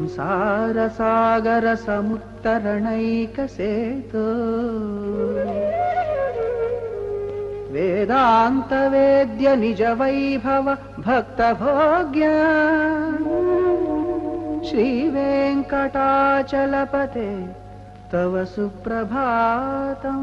సంసార సాగర సముత్తరణైక సేతు వేదాంత వేద్య నిజ వైభవ భక్త భోగ్య శ్రీ వెంకటాచలపతే తవ సుప్రభాతం.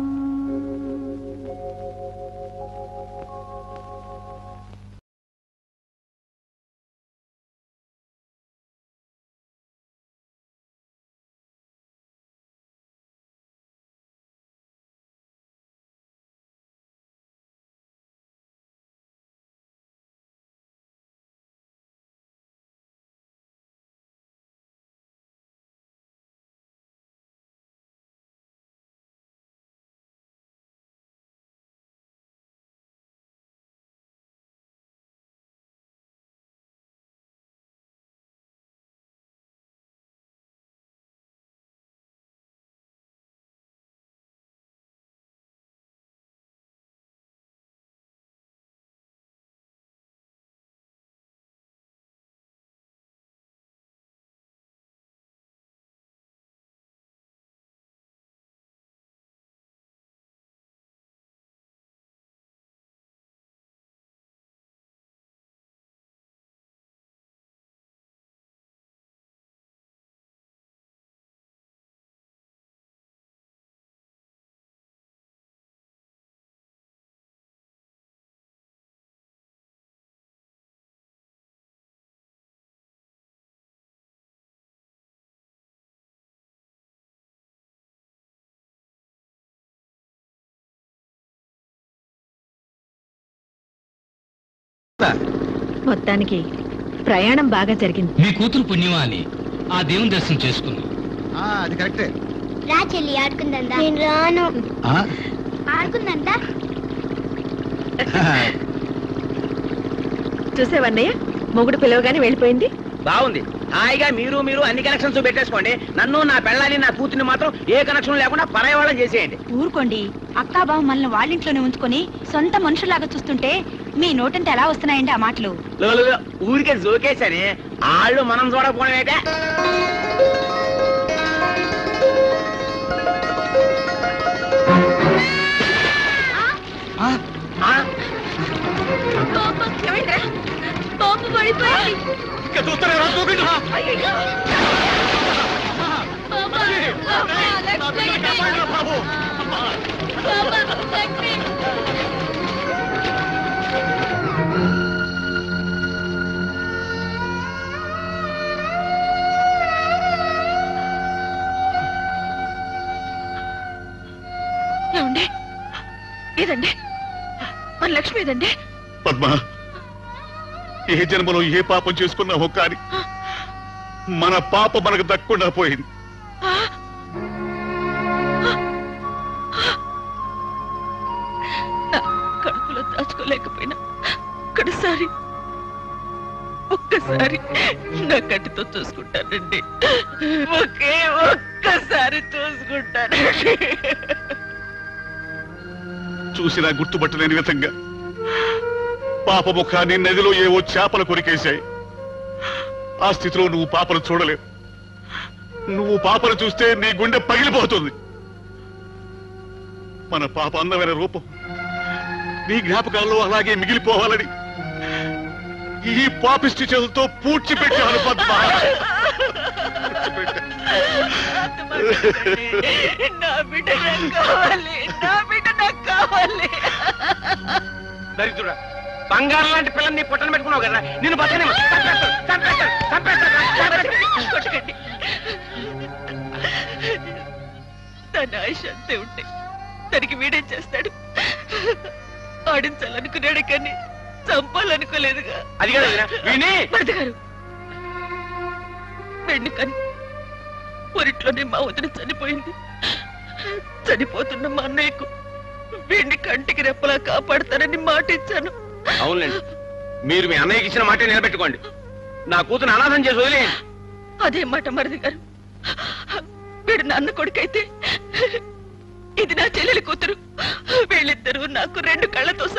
మొత్తానికి ప్రయాణం బాగా జరిగింది. మీ కూతురు పుణ్యమా అని ఆ దేవుని దర్శనం చేసుకుంది. అది కరెక్టే. రా చెల్లి ఆడుకుందా. నేను రాను. ఆడుకుందా. చూసేవన్నయ్య, మొగుడు పిలవగానే వెళ్ళిపోయింది. బాగుంది. హాయిగా మీరు అన్ని కనెక్షన్స్ పెట్టేసుకోండి. నన్ను, నా పెళ్ళాన్ని, నా కూతుర్ని మాత్రం ఏ కనెక్షన్ లేకుండా పరాయి వాళ్ళని చేసేయండి. ఊరుకోండి. అక్కా బావ మనల్ని వాళ్ళింట్లోనే ఉంచుకొని సొంత మనుషులాగా చూస్తుంటే మీ నోటంతా ఎలా వస్తున్నాయండి ఆ మాటలు? ఊరికే జోకేసని వాళ్ళు మనం చూడకపోవడం ఏంటే. ఏమండి, ఇదండి మన లక్ష్మి. ఇదండి పద్మ, ఏ జన్మలో ఏ పాపం చేసుకున్నామో కానీ మన పాప మనకు దక్కకుండా పోయింది. కడుపులో దాచుకోలేకపోయినా ఒక్కసారి నా కంటితో చూసుకుంటానండి. ఒక్కసారి చూసుకుంటానండి. చూసినా గుర్తుపట్టలేని విధంగా పాప ముఖాన్ని నదిలో ఏవో చేపలు కొరికేశాయి. ఆ స్థితిలో నువ్వు పాపను చూడలేవు. నువ్వు పాపను చూస్తే నీ గుండె పగిలిపోతుంది. మన పాప అందమైన రూపం నీ జ్ఞాపకాల్లో అలాగే మిగిలిపోవాలని ఈ పాపిష్టి చేతులతో పూడ్చిపెట్టాను పద్మ. నా బిడ్డ నాకు కావాలి. నా బిడ్డ నాకు కావాలి. దరిద్రుడా, బంగారం లాంటి పిల్లని నీ పొట్టను పెట్టుకున్నావు కదా, నేను బతకనే కొట్టకండి. తన ఆయుష్ అంతే ఉంటే తనకి వీడేం చేస్తాడు? ఆడించాలనుకున్నాడు కానీ చంపాలనుకోలేదుగా. అది కదా భర్త గారు, వెండి కానీ ఊరిట్లోనే మా వదిన చనిపోయింది. చనిపోతున్న మా అన్నయ్యకు వీడిని కంటికి రెప్పలా కాపాడతానని మాట ఇచ్చాను. అవునండి, మీరు మీ అన్నయ్యకి ఇచ్చిన మాట నిలబెట్టుకోండి. నా కూతురు అనాథం చేసి వదిలేయండి. అదే మాట మరిది గారు. వీడు నాన్న కొడుకైతే ఇది నా చెల్లెలి కూతురు. వీళ్ళిద్దరూ నాకు రెండు కళ్ళతో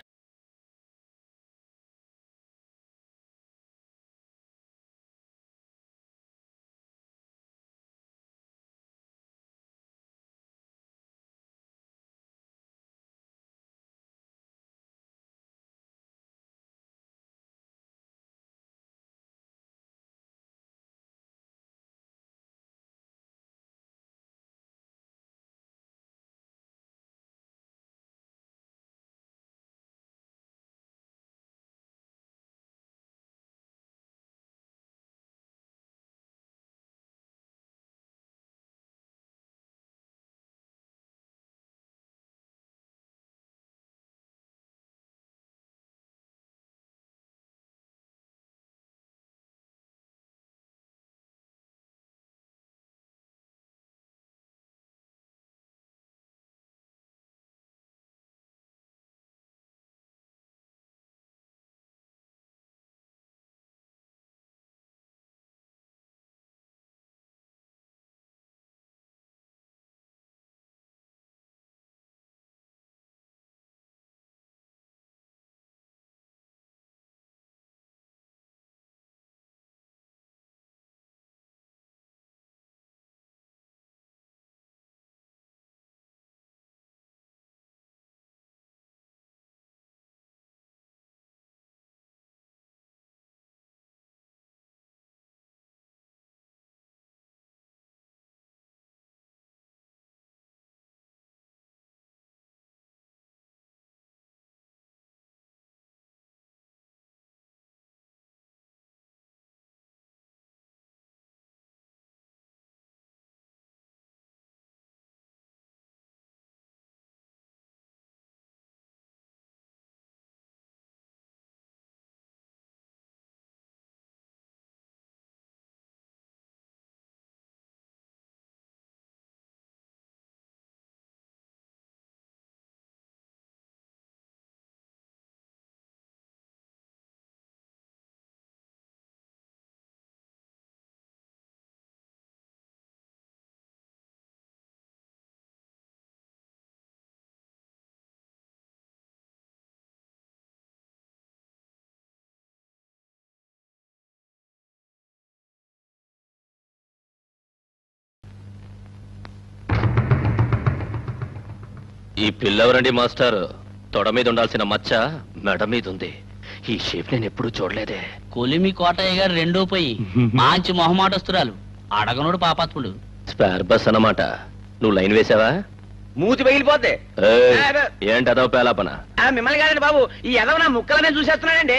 ఈ పిల్లవరండి మాస్టర్, తొడ మీద ఉండాల్సిన మచ్చ మెడ మీద ఉంది. ఈ షేప్ నేను ఎప్పుడూ చూడలేదే. కొలిమి కోటయ్య గారు రెండో పోయి మంచి మొహమాటస్తురాలు, అడగనుడు పాపాత్ముడు. స్పేర్ బస్ అన్నమాట. నువ్వు లైన్ వేసావా? మూతి పగిలిపోతే ఏంటి అదవ పేలాపన? మిమ్మల్ని కాదండి బాబు, ఈ ఎదవ నా ముక్కలనే చూసేస్తున్నాడండి.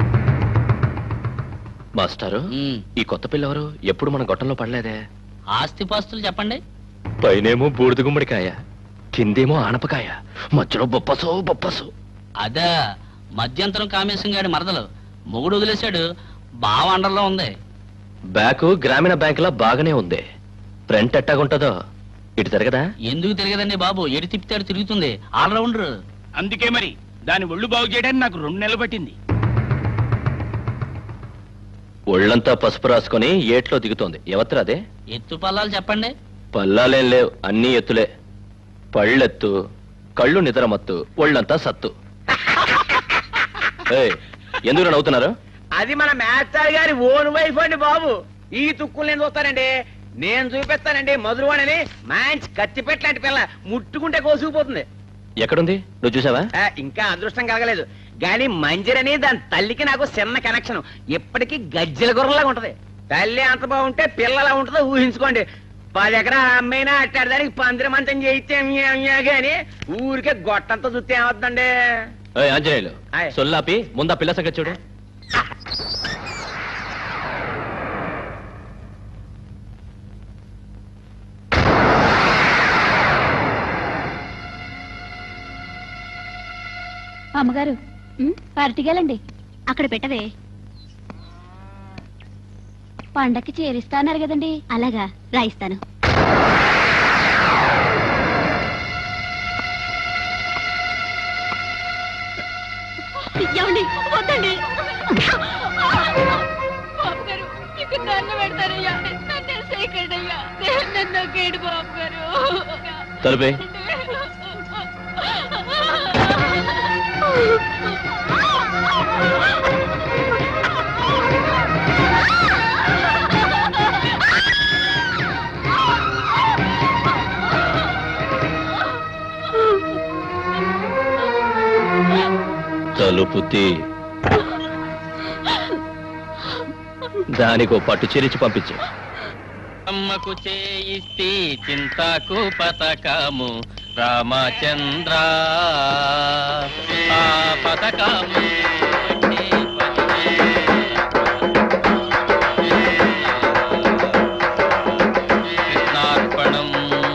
మాస్టారు, ఈ కొత్త పిల్లవరు ఎప్పుడు మన గొట్టంలో పడలేదే. ఆస్తిపాస్తులు చెప్పండి. పైనేమో బూడిద గుమ్మడికాయ, కిందేమో ఆనపకాయ, మధ్యలో బొప్పసు. అదా మధ్యంతరం కామేశం గారి మరదలు, మొగుడు వదిలేశాడు, బావ అండర్లో ఉంది. బ్యాకు గ్రామీణ బ్యాంకులా బాగానే ఉంది. ఫ్రంట్ ఎట్టాగుంటదో ఇటు తిరగదా? ఎందుకు తిరగదండి బాబు, ఎటు తిప్పితాడు తిరుగుతుంది, ఆల్రౌండర్. అందుకే మరి దాని ఒళ్ళు బాగు చేయడానికి నాకు 2 నెలలు పట్టింది. ఒళ్ళంతా పసుపు రాసుకొని ఏట్లో దిగుతోంది. ఎవత్రదే? ఎత్తు పల్లాలు చెప్పండి. పల్లాలేం లేవు, అన్నీ ఎత్తులే. పళ్ళెత్తు, కళ్ళు నిద్రమత్తు, ఒళ్ళంతా సత్తు. ఎందుకు నవ్వుతున్నారు? అది మన మేస్టర్ గారి ఓన్ వైఫ్ అండి బాబు. ఈ తుక్కులు నేను చూస్తానండి, నేను చూపిస్తానండి. మధురవాణిని మంచి కత్తిపెట్టలాంటి పిల్ల, ముట్టుకుంటే కోసుకుపోతుంది. ఎక్కడుంది? నువ్వు చూసావా? ఇంకా అదృష్టం కలగలేదు గాని మంజరని దాని తల్లికి నాకు చిన్న కనెక్షన్. ఎప్పటికీ గజ్జల గుర్రలాగా ఉంటది. తల్లి అంత బాగుంటే పిల్లలా ఉంటుందో ఊహించుకోండి. 10 ఎకరాల అమ్మైనా అట్టాడదానికి పందిరి మంచం చేయితే గాని ఊరికే గొట్టంతా చూస్తే ఏమవుతుందండి. ఆంజనేయులు సొల్లాపి ముందా పిల్ల సంగతి చూడు. అమ్మగారు పార్టీకెళ్ళండి, అక్కడ పెట్టవే. పండక్కి చేరిస్తా అన్నారు కదండి. అలాగా, రాయిస్తాను. వద్దండి, తలపే. తలుపుతి దానికో పట్టు చెరిచి పంపించు. అమ్మకు చేయిస్తే చింతకు పతకము రామచంద్ర, ఆ పతకము కృష్ణార్పణం.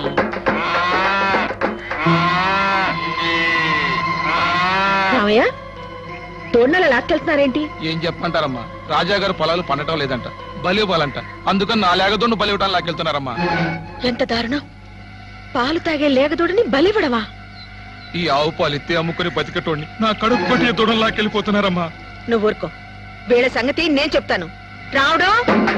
రామయ్య, తోరణాలు లాక్కెళ్తున్నారేంటి? ఏం చెప్పమంటారమ్మా, రాజాగారు పొలాలు పండటం లేదంట, బలి ఇవ్వాలంట. అందుకని నా లేగదోడు బలి ఇవ్వడానికి లాక్కెళ్తున్నారమ్మా. ఎంత దారుణం! పాలు తాగే లేగదోడిని బలివ్వడమా? ఈ ఆవు పాలు ఎత్తి అమ్ముకుని బతికటోడిని నా కడుపు కొట్టి దూడం లాక్కెళ్ళిపోతున్నారమ్మా. నువ్వు ఊరుకో, వీళ్ళ సంగతి నేను చెప్తాను. రావుడు,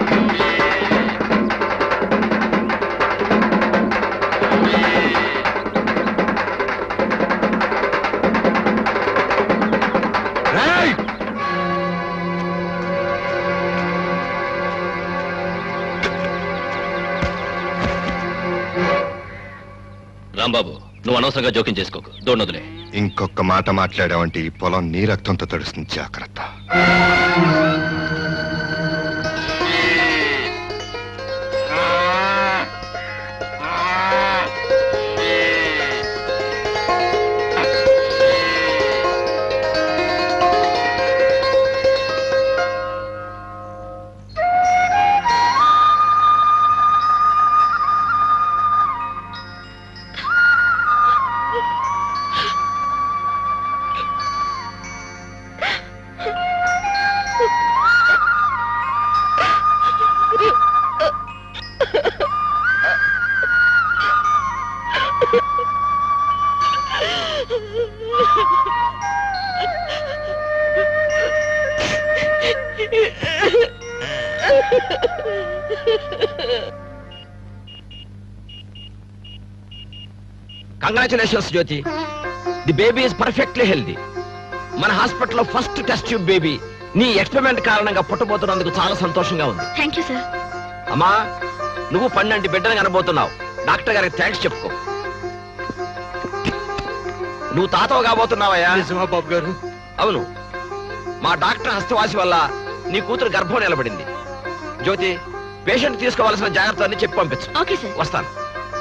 రాంబాబు, నువ్వు అనవసరంగా జోక్యం చేసుకోకు, దోణొదిలే. ఇంకొక మాట మాట్లాడావంటే ఈ పొలం నీ రక్తంతో తడుస్తుంది, జాగ్రత్త. Congratulations Jyothi, the baby is perfectly healthy. మన హాస్పిటల్లో ఫస్ట్ టెస్ట్ ట్యూబ్ బేబీ నీ ఎక్స్పెరిమెంట్ కారణంగా పుట్టబోతున్నందుకు చాలా సంతోషంగా ఉంది. Thank you sir. అమ్మా, నువ్వు 12 బిడ్డలు కనబోతున్నావు. డాక్టర్ గారికి థ్యాంక్స్ చెప్పుకో. నువ్వు తాతవ కాబోతున్నావయ్యా. నిజమా బాబు గారు? అవును, మా డాక్టర్ హస్తవాసి వల్ల నీ కూతురు గర్భం నిలబడింది. జ్యోతి, పేషెంట్ తీసుకోవాల్సిన జాగ్రత్తలన్నీ చెప్పి పంపించు. Okay sir. వస్తాను.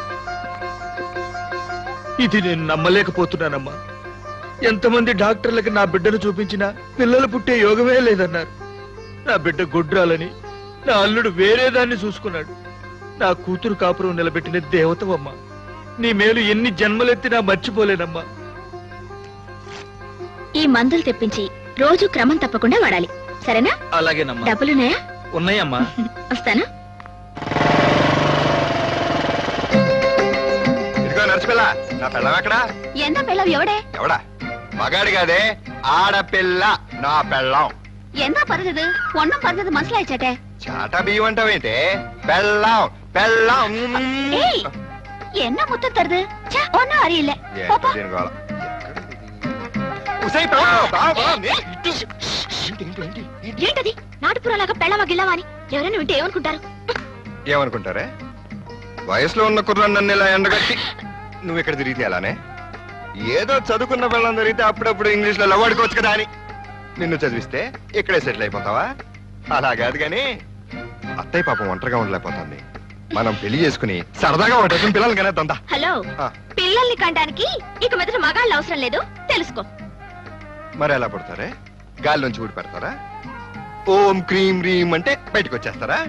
ఇది నేను నమ్మలేకపోతున్నానమ్మా. ఎంతమంది డాక్టర్లకి నా బిడ్డను చూపించినా పిల్లలు పుట్టే యోగమే లేదన్నారు. నా బిడ్డ గుడ్రాలని నా అల్లుడు వేరేదాన్ని చూసుకున్నాడు. నా కూతురు కాపురం నిలబెట్టిన దేవతవమ్మా. నీ మేలు ఎన్ని జన్మలెత్తినా మర్చిపోలేనమ్మా. ఈ మందులు తెప్పించి రోజు క్రమం తప్పకుండా వాడాలి, సరేనా? అలాగేనమ్మా. డబ్బులున్నాయా? ఉన్నాయమ్మా. వస్తానా? ఇదిగో నర్సుపిల్ల, నా పెళ్ళం ఎక్కడా? ఎంత పిల్లవు ఎవడే? ఎవడా? మగాడి కాదే, ఆడపిల్ల నా పెళ్ళం. ఎంత పరుదదు ఒన్నం పరుదదు మనసులో ఇచ్చాటే చాటా బియ్యం అంటావేంటే? పెళ్ళం పెళ్ళం. ஏய் என்ன முத்தம் தருது ச்சே ஒண்ணும் அறியல பாப்பா ఏంటది నాటుపురాలాగా పెళ్ళవా గిల్లవా అని ఎవరైనా వింటే ఏమనుకుంటారు? ఏమనుకుంటారే? వయసులో ఉన్న కుర్రాన్ని నన్ను ఇలా ఎండగట్టి నువ్వు ఇక్కడ తిరిగితే అలానే? ఏదో చదువుకున్న పిల్లలు జరిగితే అప్పుడప్పుడు ఇంగ్లీష్ లో లవ్ ఆడుకోవచ్చు కదా అని నిన్ను చదివిస్తే ఇక్కడే సెటిల్ అయిపోతావా? అలా కాదు గాని అత్తయ్య పాపం ఒంటరిగా ఉండలేకపోతుంది. మనం పెళ్లి చేసుకుని సరదాగా ఒకటి పిల్లలు కనేద్దా? హలో, పిల్లల్ని కంటానికి ఇక మీద మగాళ్ళు అవసరం లేదు తెలుసుకో. మరి ఎలా పడతారే? గాలి నుంచి ఊడి పెడతారా? ఓం క్రీం రీం అంటే బయటకు వచ్చేస్తారా?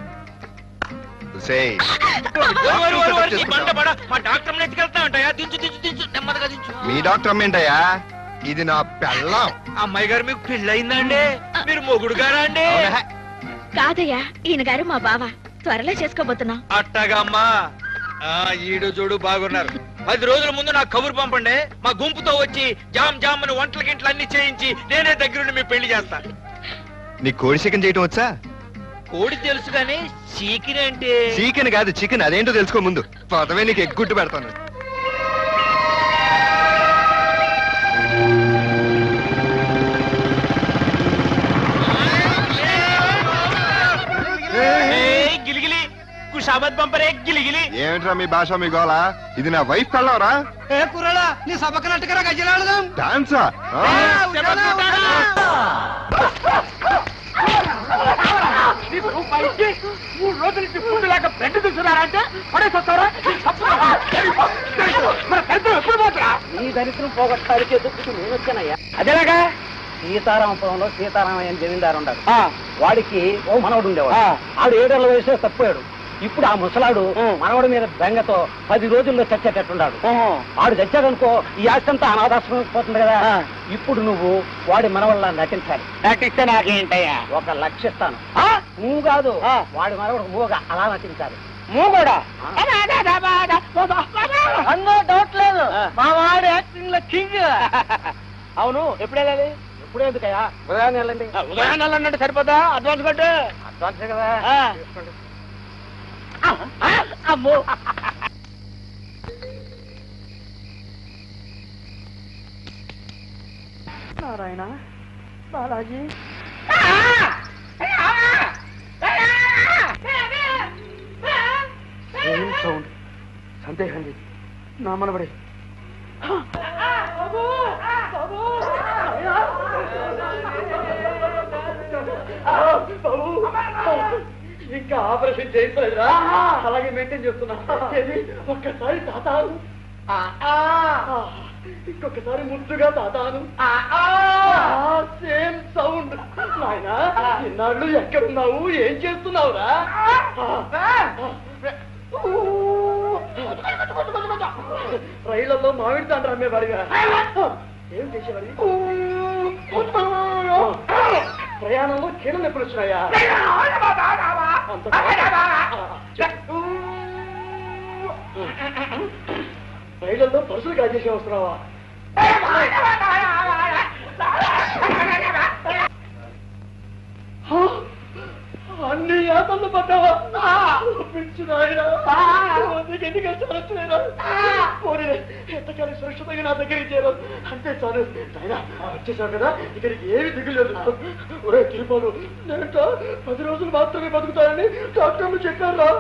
మీ డాక్టర్ అమ్మేంటయ్యా? ఇది నా పెళ్ళం. అమ్మాయి గారు మీకు పెళ్ళయిందండి? మీరు మొగుడు గారా అండి? కాదయ్యా, ఈయన గారు మా బావ. త్వరలో చేసుకోబోతున్నా. అట్టగమ్మా. ఈడు చూడు బాగున్నారు. 10 రోజుల ముందు నాకు కబురు పంపండి. మా గుంపుతో వచ్చి జామ్ జామ్ అని వంటల గింటలు అన్ని చేయించి నేనే దగ్గరుండి మీ పెళ్లి చేస్తాను. నీ కోడి చికెన్ చేయటం వచ్చా? కోడి తెలుసు కానీ చికెన్ అంటే? చికెన్ కాదు, చికెన్. అదేంటో తెలుసుకో ముందు. పదవే నీకు ఎగ్గుట్టు పెడతాను. గిలిగిలి కుషాబత్ పంపరే గిలిగిలి. ఏమిట్రా మీ భాష, మీ గోళ? ఇది నా వైఫ్ కళ్ళవరా? ఏ కుర్రాడా, నీ సభకనట్టుగా గజ్జలాడదాం. డాన్సా? ఈ దరిద్రం పోగొట్టడానికి ఎదుర్కొంటూ నేను వచ్చానయ్యా. అదేలాగా సీతారామపురంలో సీతారామయ్య జమీందారు ఉన్నాడు. వాడికి ఓ మనవడు ఉండేవాడు. ఆడు 7 ఏళ్ల వయసులో తప్పిపోయాడు. ఇప్పుడు ఆ ముసలాడు మనవడి మీద బెంగతో 10 రోజుల్లో చచ్చేటట్టున్నాడు. వాడు చచ్చాడనుకో ఈ ఆస్తంతా అనాథాశ్రమం పోతుంది కదా. ఇప్పుడు నువ్వు వాడి మనవల్లా నటించాలి. నటిస్తే నాకేంటయ్యా? 1 లక్ష ఇస్తాను. నువ్వు కాదు, వాడి మనవడు మూగ అలా నటించాలి. మూగోడా? అన్నో డౌట్ లేదు, మా వాడి యాక్టింగ్ లో కింగ్. అవును, ఎప్పుడు వెళ్ళాలి? ఎప్పుడు ఎందుకయ్యా? ఉదయాన్నే వెళ్ళండి. ఉదయాన్నే వెళ్ళండి సరిపోతా? అడ్వాన్స్ కట్టు. అడ్వాన్స్ కదా. అమ్మో, నారాయణ బాలాజీ. సౌండ్ సందేహం లేదు, నా మనబడే. ఇంకా ఆపరేషన్ చేయలేదురా? అలాగే మెయింటైన్ చేస్తున్నా. ఒక్కసారి తాతాను, ఇంకొకసారి ముద్దుగా తాతాను. Same sound. నాయనా, ఇన్నాళ్ళు ఎక్కడున్నావు? ఏం చేస్తున్నావురా? రైళ్లలో మామిడి తాండ్ర అమ్మేవాడిగా ఏం చేసేవాడి? ప్రయాణంలో కీళ్ళ నొప్పులు వచ్చినాయా? రైళ్లలో పరుసులు కాజేసి వస్తున్నావా? అన్ని యాతలు పడ్డావా? ఎంతకాలం సురక్షితంగా నా దగ్గర ఇచ్చారు అంటే చాలు. ఆయన వచ్చేసావు కదా, ఇక్కడికి ఏమి దిగులేదు. ఒరే తిరుపాలు, నేనంట 10 రోజులు మాత్రమే బతుకుతానని డాక్టర్లు చెప్పారా?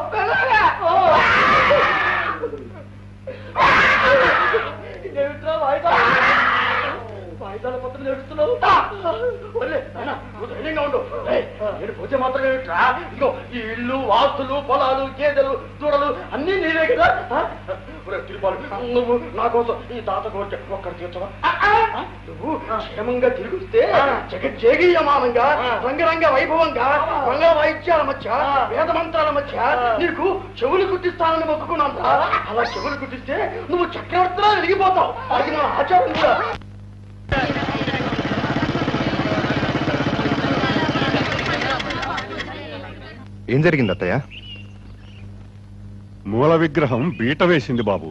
ఏమిట్రా వాయిదాల పత్రం నడుస్తున్నావు ధైర్యంగా ఉండు. నేను పోతే మాత్రమే ఇగో ఈ ఇల్లు వాస్తులు పొలాలు గేదెలు దూడలు అన్ని నీవే కదా. తిరుపాలు నువ్వు నా కోసం ఈ తాత కోరిక ఒక్కడు తీర్చవా? నువ్వు క్షేమంగా తిరిగిస్తే జగజ్జేగీయమానంగా రంగరంగ వైభవంగా రంగ వాయిద్యాల మధ్య వేద మంత్రాల మధ్య నీకు చెవులు కుట్టిస్తానని మొక్కుకున్నాను. అలా చెవులు కుట్టిస్తే నువ్వు చక్రవర్తిలా వెలిగిపోతావు. అది నా ఆచారం కూడా. ఏం జరిగింది అత్తయ్య? మూల విగ్రహం బీట వేసింది బాబు.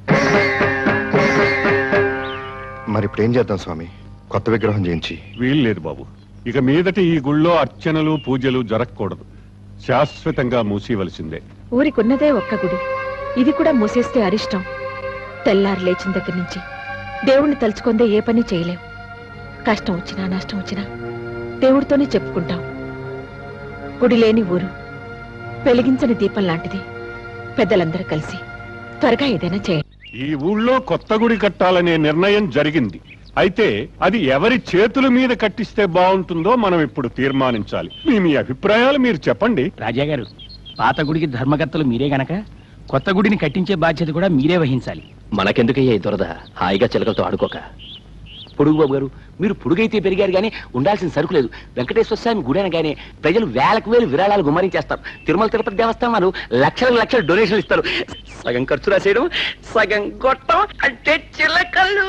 మరి ఇప్పుడు ఏం చేద్దాం స్వామి? కొత్త విగ్రహం చేయించి వీల్లేదు బాబు. ఇక మీదటి ఈ గుళ్ళో అర్చనలు పూజలు జరగకూడదు. శాశ్వతంగా మూసివలసిందే. ఊరికున్నదే ఒక్క గుడి, ఇది కూడా మూసేస్తే అరిష్టం. తెల్లారు లేచిన దగ్గర నుంచి దేవుణ్ణి తలుచుకుందే ఏ పని చేయలేం. కష్టం వచ్చినా నష్టం వచ్చినా దేవుడితోనే చెప్పుకుంటాం. గుడి లేని ఊరు వెలిగించని దీపం లాంటిది. పెద్దలందరూ కలిసి త్వరగా ఏదైనా చేయండి. ఈ ఊళ్ళో కొత్త గుడి కట్టాలనే నిర్ణయం జరిగింది. అయితే అది ఎవరి చేతుల మీద కట్టిస్తే బాగుంటుందో మనం ఇప్పుడు తీర్మానించాలి. మీ అభిప్రాయాలు మీరు చెప్పండి. రాజా గారు, పాత గుడికి ధర్మకర్తలు మీరే గనక కొత్త గుడిని కట్టించే బాధ్యత కూడా మీరే వహించాలి. మనకెందుకయ్యా ఈ దురద? హాయిగా చిలకలతో ఆడుకోక. పొడుగు బాబు గారు, మీరు పొడుగైతే పెరిగారు కానీ ఉండాల్సిన సరుకు లేదు. వెంకటేశ్వర స్వామి గుడి అనగానే ప్రజలు వేలకు వేలు విరాళాలు గుమ్మరించేస్తారు. తిరుమల తిరుపతి దేవస్థానాలు లక్షల లక్షల డొనేషన్లు ఇస్తారు. సగం ఖర్చు రాసేయడం, సగం గొట్టం అంటే చిలకలు.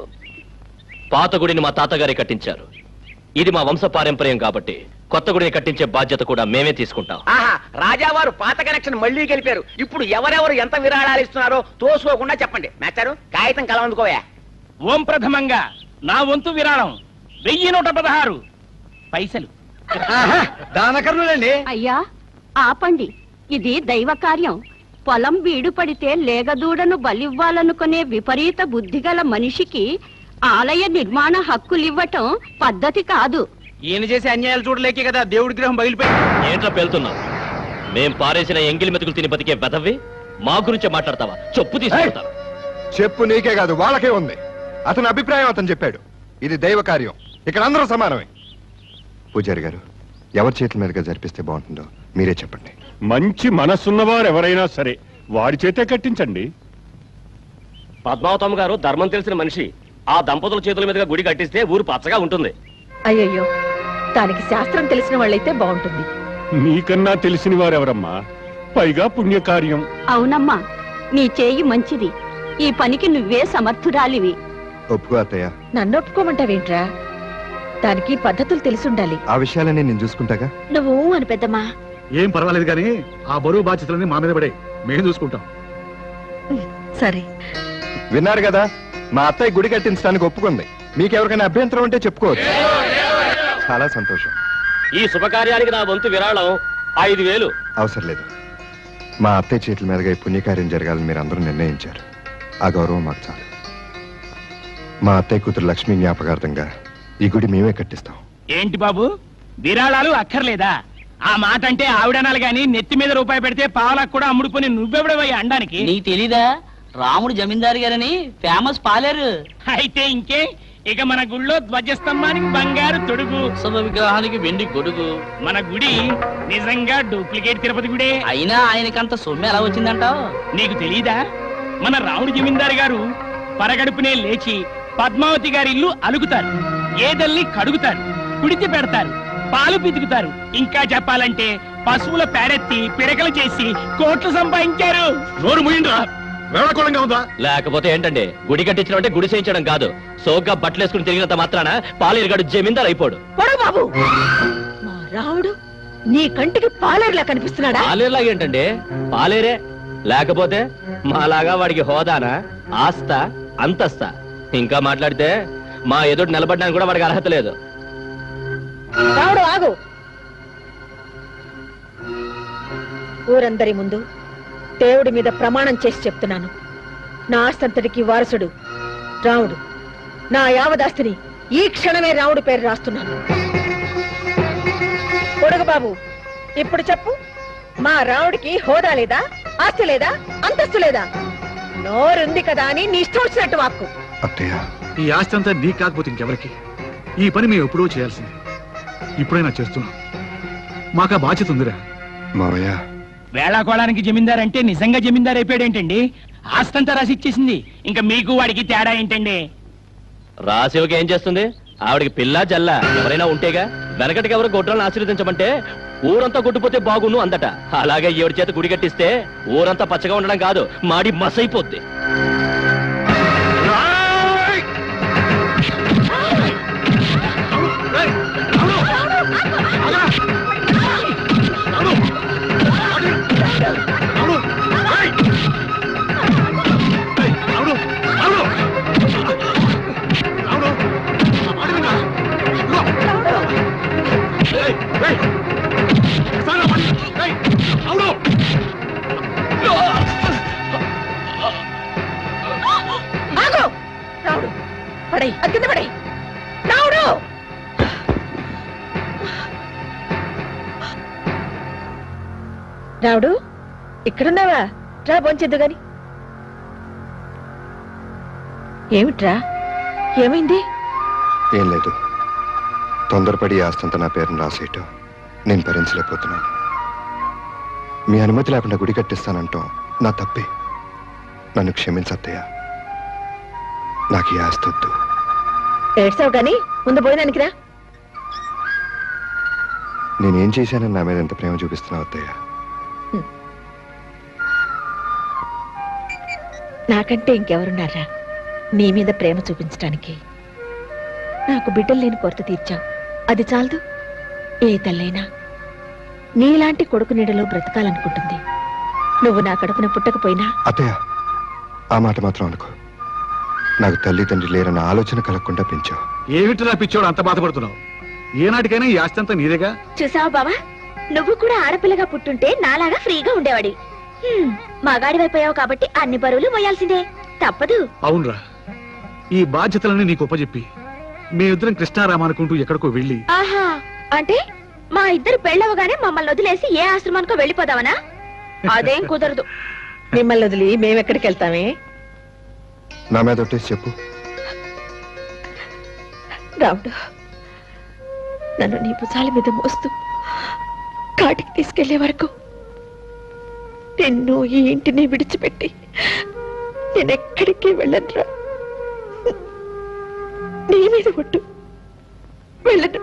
పాత గుడిని మా తాతగారే కట్టించారు. ఇది మా వంశ పారంపర్యం కాబట్టి కొత్త గుడిని కట్టించే బాధ్యత కూడా మేమే తీసుకుంటాం. ఆహా, రాజావారు పాత కనెక్షన్ మళ్ళీ గెలిపారు. ఇప్పుడు ఎవరెవరు ఎంత విరాళాలు ఇస్తున్నారో తోసుకోకుండా చెప్పండి. మేస్తారు కాగితం కలవందుకోయా. ఓం ప్రథమంగా నా వంతు విరాళం 1116 పైసలు. దానకర్ణులండి. అయ్యా ఆపండి, ఇది దైవ కార్యం. పొలం బీడు పడితే లేగదూడను బలివ్వాలనుకునే విపరీత బుద్ధిగల మనిషికి ఆలయ నిర్మాణ హక్కులివ్వటం పద్ధతి కాదు. ఈయన చేసే అన్యాయాలు చూడలేకే కదా దేవుడి గ్రహం బయలుపోయింది. ఏంట్రా పేలుతున్నావు? మేం పారేసిన ఎంగిలి మెతుకులు తిని బతికే బెదవ్వి మా గురించే మాట్లాడతావా? చెప్పు తీసుకుంటారు. చెప్పు నీకే కాదు వాళ్ళకే ఉంది. అతని అభిప్రాయం అతను చెప్పాడు. ఇది దైవ కార్యం, ఇక్కడ అందరూ సమానమే. పూజారి గారు, ఎవరి చేతుల మీదుగా జరిపిస్తే బాగుంటుందో మీరే చెప్పండి. మంచి మనసున్నవారు ఎవరైనా సరే వాడి చేతే కట్టించండి. పద్మావతమ్మ గారు ధర్మం తెలిసిన మనిషి. ఆ దంపతుల చేతుల మీదుగా గుడి కట్టిస్తే ఊరు పచ్చగా ఉంటుంది. అయ్యయ్యో, దానికి శాస్త్రం తెలిసిన వాళ్ళైతే బాగుంటుంది. నీకన్నా తెలిసిన వారెవరమ్మా? పైగా పుణ్యకార్యం. అవునమ్మా, నీ చేయి మంచిది. ఈ పనికి నువ్వే సమర్థురాలివి. ఒప్పుకో అత్తయ్య. నన్ను ఒప్పుకోమంటావేంట్రా? దానికి పద్ధతులు తెలిసుండాలి. ఆ విషయాలనే నేను చూసుకుంటాగా. నువ్వు అని పెద్దమ్మా. ఏం పర్వాలేదు కానీ ఆ బరువు బాధ్యతలన్నీ మా మీద పడే, మేము చూసుకుంటాం. సరే, విన్నారు కదా, మా అత్తయ్య గుడి కట్టించడానికి ఒప్పుకుంది. మీకెవరికైనా అభ్యంతరం ఉంటే చెప్పుకోవచ్చు. చాలా సంతోషం. ఈ శుభకార్యానికి నా వంతు విరాళం 5000. అవసరం లేదు. మా అత్తయ్య చేతుల మీదుగా ఈ పుణ్యకార్యం జరగాలని మీరు అందరూ నిర్ణయించారు. ఆ గౌరవం మాకు చాలు. మా అత్తయ్య కూతురు లక్ష్మి జ్ఞాపకార్థంగా ఈ గుడి మేమే కట్టిస్తాం. ఏంటి బాబు, విరాళాలు అక్కర్లేదా? ఆ మాట అంటే ఆవిడనాలు గాని నెత్తి మీద రూపాయి పెడితే పావులకు కూడా అమ్ముడుకొని నువ్వెవడవయ్యా అండానికి? నీకు తెలీదా? రాముడు జమీందారు గారని ఫేమస్ పాలేరు. అయితే ఇంకే, ఇక మన గుళ్ళో ధ్వజస్తంభానికి బంగారు తొడుగు, ఉత్సవ విగ్రహానికి వెండి గొడుగు. మన గుడి నిజంగా డూప్లికేట్ తిరుపతి గుడే. అయినా ఆయనకంత సొమ్ము ఎలా వచ్చిందంటావు? నీకు తెలీదా? మన రాముడు జమీందారు గారు పరగడుపునే లేచి పద్మావతి గారి ఇల్లు అలుగుతారు, ఏదల్ని కడుగుతారు, కుడితి పెడతారు, పాలు పితుకుతారు. ఇంకా చెప్పాలంటే పశువుల పేడెత్తి పిడకలు చేసి కోట్లు సంపాదించారు. నోరు ముయ్యండ్రా, వేళకోళంగా ఉందా? లేకపోతే ఏంటండి, గుడి కట్టించడం అంటే గుడి చేయించడం కాదు. సోగ్గా బట్టలేసుకుని తిరిగినంత మాత్రాన పాలేరుగాడు జమీందారు అయిపోడు. బాబు, మా రావుడు నీ కంటికి పాలేరులా కనిపిస్తున్నాడా? పాలేరులా ఏంటండి, పాలేరే. లేకపోతే మాలాగా వాడికి హోదానా, ఆస్త, అంతస్తా? ఇంకా మాట్లాడితే మా ఎదుటి నిలబడడానికి కూడా వాడికి అర్హత లేదు. రావుడు ఆగు. ఊరందరి ముందు దేవుడి మీద ప్రమాణం చేసి చెప్తున్నాను, నా ఆస్తంతటికి వారసుడు రావుడు. నా యావదాస్తిని ఈ క్షణమే రావుడి పేరు రాస్తున్నాను. కొడుకు బాబు, ఇప్పుడు చెప్పు, మా రావుడికి హోదా లేదా, ఆస్తి లేదా, అంతస్తు లేదా? నోరుంది కదా అని నీ ఇష్టం వచ్చినట్టు వాక్కు. అత్తయ్య, ఈ ఆస్తి అంతా నీకు కాకపోతే ఇంకెవరికి? ఈ పని మేము ఎప్పుడూ చేయాల్సింది. ఇప్పుడైనా చేస్తున్నాం. మాకు ఆ బాధ్యత ఉందిరా. మావయ్య, వేళాకోళానికి జమీందార్ అంటే నిజంగా జమీందార్ అయిపోయాడేంటండి? ఆస్తంతా రాసి ఇచ్చేసింది. ఇంకా మీకు వాడికి తేడా ఏంటండి? రాశివకి ఏం చేస్తుంది? ఆవిడికి పిల్ల జల్ల ఎవరైనా ఉంటేగా. వెనకటికి ఎవరు గొడ్రాలను ఆశీర్వదించమంటే ఊరంతా కొట్టుపోతే బాగును అందట. అలాగే ఈవిడి చేత గుడి కట్టిస్తే ఊరంతా పచ్చగా ఉండడం కాదు, మాడి మసైపోద్ది. రావుడు, ఇక్కడున్నావా? రా భోంచేద్దు గాని. ఏమిట్రా, ఏమైంది? ఏం లేదు. తొందరపడి ఆస్తంతా నా పేరును రాసేయటం నేను భరించలేకపోతున్నాను. మీ అనుమతి లేకుండా గుడి కట్టిస్తానంటాం నా తప్పే. నన్ను క్షమించత్తయ్య. నాకు ఈ ఆస్తి వద్దు. ఏడ్సావు గాని ముందు భోజనానికి రా. నేనేం చేశానని నా మీద ఎంత ప్రేమ చూపిస్తున్నావు అత్తయ్య? నాకంటే ఇంకెవరున్నారా నీ మీద ప్రేమ చూపించడానికి? నాకు బిడ్డలు లేని కొరత తీర్చావు, అది చాలదు. ఏ తల్లైనా నీలాంటి కొడుకు నీడలో బ్రతకాలనుకుంటుంది. నువ్వు నా కడుపున పుట్టకపోయినా. అత్తయ్య, ఆ మాట మాత్రం అనుకో. నాకు తల్లి తండ్రి లేరన్న ఆలోచన కలగకుండా పెంచావు. ఏమిటిరా పిచ్చోడు అంత బాధపడుతున్నావు? ఏనాటికైనా ఈ ఆస్తి అంతా నీదేగా. చూసావా బావా, నువ్వు కూడా ఆడపిల్లగా పుట్టుంటే నాలాగా ఫ్రీగా ఉండేవాడి. మగాడివైపోయావు కాబట్టి అన్ని బరువులు మోయాల్సిందే, తప్పదు. అవునరా, ఈ బాధ్యతలన్నీ నీకు ఉపజెప్పి మేమిద్దరం కృష్ణారామ అనుకుంటూ ఎక్కడికో వెళ్ళి. ఆహా, అంటే మా ఇద్దరు పెళ్ళవగానే మమ్మల్ని వదిలేసి ఏ ఆశ్రమానికో వెళ్ళిపోదావనా? అదేం కుదరదు. మిమ్మల్ని వదిలి మేమెక్కడికి వెళ్తామే? నా మీద ఒట్టేసి చెప్పు. రావుడు, నన్ను నీ భుజాల మీద మోస్తూ కాటికి తీసుకెళ్లే వరకు నిన్ను ఈ ఇంటిని విడిచిపెట్టి నేనెక్కడికి వెళ్ళనురా. నీ మీద ఒట్టు, వెళ్ళను.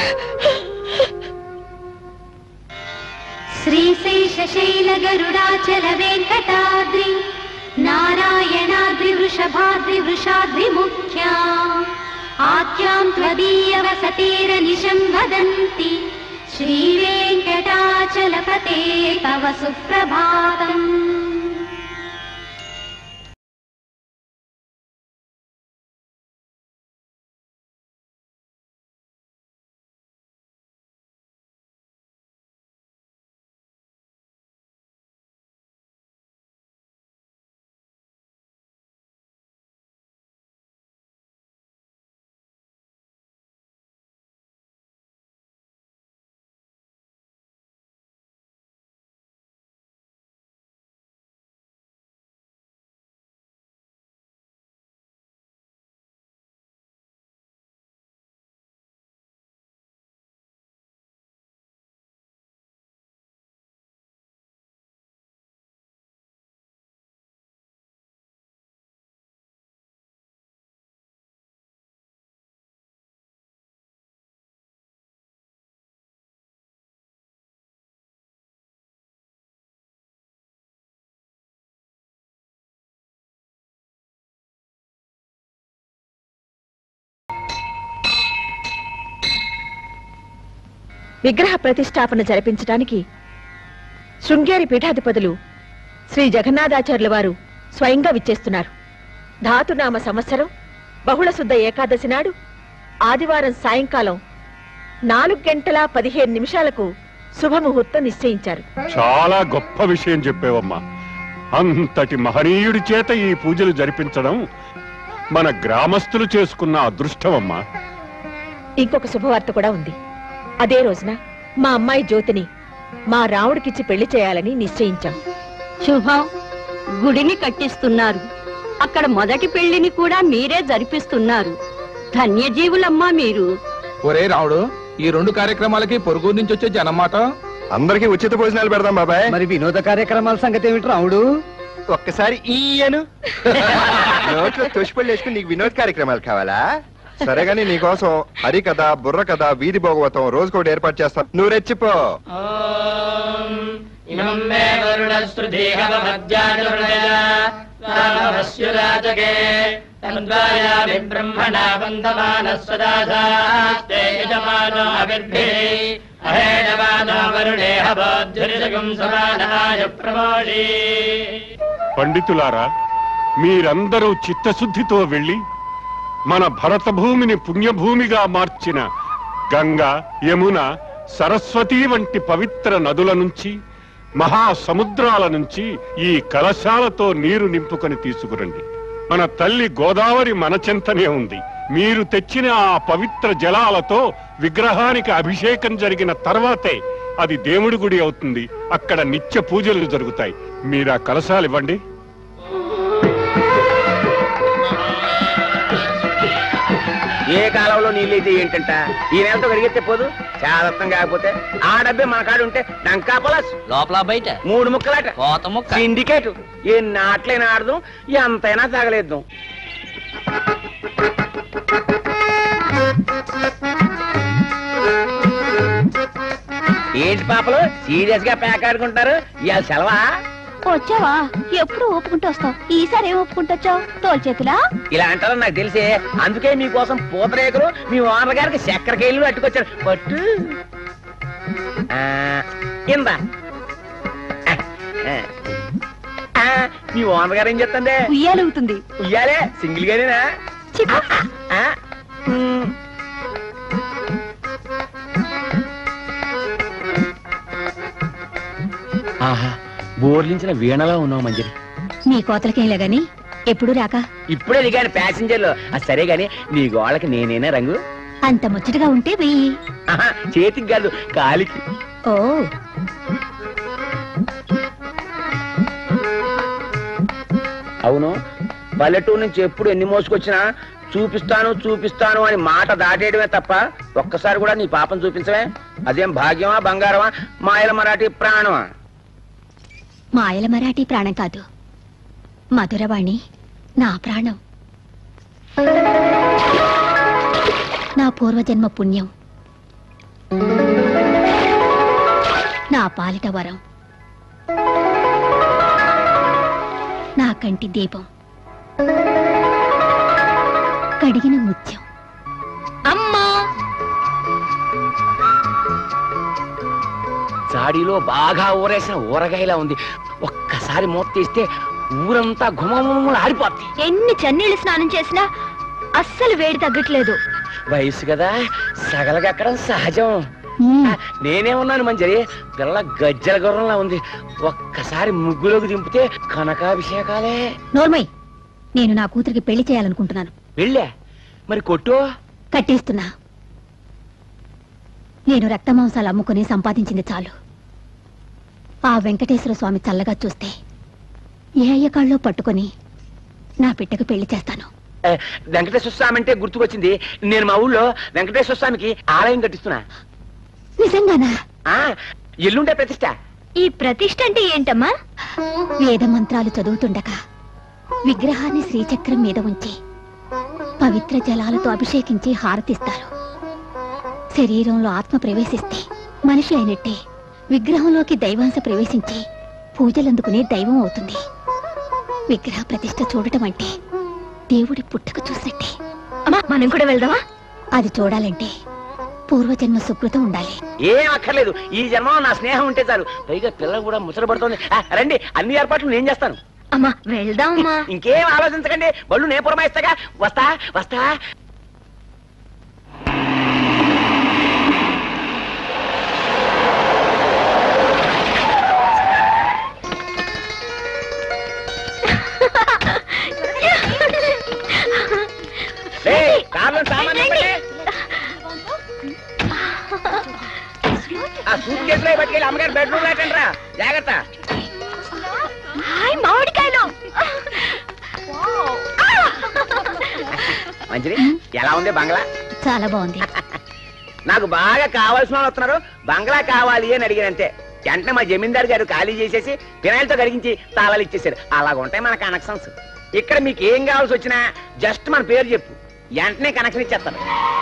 శ్రీశైల గరుడాచల వెంకటాద్రి నారాయణాద్రి వృషభాద్రి వృషాద్రి ముఖ్యా ఆద్యాం త్వదీయ వసతేరనిశం వదంతి శ్రీ వెంకటాచలపతే తవ సుప్రభాతం. విగ్రహ ప్రతిష్టాపన జరిపించడానికి శృంగేరి పీఠాధిపతులు శ్రీ జగన్నాథాచార్యుల వారు స్వయంగా విచ్చేస్తున్నారు. ధాతునామ సంవత్సరం బహుళ శుద్ధ ఏకాదశి నాడు ఆదివారం సాయంకాలం 4:15 శుభముహూర్తం నిశ్చయించారు. చాలా గొప్ప విషయం చెప్పేవమ్మా. అంతటి మహనీయుడి చేత ఈ పూజలు జరిపించడం మన గ్రామస్తులు చేసుకున్న అదృష్టమమ్మా. ఇంకొక శుభవార్త కూడా ఉంది. అదే రోజున మా అమ్మాయి జ్యోతిని మా రావుడికిచ్చి పెళ్లి చేయాలని నిశ్చయించాం. శుభం, గుడిని కట్టిస్తున్నారు. అక్కడ మొదటి పెళ్లిని కూడా మీరే జరిపిస్తున్నారు. ధన్యజీవులమ్మా మీరు. ఒరే రావుడు, ఈ 2 కార్యక్రమాలకి పొరుగు నుంచి వచ్చే జనమాట. అందరికి ఉచిత భోజనాలు పెడదాం బాబాయ్. మరి వినోద కార్యక్రమాల సంగతి ఏమిటి రావుడు? ఒక్కసారి ఈయను నోట్లో తుష్పళ్ళు వేసుకుని నీకు వినోద్ కార్యక్రమాలు కావాలా? సరే గాని నీకోసం హరికథ, బుర్ర కథ, వీధి భోగవతం రోజుకోటి ఏర్పాటు చేస్తాం. నువ్వు రెచ్చిపో. పండితులారా, మీరందరూ చిత్తశుద్ధితో వెళ్ళి మన భరత భూమిని పుణ్యభూమిగా మార్చిన గంగా, యమున, సరస్వతి వంటి పవిత్ర నదుల నుంచి, మహాసముద్రాల నుంచి ఈ కలశాలతో నీరు నింపుకొని తీసుకురండి. మన తల్లి గోదావరి మన చెంతనే ఉంది. మీరు తెచ్చిన ఆ పవిత్ర జలాలతో విగ్రహానికి అభిషేకం జరిగిన తర్వాతే అది దేవుడి గుడి అవుతుంది. అక్కడ నిత్య పూజలు జరుగుతాయి. మీరు ఆ కలశాలు ఇవ్వండి. ఏ కాలంలో నీళ్ళైతే ఏంటంట, ఈ నెలతో కడిగితే పోదు. చాదత్తం కాకపోతే ఆ డబ్బే మన కాడు ఉంటే డంకా పొలస్ లోపల బయట 3 ముక్కలాట కోత ముక్క సిండికేట్. ఏ నాట్లైనా ఆడదాం, ఎంతైనా తగలేద్దాం. ఏంటి పాపలు సీరియస్ గా ప్యాక్ ఆడుకుంటారు? ఇవాళ సెలవా? వచ్చావా? ఎప్పుడు ఒప్పుకుంటూ వస్తావు, ఈసారి ఏం ఒప్పుకుంటొచ్చావు? తోలు చేతులా? ఇలా అంటారని నాకు తెలిసే, అందుకే మీకోసం పూతరేకులు, మీ ఓనర్ గారికి చక్కెరకేళ్ళు అట్టుకొచ్చారు. పట్టు ఇందా. మీ ఓనర్ గారు ఏం చెప్తుంది? ఉయ్యాలవుతుంది. ఉయ్యాలే సింగిల్ గానేనా? ఆహా, బోర్లించిన వీణలా ఉన్నావు మంజరి. నీ కోతలకేంలే గాని ఎప్పుడు రాక ఇప్పుడే దిగాను ప్యాసింజర్లు. సరే గాని నీ గోళ్ళకి నేనేనా రంగు? అంత ముచ్చటగా ఉంటే వెయ్యి. చేతికి కాదు, కాలికి. ఓ అవును, పల్లెటూరు నుంచి ఎప్పుడు ఎన్ని మోసుకొచ్చినా చూపిస్తాను చూపిస్తాను అని మాట దాటేయడమే తప్ప ఒక్కసారి కూడా నీ పాపం చూపించవే. అదేం భాగ్యమా, బంగారమా, మాయల మరాఠీ ప్రాణమా? మాయల మరాఠీ ప్రాణం కాదు, మధురవాణి నా ప్రాణం. నా పూర్వజన్మ పుణ్యం, నా పాలిట వరం, నా కంటి దీపం, కడిగిన ముత్యం. అమ్మా, జాడీలో బాగా ఊరేసిన ఊరగాయలా ఉంది. ఒక్కసారి మూత తీస్తే ఊరంతా గుమగుమలు ఆడిపోద్ది. ఎన్ని చన్నీళ్ళు స్నానం చేసినా అస్సలు వేడి తగ్గట్లేదు. వయసు కదా, సగలగక్కడం సహజం. నేనే ఉన్నాను మంజరి, పిల్ల గజ్జల గుర్రంలా ఉంది. ఒక్కసారి ముగ్గులోకి దింపితే కనకాభిషేకాలే. నోర్మై, నేను నా కూతురికి పెళ్లి చేయాలనుకుంటున్నాను. వెళ్ళా మరి కొట్టు కట్టేస్తున్నా. నేను రక్తమాంసాలు అమ్ముకుని సంపాదించింది చాలు. ఆ వెంకటేశ్వర స్వామి చల్లగా చూస్తే ఏ అయ్యకాళ్ళలో పట్టుకొని నా బిడ్డకు పెళ్లి చేస్తాను. వెంకటేశ్వర స్వామి అంటే గుర్తుకొచ్చింది. నేను మా ఊళ్ళో వెంకటేశ్వర స్వామికి ఆలయం కట్టిస్తున్నా. నిజంగానా? ఎల్లుండే ప్రతిష్ట. ఈ ప్రతిష్ట అంటే ఏంటమ్మా? వేద మంత్రాలు చదువుతుండగా విగ్రహాన్ని శ్రీచక్రం మీద ఉంచి పవిత్ర జలాలతో అభిషేకించి హారతిస్తారు. శరీరంలో ఆత్మ ప్రవేశిస్తే మనిషి అయినట్టే విగ్రహంలోకి దైవాంశ ప్రవేశించి పూజలందుకునే దైవం అవుతుంది. విగ్రహ ప్రతిష్ట చూడటం అంటే దేవుడి పుట్టుక చూసినట్టే. అమ్మా, మనం కూడా వెళ్దామా? అది చూడాలంటే పూర్వజన్మ సుకృతం ఉండాలి. ఏం అక్కర్లేదు, ఈ జన్మ నా స్నేహం ఉంటే చాలు. పైగా పిల్ల కూడా ముచ్చటపడుతోంది. రండి, అన్ని ఏర్పాట్లు నేను చేస్తాను. అమ్మా వెళ్దామమ్మా. ఇంకేం ఆలోచించకండి, బళ్ళు నేను పురమాయిస్తాగా. వస్తా వస్తా. ఆ సూట్ కేసులో పట్టుకెళ్ళి అమ్మగారు బెడ్రూమ్ లేకండి రా, జాగ్రత్త. హాయ్ మామిడికాయలు. మంచిది. ఎలా ఉంది బంగ్లా? చాలా బాగుంది. నాకు బాగా కావాల్సిన వాళ్ళు వస్తున్నారు, బంగ్లా కావాలి అని అడిగానంతే. వెంటనే మా జమీందారు గారు ఖాళీ చేసేసి ఫినాయిల్తో కడిగించి తాళాలు ఇచ్చేసారు. అలాగుంటాయి మన కనెక్షన్స్. ఇక్కడ మీకు ఏం కావాల్సి వచ్చినా జస్ట్ మన పేరు చెప్పు, వెంటనే కనెక్షన్ ఇచ్చేస్తాను.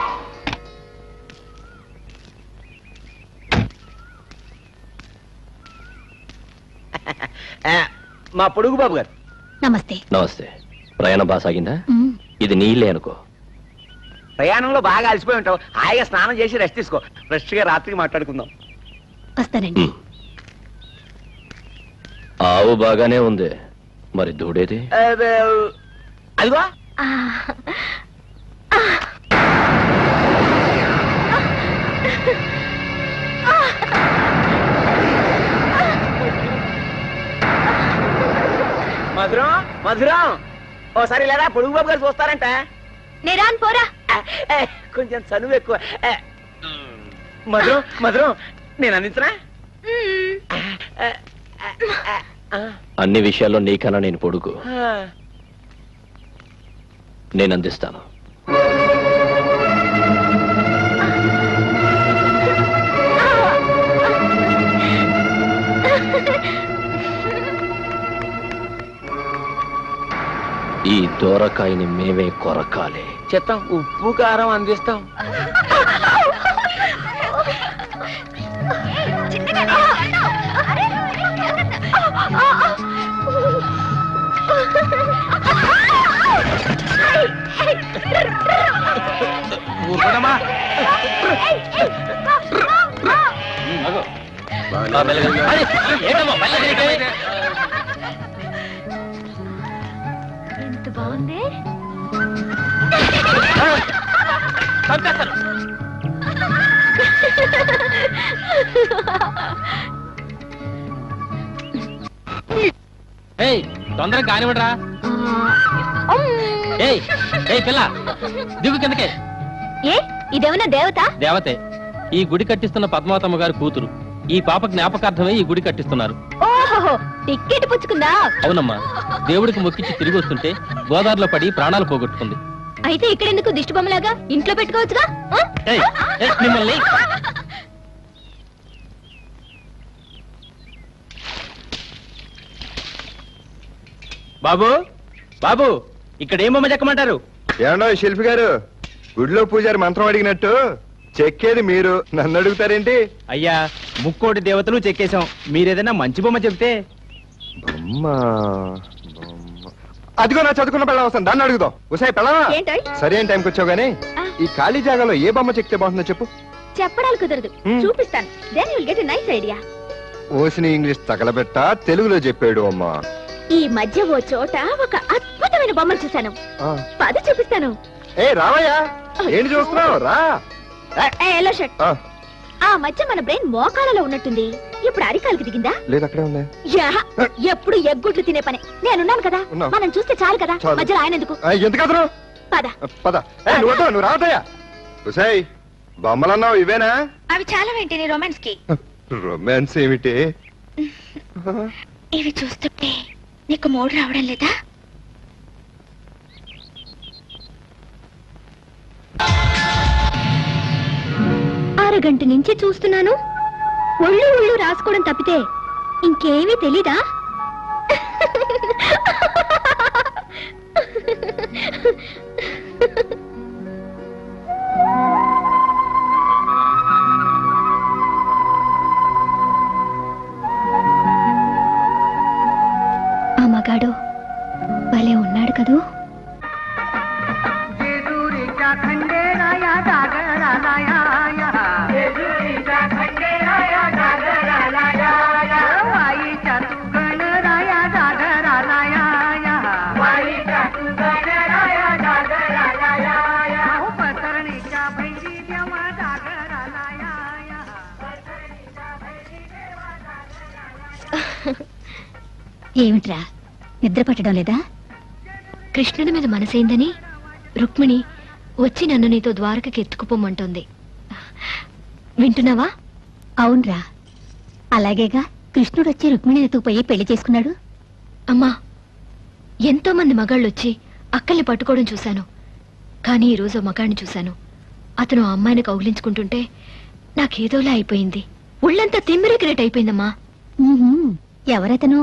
మా పొడుగు బాబు గారు. నమస్తే. నమస్తే. ప్రయాణం బాగా సాగిందా? ఇది నీ ఇల్లే అనుకో. ప్రయాణంలో బాగా అలసిపోయి ఉంటావు, హాయిగా స్నానం చేసి రెస్ట్ తీసుకో. ఫ్రెష్ గా రాత్రికి మాట్లాడుకుందాం. వస్తానండి. ఆవు బాగానే ఉంది, మరి దూడేది? అదిగో. మధురం మధురం, ఓసారి లేదా పొడుగు బాబు గారు చూస్తారంట. నేరాన్ పోరా. కొంచెం చనువు ఎక్కువ. మధురం మధురం, నేను అందించనా? అన్ని విషయాల్లో నీకన్నా నేను పొడుగు, నేను అందిస్తాను. ఈ దోరకాయని మేమే కొరకాలి. చెత్తం ఉప్పు కారం అందిస్తాం. ఊరుకోనమ్మా. ఎంత బాగుంది. తొందరగా కానివ్వడరా. పిల్ల దిగు కిందకే. ఏ ఇదేమన్నా దేవత? దేవతే. ఈ గుడి కట్టిస్తున్న పద్మావతమ్మ గారి కూతురు. ఈ పాప జ్ఞాపకార్థమే ఈ గుడి కట్టిస్తున్నారు. ఓహో, టికెట్ పుచ్చుకుందా? అవునమ్మా, దేవుడికి మొక్కిచ్చి తిరిగి వస్తుంటే గోదావరిలో పడి ప్రాణాలు పోగొట్టుకుంది. అయితే ఇక్కడెందుకు దిష్టి బొమ్మలాగా? ఇంట్లో పెట్టుకోవచ్చుగా. మిమ్మల్ని బాబు బాబు, ఇక్కడ ఏం బొమ్మ చెక్కమంటారు? ఏమన్నా శిల్పి గారు, గుడిలో పూజారి మంత్రం అడిగినట్టు చెక్కేది మీరు, నన్ను అడుగుతారేంటి? అయ్యా, ముక్కోటి దేవతలు చెక్కేశాం, మీరేదైనా మంచి బొమ్మ చెప్తే. బొమ్మ అదిగో నా చదువుకున్న పెళ్ళ వస్తాను, దాన్ని అడుగుదాం. ఉసాయి పెళ్ళవా, సరే అయిన టైంకి వచ్చావు గానీ ఈ ఖాళీ జాగాలో ఏ బొమ్మ చెక్కితే బాగుంటుందో చెప్పు. చెప్పడాలు కుదరదు, చూపిస్తాను. Then you will get a nice idea. ఓసిని ఇంగ్లీష్ తగలబెట్ట, తెలుగులో చెప్పాడు అమ్మా. ఈ మధ్య ఓ చోట ఒక అద్భుతమైన బొమ్మను చూశాను, పద చూపిస్తాను. ఏ రావయ్యా, ఏంటి చూస్తున్నావు? రా. Yellow shirt. ఆ మధ్య మన బ్రెయిన్ మోకాలలో ఉన్నట్టుంది, ఇప్పుడు అరికాలకి దిగిందా? లేదు, అక్కడే ఉంది. ఎప్పుడు ఎగ్గుట్లు తినే పని. నేనున్నాను కదా, మనం చూస్తే చాలు కదా, మధ్యలో ఆయన ఎందుకు? ఎందుకు? పద పద. నువ్వు రావద్దయ్యా. ఉసాయి, బొమ్మలన్నావు ఇవేనా? అవి చాలా ఏంటి నీ రొమాన్స్ కి? రొమాన్స్ ఏమిటి? ఇవి చూస్తుంటే నీకు మూడు రావడం లేదా? అరగంట నుంచి చూస్తున్నాను, ఒళ్ళు ఒళ్ళు రాసుకోవడం తప్పితే ఇంకేమీ తెలీదా? ఆ మగాడు భలే ఉన్నాడు కదూ. ఏమిట్రా, నిద్ర పట్టడం లేదా? కృష్ణుడి మీద మనసైందని రుక్మిణి వచ్చి నన్ను నీతో ద్వారకకి ఎత్తుకుపోమంటోంది. వింటున్నావా? అవునరా, అలాగేగా కృష్ణుడు వచ్చి రుక్మిణిని ఎత్తుకుపోయి పెళ్లి చేసుకున్నాడు. అమ్మా, ఎంతో మంది మగాళ్ళు వచ్చి అక్కల్ని పట్టుకోవడం చూశాను, కానీ ఈరోజు మగాడిని చూశాను. అతను ఆ అమ్మాయిని కౌగిలించుకుంటుంటే నాకేదోలా అయిపోయింది. ఒళ్ళంతా తిమ్మిరెక్కినట్టు అయిపోయిందమ్మా. ఎవరతను?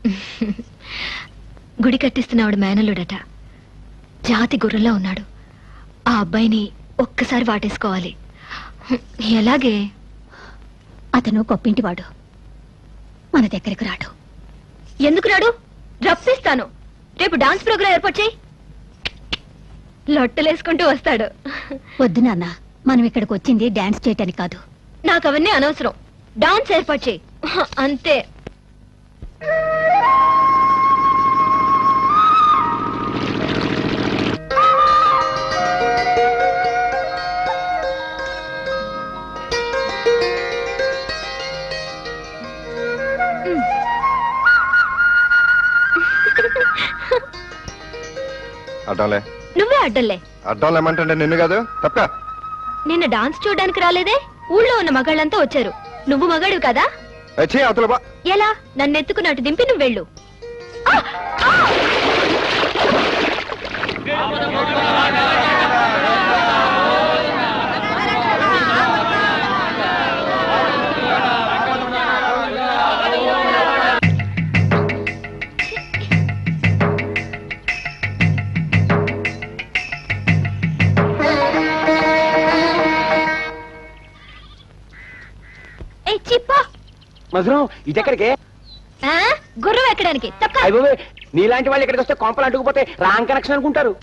గుడి కట్టిస్తున్నవాడు మేనల్లుడట. జాతి గుర్రంలా ఉన్నాడు. ఆ అబ్బాయిని ఒక్కసారి వాటేసుకోవాలి. ఎలాగే? అతను గొప్పింటివాడు, మన దగ్గరికి రాడు. ఎందుకు రాడు? రప్పిస్తాను. రేపు డాన్స్ ప్రోగ్రాం ఏర్పాటు చేయి. లొట్టలేసుకుంటూ వస్తాడు. వద్దు నాన్న, మనం ఇక్కడికి వచ్చింది డాన్స్ చేయటానికి కాదు. నాకు అవన్నీ అనవసరం. డాన్స్ ఏర్పాటు చేయి అంతే. అడ్డంలే. నువ్వే అడ్డల్లే. అడ్డం లేమంటే నిన్ను కాదు తప్ప. నిన్న డాన్స్ చూడడానికి రాలేదే? ఊళ్ళో ఉన్న మగాళ్ళంతా వచ్చారు. నువ్వు మగాడివి కదా? ఎలా? నన్ను ఎత్తుకున్నట్టు దింపి నువ్వు వెళ్ళు. మధురం ఇదెక్కడికి? గుర్రం ఎక్కడానికి. నీలాంటి వాళ్ళు ఇక్కడికి వస్తే కొంపలు అడ్డుకుపోతే రాంగ్ కనెక్షన్ అనుకుంటారు.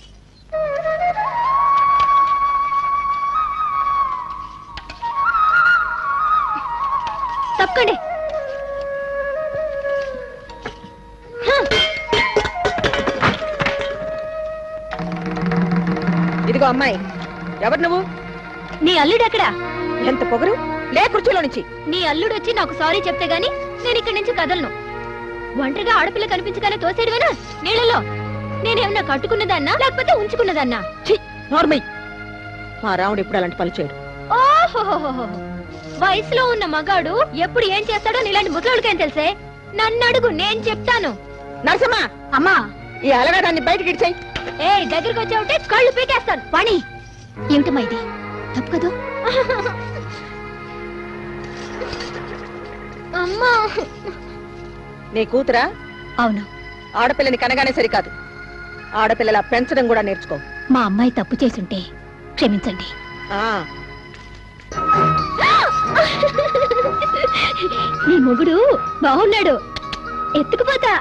తప్పకండి. ఇదిగో అమ్మాయి, ఎవరు నువ్వు? నీ అల్లుడు ఎక్కడా? ఎంత పొగరు! లే కుర్చీలో నుంచి. నీ అల్లుడు వచ్చి నాకు సారీ చెప్తే గాని నేను ఇక్కడి నుంచి కదలను. ఒంటరిగా ఆడపిల్ల కనిపించగానే తోసేడువేనా నీళ్ళలో? నేనేమన్నా కట్టుకున్నదన్నా లేకపోతే ఉంచుకున్నదన్నా? నార్మల్. మా రాముడు ఇప్పుడు అలాంటి పని చేయడు. ఓహోహోహో, వయసులో ఉన్న మగాడు ఎప్పుడు ఏం చేస్తాడో నీలాంటి ముసలోడికేం తెలుసే? నన్ను అడుగు, నేను చెప్తాను. నరసమ్మ, అమ్మా ఈ అలవేదాన్ని బయటకి ఇచ్చాయి. దగ్గరికి వచ్చావుంటే కళ్ళు పీకేస్తాను. వాణి, ఏమిటమ్మా ఇది? తప్పు కదా? అమ్మా, నీ కూతురా? అవును. ఆడపిల్లని కనగానే సరికాదు, ఆడపిల్లల పెంచడం కూడా నేర్చుకో. మా అమ్మాయి తప్పు చేసుంటే క్షమించండి. నీ మొగుడు బాగున్నాడు, ఎత్తుకుపోతా.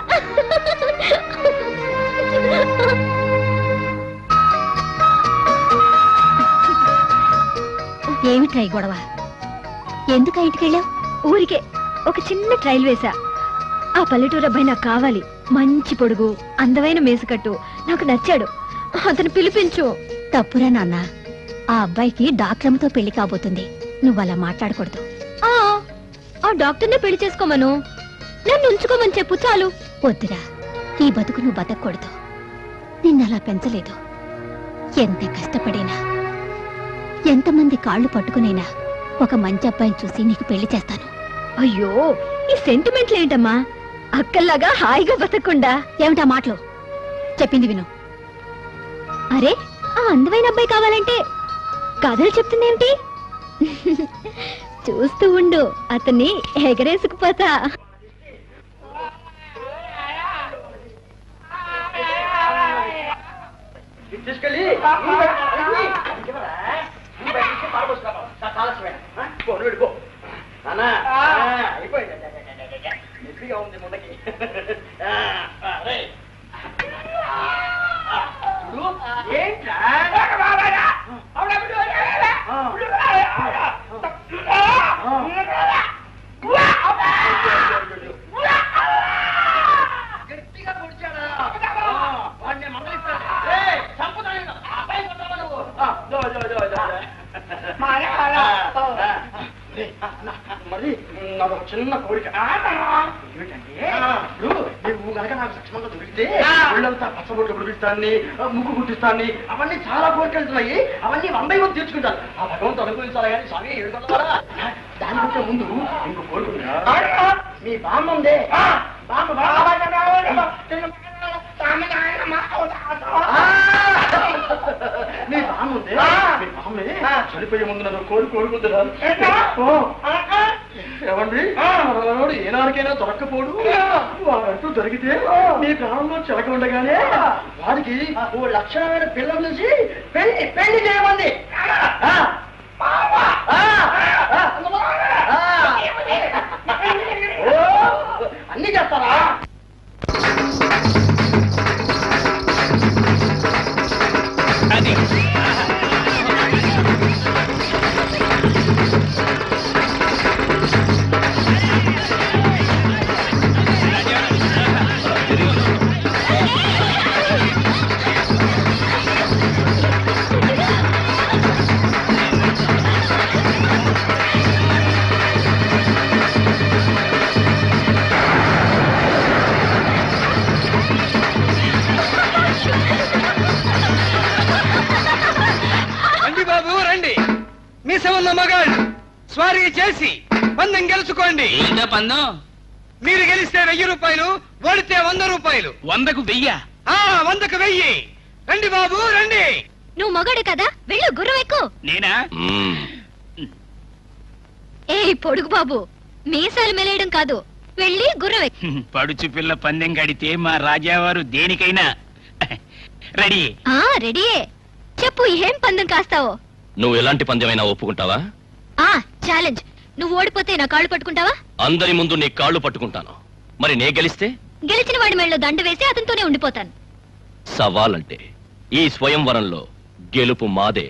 ఏమిట్రా ఈ గొడవ? ఎందుకు ఆ ఇంటికి వెళ్ళావు? ఊరికే ఒక చిన్న ట్రైల్ వేశా. ఆ పల్లెటూరు అబ్బాయి నాకు కావాలి. మంచి పొడుగు, అందమైన మేసుకట్టు, నాకు నచ్చాడు. అతను పిలిపించు. తప్పురా నాన్న, ఆ అబ్బాయికి డాక్టర్తో పెళ్లి కాబోతుంది. నువ్వు అలా మాట్లాడకూడదు. ఆ డాక్టర్నే పెళ్లి చేసుకోమను, నన్ను ఉంచుకోమని చెప్పు చాలు. వద్దురా, ఈ బతుకు నువ్వు బతకూడదు. నిన్నలా పెంచలేదు. ఎంత కష్టపడినా, ఎంతమంది కాళ్ళు పట్టుకునైనా ఒక మంచి అబ్బాయిని చూసి నీకు పెళ్లి చేస్తాను. అయ్యో, ఈ సెంటిమెంట్లు ఏంటమ్మా? అక్కల్లాగా హాయిగా బతకకుండా. ఏమిటా మాటలు? చెప్పింది విను. అరే, ఆ అందమైన అబ్బాయి కావాలంటే కథలు చెప్తుందేమిటి? చూస్తూ ఉండు, అతన్ని ఎగరేసుకుపోతా. తీసుకెళ్ళి నెప్పిగా ఉంది ముందకి. గట్టిగా పొడిచాడా వాడిని మంగళిస్తాడు. మరి నాకు ఒక చిన్న కోరిక ఏమిటంటే, నువ్వు కనుక నాకు సక్షమంగా దొరికితే ఒళ్ళంతా పచ్చబొట్లు పుడిపిస్తాన్ని, ముగ్గు పుట్టిస్తాన్ని, అవన్నీ చాలా కోరికలున్నాయి. అవన్నీ 100 తీర్చుకుంటాను. ఆ భగవంతు అనుకూలించాలి కానీ స్వామి ఏడుకొండవాడా. దానికంటే ముందు ఇంకో కోరుకుంటా. మీ బామ్మ ఉందే, బామ్మ చనిపోయే ముందు నన్ను కోరుకుంటున్నాను. ఏమండి ఏనాడికైనా దొరక్కపోడు, వాడంటూ దొరికితే మీ ప్రాణంలో చిలక ఉండగానే వాడికి ఓ లక్షణమైన పిల్లలు నుంచి పెళ్లి చేయమంది. అన్ని చేస్తారా? అది మీసమున్న మగాళ్ళు స్వారీ చేసి పందెం గెలుచుకోండి. ఏంటో పందెం? మీరు గెలిస్తే 1000 రూపాయలు, ఓడితే 100 రూపాయలు. 100కు 1000? 100కు 1000. రండి బాబు రండి. నువ్వు మొగడు కదా, వెళ్ళు గుర్రం ఎక్కు. నేనా? ఏ పొడుగు బాబు, మీసాలు మెలేయడం కాదు, వెళ్ళి గుర్రం ఎక్కు. పడుచు పిల్ల పందెం కడితే మా రాజావారు దేనికైనా రెడీ. రెడీయే. చెప్పు, ఏం పందెం కాస్తావో? నువ్వు ఎలాంటి పందెమైనా ఒప్పుకుంటావా? ఛాలెంజ్. నువ్వు ఓడిపోతే నా కాళ్ళు పట్టుకుంటావా? అందరి ముందు నీ కాళ్ళు పట్టుకుంటాను. మరి నే గెలిస్తే? గెలిచిన వాడి మెళ్ళలో దండ వేసి అతనితోనే ఉండిపోతాను. సవాలంటే ఈ స్వయంవరంలో గెలుపు మాదే.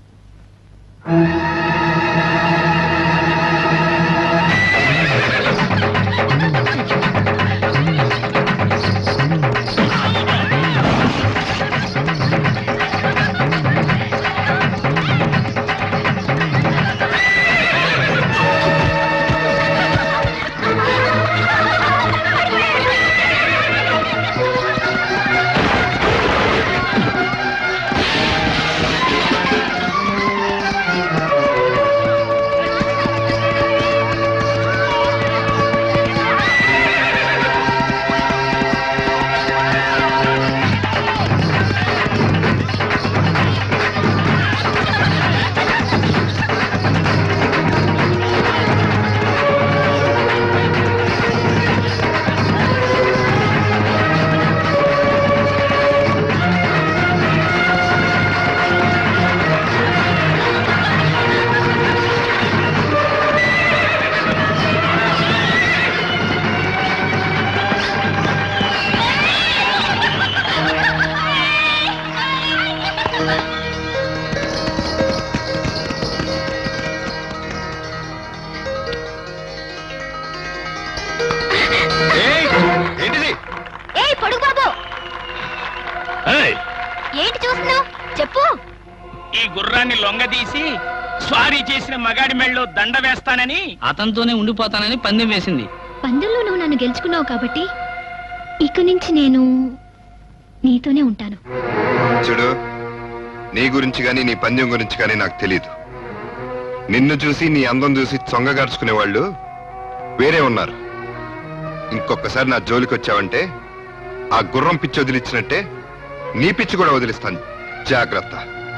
ఏంటి చూస్తున్నావు? చెప్పు. ఈ గుర్రాన్ని లొంగదీసి స్వారీ చేసిన మగాడి మెళ్ళలో దండ వేస్తానని, అతనితోనే ఉండిపోతానని పందెం వేసింది. పందెంలో నువ్వు నన్ను గెలుచుకున్నావు కాబట్టి ఇక నుంచి నేను నీతోనే ఉంటాను. చూడు, నీ గురించి గాని నీ పందెం గురించి గాని నాకు తెలీదు. నిన్ను చూసి నీ అందం చూసి చొంగగార్చుకునే వాళ్ళు వేరే ఉన్నారు. ఇంకొకసారి నా జోలికి వచ్చావంటే ఆ గుర్రం పిచ్చి వదిలిచ్చినట్టే నీ పిచ్చి కూడా వదిలిస్తాను. జాగ్రత్త.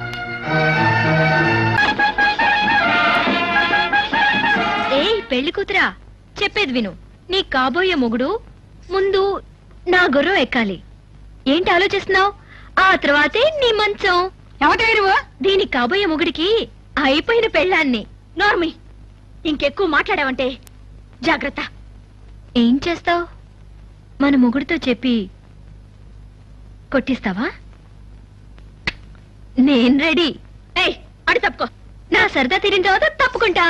పెళ్లి కూతురా, చెప్పేది విను. నీ కాబోయే మొగుడు ముందు నా గుర్రం ఎక్కాలి. ఏంటి ఆలోచిస్తున్నావు? ఆ తర్వాతే నీ మంచం. దీని కాబోయే మొగుడికి అయిపోయిన పెళ్ళాన్ని. నార్మి, ఇంకెక్కువ మాట్లాడావంటే జాగ్రత్త. ఏం చేస్తావు? మన మొగుడితో చెప్పి కొట్టిస్తావా? నేను రెడీ. అడి తప్పుకో. నా సరదా తీరిన తర్వాత తప్పుకుంటా.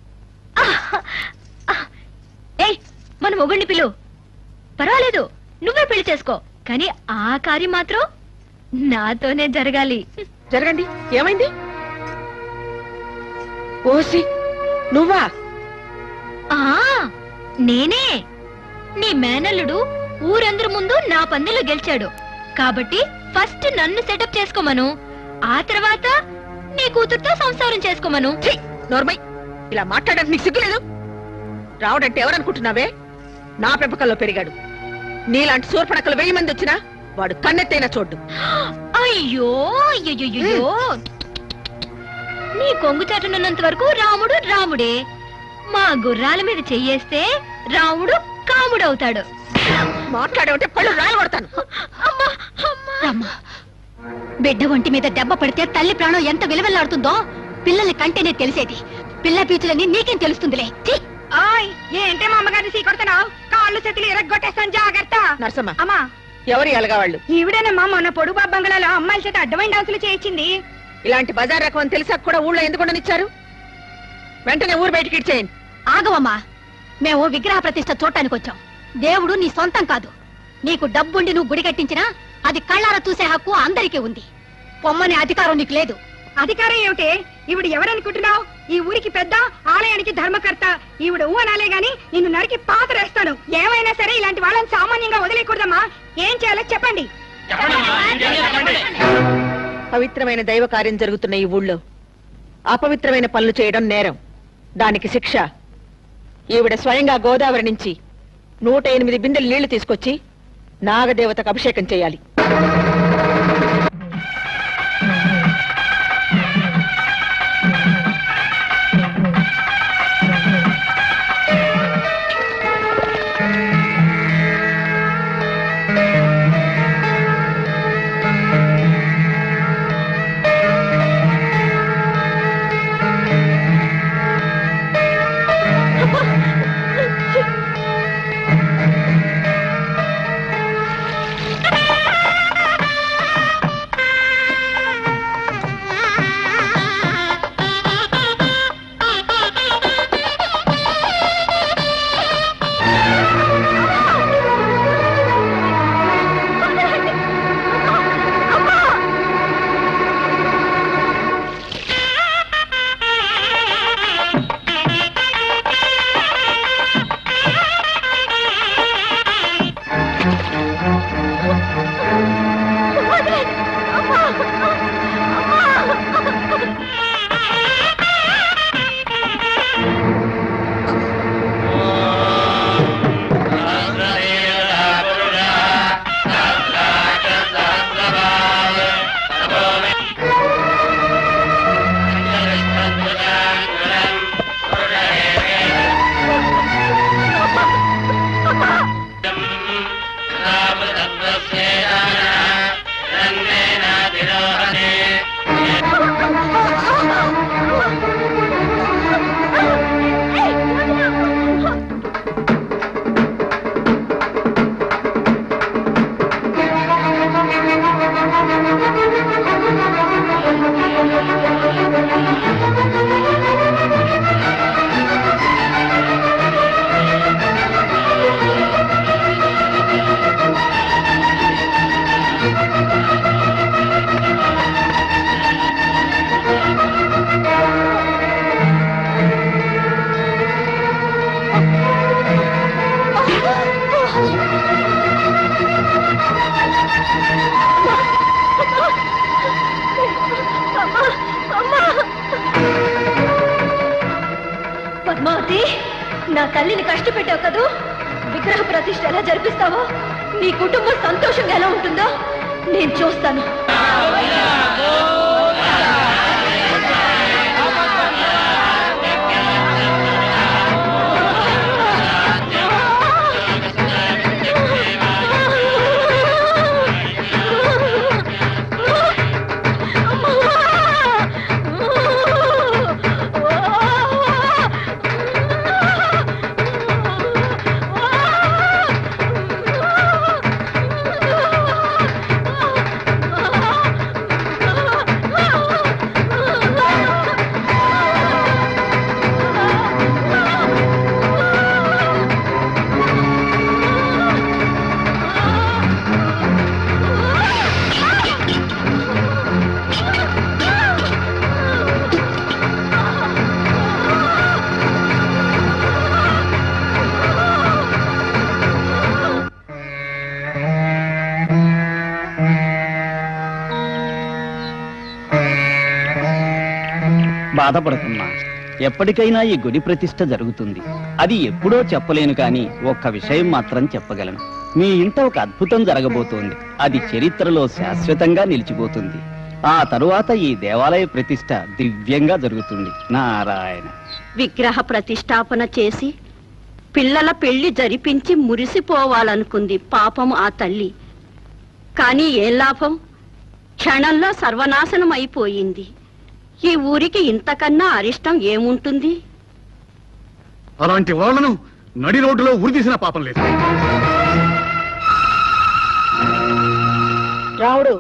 మన మొగుడిని పిలువు. పర్వాలేదు, నువ్వే పెళ్లి చేసుకో, కానీ ఆ కార్యం మాత్రం నాతోనే జరగాలి. జరగండి. ఏమైంది? ఓసి, నువ్వా? నేనే. నీ మేనల్లుడు ఊరందరి ముందు నా పందెంలో గెలిచాడు కాబట్టి ఫస్ట్ నన్ను సెటప్ చేసుకోమను. ఆ తర్వాత నీ కూతురుతో సంసారం చేసుకోమను. నోర్మై, ఇలా మాట్లాడడానికి నీకు సిగ్గులేదు? రావుడంటే ఎవరనుకుంటున్నావే? నా పెంపకంలో పెరిగాడు. నీలాంటి సూర్పణకలు 1000 మంది వచ్చినా వాడు కన్నెత్తైనా చూడ్డు. అయ్యో అయ్యో, నీ కొంగు చాటునున్నంత వరకు రాముడు రాముడే. మా గుర్రాల మీద చెయ్యేస్తే రాముడు కాముడవుతాడు. మాట్లాడే పళ్ళు రాలు కొడతాను. బిడ్డ ఒంటి మీద దెబ్బ పడితే తల్లి ప్రాణం ఎంత విలువెల్లాడుతుందో పిల్లల్ని కంటేనే తెలిసేది. పిల్ల పీచులని నీకేం తెలుస్తుందిలే. ఏంటే మా అమ్మగారిని సీకొడుతున్నావు? కాళ్ళు చేతులు ఎరగొట్టేస్తాను, జాగ్రత్త. నరసమ్మ, అమ్మా ఎవరు ఎలగా వాళ్ళు? ఈవిడేనమ్మా మొన్న పొడుగు బంగళాలో అమ్మాయిల చేత అడ్డమైన డాన్సులు చేయించింది. ఇలాంటి బజార్ రకం అని తెలిసాక కూడా ఊళ్ళో ఎందుకు ఉండనిచ్చారు? వెంటనే ఊరు బయటికి ఇచ్చేయండి. ఆగవమ్మా, మేము విగ్రహ ప్రతిష్ఠ చూడటానికి వచ్చాం. దేవుడు నీ సొంతం కాదు. నీకు డబ్బుండి నువ్వు గుడి కట్టించినా అది కళ్ళారా చూసే హక్కు అందరికీ ఉంది. పొమ్మనే అధికారం నీకు లేదు. అధికారం ఏమిటే? ఈవిడ ఎవరనుకుంటున్నావు? ఈ ఊరికి పెద్ద, ఆలయానికి ధర్మకర్త. ఈవిడ ఊ అనాలే గాని నిన్ను నరికి పాతరేస్తాను. ఏమైనా సరే ఇలాంటి వాళ్ళని సామాన్యంగా వదిలేకూడదమ్మా. ఏం చేయాలో చెప్పండి. పవిత్రమైన దైవ కార్యం జరుగుతున్న ఈ ఊళ్ళో అపవిత్రమైన పనులు చేయడం నేరం. దానికి శిక్ష ఈవిడ స్వయంగా గోదావరి నుంచి 108 బిందెలు నీళ్లు తీసుకొచ్చి నాగదేవతకు అభిషేకం చేయాలి. పద్మావతి, నా తల్లిని కష్టపెట్టావు కదూ. విగ్రహ ప్రతిష్ఠ ఎలా జరిపిస్తావో, నీ కుటుంబం సంతోషంగా ఎలా ఉంటుందో నేను చూస్తాను. బాధపడుతున్నా. ఎప్పటికైనా ఈ గుడి ప్రతిష్ఠ జరుగుతుంది. అది ఎప్పుడో చెప్పలేను, కానీ ఒక్క విషయం మాత్రం చెప్పగలను. మీ ఇంట ఒక అద్భుతం జరగబోతోంది. అది చరిత్రలో శాశ్వతంగా నిలిచిపోతుంది. ఆ తరువాత ఈ దేవాలయ ప్రతిష్ట దివ్యంగా జరుగుతుంది. నారాయణ. విగ్రహ ప్రతిష్టాపన చేసి పిల్లల పెళ్లి జరిపించి మురిసిపోవాలనుకుంది పాపం ఆ తల్లి. కానీ ఏం లాభం? క్షణంలో సర్వనాశనం అయిపోయింది. ఈ ఊరికి ఇంతకన్నా అరిష్టం ఏముంటుంది? అలాంటి వాళ్ళను నడి రోడ్డులో ఉరిదీసిన పాపం లేదు. రావుడు,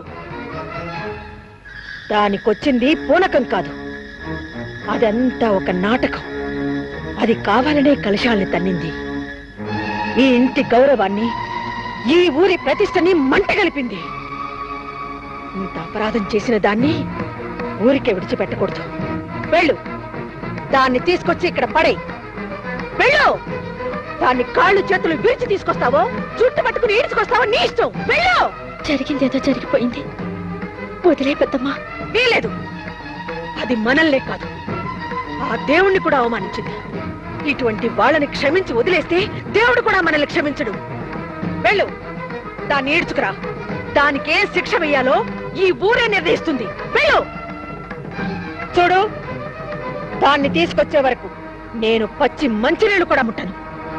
దానికొచ్చింది పూనకం కాదు, అదంతా ఒక నాటకం. అది కావాలనే కలశాల్ని తన్నింది. ఈ ఇంటి గౌరవాన్ని, ఈ ఊరి ప్రతిష్టని మంట కలిపింది. ఇంత అపరాధం చేసిన దాన్ని ఊరికే విడిచిపెట్టకూడదు. వెళ్ళు, దాన్ని తీసుకొచ్చి ఇక్కడ పడే. వెళ్ళు. దాన్ని కాళ్ళు చేతులు విరిచి తీసుకొస్తావో, చుట్టు పట్టుకుని ఈడ్చుకొస్తావో నీ ఇష్టం. వెళ్ళు. జరిగిందేదో జరిగిపోయింది, వదిలే పెద్దమ్మా. వీలేదు. అది మనల్నే కాదు, ఆ దేవుణ్ణి కూడా అవమానించింది. ఇటువంటి వాళ్ళని క్షమించి వదిలేస్తే దేవుడు కూడా మనల్ని క్షమించడు. వెళ్ళు, దాన్ని ఈడ్చుకురా. దానికి ఏ శిక్ష వేయాలో ఈ ఊరే నిర్ణయిస్తుంది. వెళ్ళు. చూడు, దాన్ని తీసుకొచ్చే వరకు నేను పచ్చి మంచినీళ్లు కూడా ముట్టను.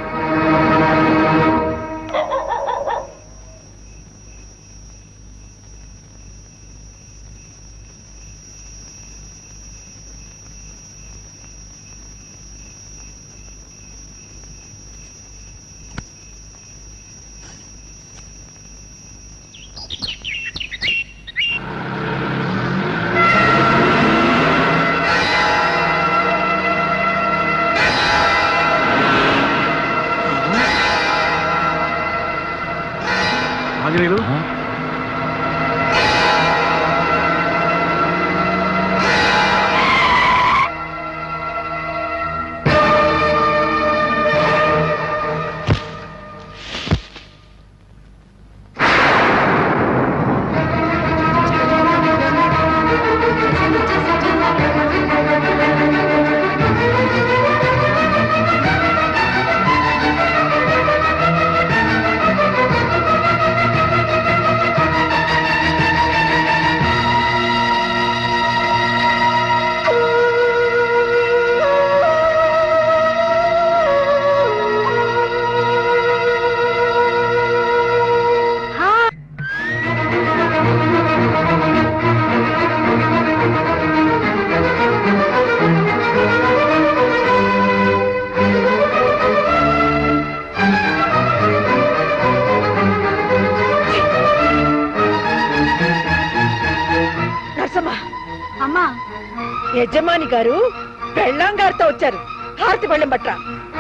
యజమాని గారు పెళ్ళాం గారితో వచ్చారు. హారతి బెళ్ళం పట్రా.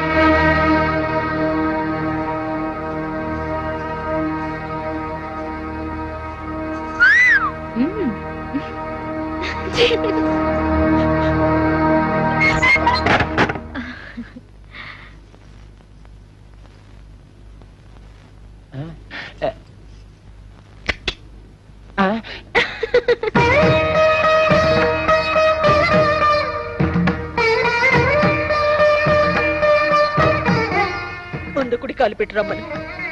ముందు కుడి కాలు పెట్టి రమ్మని.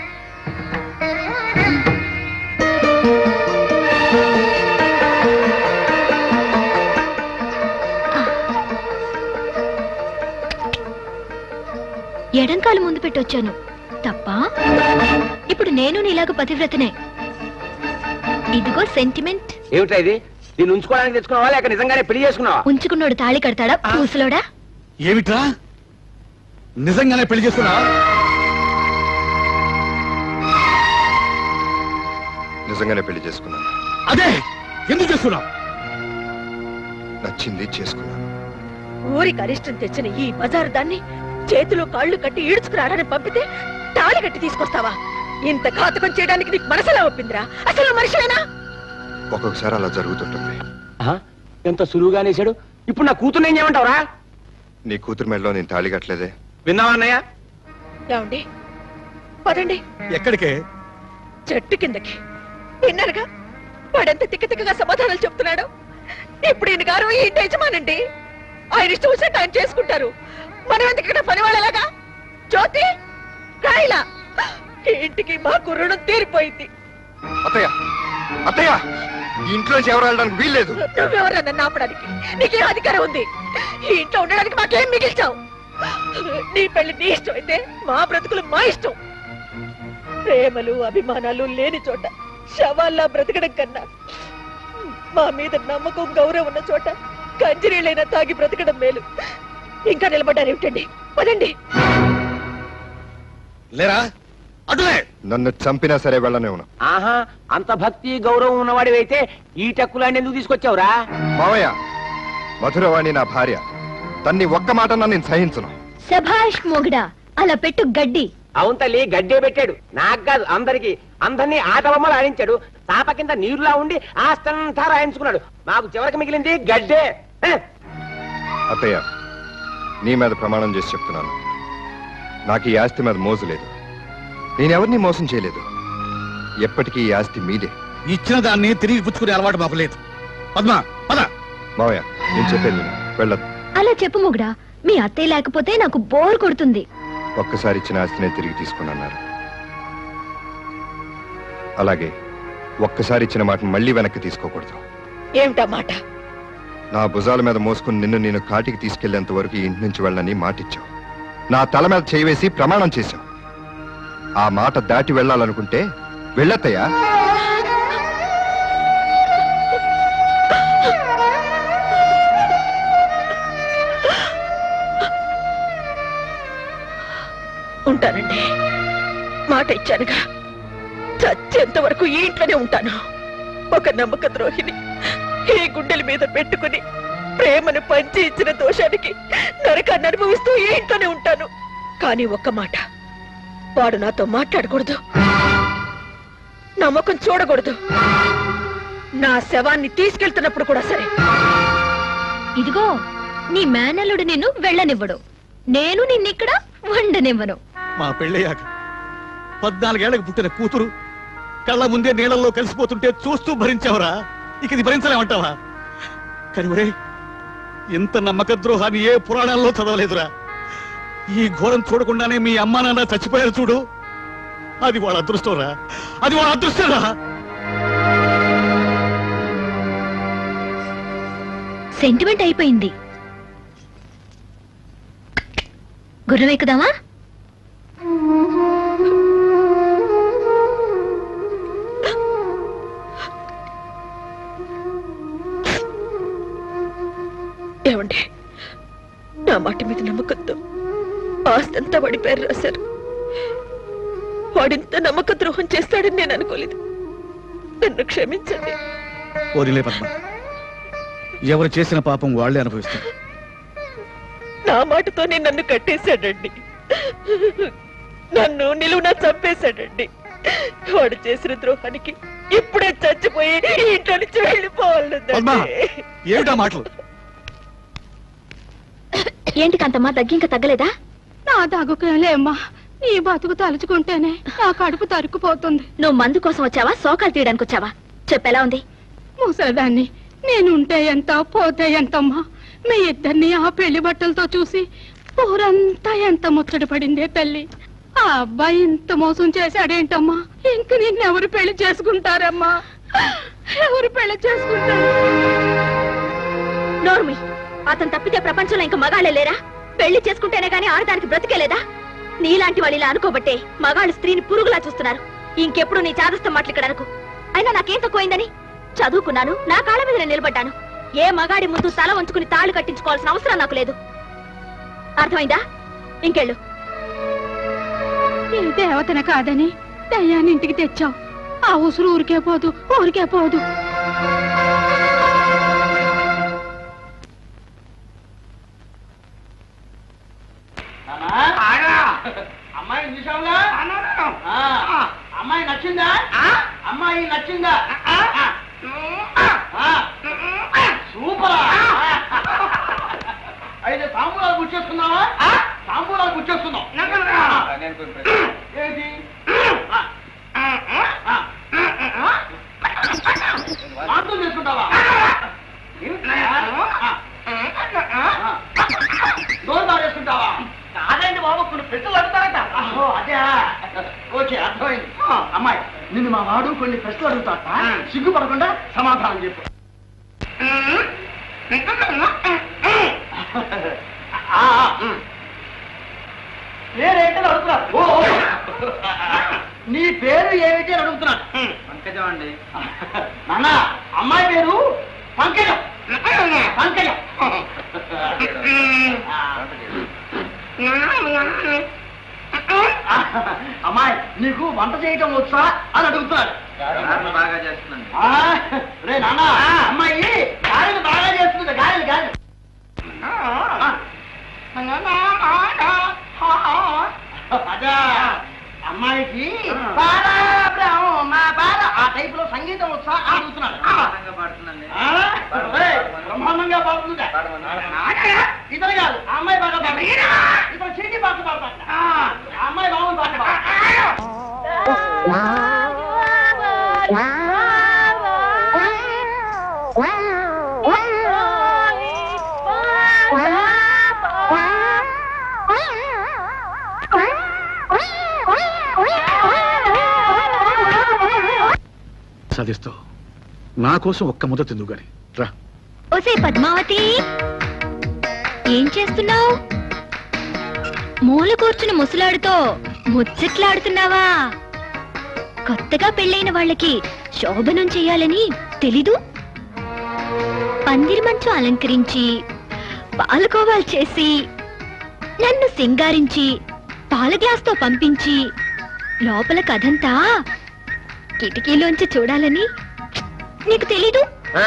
ఎడంకాలు ముందు పెట్టొచ్చాను తప్ప. ఇప్పుడు నేను నీలాగా పతివ్రతనే. ఇదిగో సెంటిమెంట్. ఏమిటా ఇది? దీన్ని ఉంచుకోవడానికి తెచ్చుకున్నావా లేక నిజంగానే పెళ్లి చేసుకున్నావా? ఉంచుకున్నాడు తాళి కడతాడా పూసలోడా? ఏమిట్రా నిజంగానే పెళ్లి చేసుకున్నావా? నిజంగానే పెళ్లి చేసుకున్నాను. అదే ఎందుకు చేసుకున్నావు? నచ్చింది చేసుకున్నాను. ఊరికి అరిష్టం తెచ్చిన ఈ బజారు దాన్ని చేతిలో కాళ్ళు కట్టి ఈడ్చుకురాడని పంపితే తాళి కట్టి తీసుకొస్తావా? ఇంత ఘాతకం చేయడానికి నీకు మనసులా ఒప్పిందిరా? అసలు మనిషివేనా? ఒక్కొక్కసారి అలా జరుగుతుంటుంది. ఎంత సులువుగానేశాడు. ఇప్పుడు నా కూతురు ఏం చేయమంటావురా? నీ కూతురు మెడలో నేను తాళి కట్టలేదే. విన్నావా అన్నయ్య? ఏమండి, పదండి. ఎక్కడికే? చెట్టు కిందకి. విన్నారుగా వాడెంత తిక్కతిక్కగా సమాధానాలు చెప్తున్నాడు. ఇప్పుడు ఈయన గారు ఈ ఇంటి యజమానండి. ఆయన ఇష్టం వచ్చినట్టు ఆయన చేసుకుంటారు. మనం ఎందుకు ఇక్కడ పని వాళ్ళలాగా? జ్యోతి రాయిలా ఈ ఇంటికి మా రుణం తీరిపోయింది. అత్తయ్య అత్తయ్య, ఈ ఇంట్లో నుంచి ఎవరు వెళ్ళడానికి వీల్లేదు. నువ్వెవరా నన్ను ఆపడానికి? నీకేం అధికారం ఉంది? ఈ ఇంట్లో ఉండడానికి మాకేం మిగిల్చావు? నీ పెళ్లి నీ ఇష్టం అయితే మా బ్రతుకులు మా ఇష్టం. ప్రేమలు అభిమానాలు లేని చోట శవాల్లా బ్రతకడం కన్నా మా మీద నమ్మకం గౌరవం ఉన్న చోట కంజిరీళ్ళైనా తాగి బ్రతకడం మేలు. ఇంకా నిలబడ్డారేమిటండి? పదండి. లేరా అటులే. నన్ను చంపినా సరే వెళ్ళనే ఉన్నా. ఆహా, అంత భక్తి గౌరవం ఉన్నవాడివైతే ఈ టక్కులాంటి ఎందుకు తీసుకొచ్చావురా? మావయ్య, మధురవాణి నా భార్య. తన్ని ఒక్క మాట నేను సహించను. శభాష్ మొగుడా, అలా పెట్టు గడ్డి. అవును తల్లి, గడ్డే పెట్టాడు. నాకు కాదు, అందరికి. అందరినీ ఆట బొమ్మలు ఆడించాడు. తాప కింద నీరులా ఉండి ఆస్తంతా రాయించుకున్నాడు. మాకు చివరికి మిగిలింది గడ్డే. అత్తయ్య, నీ మీద ప్రమాణం చేసి చెప్తున్నాను, నాకు ఈ ఆస్తి మీద మోజు లేదు. నేనెవరిని మోసం చేయలేదు. ఎప్పటికీ ఈ ఆస్తి మీదే. ఇచ్చిన దాన్ని తిరిగి పుచ్చుకునే అలవాటు మాకు లేదు. పద్మా, పద. మావయ్య, నేను చెప్పేది వెళ్ళదు. అలా చెప్పు మొగుడా, మీ అత్తయ్య లేకపోతే నాకు బోర్ కొడుతుంది. ఒక్కసారి ఇచ్చిన ఆస్తినే తిరిగి తీసుకున్నారు. అలాగే ఒక్కసారి ఇచ్చిన మాటను మళ్ళీ వెనక్కి తీసుకోకూడదు. ఏమిటా మాట? నా భుజాల మీద మోసుకుని నిన్ను నేను కాటికి తీసుకెళ్లేంత వరకు ఈ ఇంటి నుంచి వెళ్ళని మాటిచ్చావు. నా తల మీద చేయి వేసి ప్రమాణం చేశావు. ఆ మాట దాటి వెళ్ళాలనుకుంటే వెళ్ళత్తయ్యా. ఉంటానండి, మాట ఇచ్చానుగా. చచ్చేంత వరకు ఈ ఇంట్లోనే ఉంటాను. ఒక నమ్మక ద్రోహిని ఈ గుండెల మీద పెట్టుకుని ప్రేమను పంచి ఇచ్చిన దోషానికి నరకాన్ని అనుభవిస్తూ ఈ ఇంట్లోనే ఉంటాను. కానీ ఒక్క మాట, వాడు నాతో మాట్లాడకూడదు, నా ముఖం చూడకూడదు. నా శవాన్ని తీసుకెళ్తున్నప్పుడు కూడా సరే. ఇదిగో, నీ మేనల్లుడు నిన్ను వెళ్ళనివ్వడు, నేను నిన్నిక్కడ వండనివ్వను. మా పెళ్ళయ్యాక 14 ఏళ్లకు పుట్టిన కూతురు కళ్ళ ముందే నీళ్ళల్లో కలిసిపోతుంటే చూస్తూ భరించావరా? ఇక ఇది భరించలేమంటావా? కానీ ఒరే, ఇంత నమ్మక ద్రోహాన్ని ఏ పురాణాల్లో చదవలేదురా. ఈ ఘోరం చూడకుండానే మీ అమ్మా నాన్న చచ్చిపోయారు చూడు. అది వాళ్ళ అదృష్టంరా, అది వాళ్ళ అదృష్టంరా. సెంటిమెంట్ అయిపోయింది. గుర్రం ఎక్కుదామా? ఏమండి, నా మాట మీద నమ్మకంతో ఆస్తంతా వాడి పేరు రాశారు. వాడింత నమ్మక ద్రోహం చేస్తాడని నేను అనుకోలేదు. నన్ను క్షమించండి. ఓరిలే పద్మ, ఎవరు చేసిన పాపం వాళ్లే అనుభవిస్తారు. నా మాటతోనే నన్ను కట్టేశాడండి. నన్ను నిలువునా చంపేశాడండి. వాడు చేసిన ద్రోహానికి ఇప్పుడే చచ్చిపోయి ఇంట్లో నుంచి వెళ్ళిపోవాలి. ఏమిటా మాటలు? ఏంటి కాంతమ్మా, దగ్గింక తగ్గలేదా? నా దగ్గుకేలేమ్మా, నీ బతుకు తలుచుకుంటేనే నా కడుపు తరుక్కుపోతుంది. నువ్వు మందు కోసం వచ్చావా, సోకాలు తీయడానికి వచ్చావా? చెప్పెలా ఉంది? ముసలిదాన్ని, నేనుంటే ఎంత పోతే ఎంతమ్మా. మీ ఇద్దరిని ఆ పెళ్లి బట్టలతో చూసి ఊరంతా ఎంత ముచ్చట పడిందే తల్లి. ఆ అబ్బాయి ఇంత మోసం చేశాడేంటమ్మా. ఇంక నిన్నెవరు పెళ్లి చేసుకుంటారమ్మా? ఎవరు పెళ్లి చేసుకుంటారు? నోర్మి, అతను తప్పితే ప్రపంచంలో ఇంక మగాళ్ళే లేరా? పెళ్లి చేసుకుంటేనే గానీ ఆడదానికి బ్రతికేలేదా? నీలాంటి వాళ్ళు ఇలా అనుకోబట్టే మగాళ్ళు స్త్రీని పురుగులా చూస్తున్నారు. ఇంకెప్పుడు నీ చాదస్తం మాటలు ఇక్కడ అనుకో. అయినా నాకేం తక్కువైందని? చదువుకున్నాను, నా కాళ్ళ మీద నిలబడ్డాను. ఏ మగాడి ముందు తల వంచుకుని తాళు కట్టించుకోవాల్సిన అవసరం నాకు లేదు. అర్థమైందా? ఇంకెళ్ళు. ఈ దేవతన కాదని దయ్యాన్ని ఇంటికి తెచ్చావు. ఆ ఉసురు ఊరికే పోదు, ఊరికే పోదు. అమ్మాయి చూసావుగా? అమ్మాయి నచ్చిందా? అమ్మాయి నచ్చిందా? సూపరా! అయితే తాంబూలాలు గుర్చేసుకున్నావా? తాంబూలాలు గుర్చేసుకున్నావు ఏంటి? మాంసం చేసుకుంటావా? డోర్ బారేసుకుంటావా? కాదండి బాబు, ఇప్పుడు పెట్టులు అడుగుతారట. అదే ఓకే, అర్థమైంది. అమ్మాయి నిన్ను మా వాడు కొన్ని ప్రశ్నలు అడుగుతాట, సిగ్గుపడకుండా సమాధానం చెప్పు. పేరేంటని అడుగుతున్నాడు. నీ పేరు ఏమిటి అని అడుగుతున్నాడు. పంకజం అండి. నాన్న అమ్మాయి పేరు పంకజం. పంకజం. అమ్మాయి నీకు వంట చేయటం వచ్చా అని అడుగుతున్నాడు. బాగా చేస్తుందండి. రే నాన్న అమ్మాయి గారెలు బాగా చేస్తుంది. గారెలు గారెలు అదా అమ్మాయికి ఆ టైప్ లో సంగీతం వచ్చా అడుగుతున్నాడు. బ్రహ్మాండంగా పాడుతుంది. ఇతను కాదు, ఆ అమ్మాయి బాగా పాడుతుంది. ఇతను చెట్టి పాట పాడతాడు. ఆ అమ్మాయి బాగుంది పాట సాధిస్తావు. నా కోసం ఒక్క ముద్ద తిందు గాని రా. ఓసే పద్మావతి, ఏం చేస్తున్నావు? మూల కూర్చుని ముసలాడుతో ముచ్చట్లాడుతున్నావా? కొత్తగా పెళ్ళైన వాళ్ళకి శోభనం చెయ్యాలని తెలీదు? పందిరి మంచు అలంకరించి పాలకోవాలు చేసి నన్ను సింగారించి పాల గ్లాస్తో పంపించి లోపల కథంతా కిటికీలోంచి చూడాలని నీకు తెలీదు?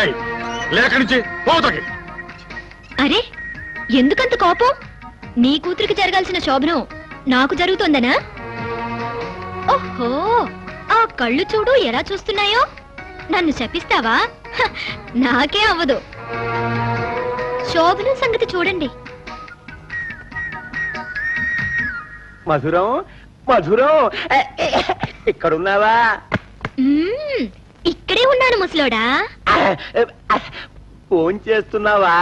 అరే, ఎందుకంత కోపం? నీ కూతురికి జరగాల్సిన శోభనం నాకు జరుగుతోందనా? ఓహో, ఆ కళ్ళు చూడు ఎలా చూస్తున్నాయో. నన్ను శపిస్తావా? నాకే అవ్వదు. శోభనం సంగతి చూడండి. మధురం, మధురం, ఇక్కడున్నావా? ఇక్కడే ఉన్నాను ముసలోడా. ఫోన్ చేస్తున్నావా?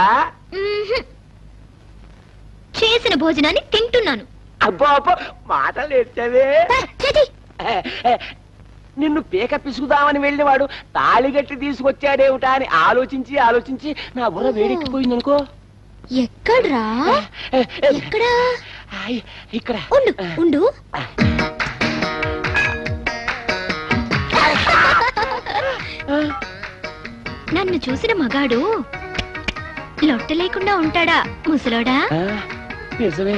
చేసిన భోజనాన్ని తింటున్నాను. అబ్బో అబ్బో, మాటలు ఎచ్చావే. నిన్ను పీక పిసుకుదామని వెళ్ళినవాడు తాళిగట్టి తీసుకొచ్చాడేమిటా అని ఆలోచించి ఆలోచించి నా బుర్ర వేడెక్కిపోయింది అనుకో. ఎక్కడ్రా? ఎక్కడా? ఇక్కడ ఉండు ఉండు. నన్ను చూసిన మగాడు లొట్ట లేకుండా ఉంటాడా ముసలోడా? నిజమే.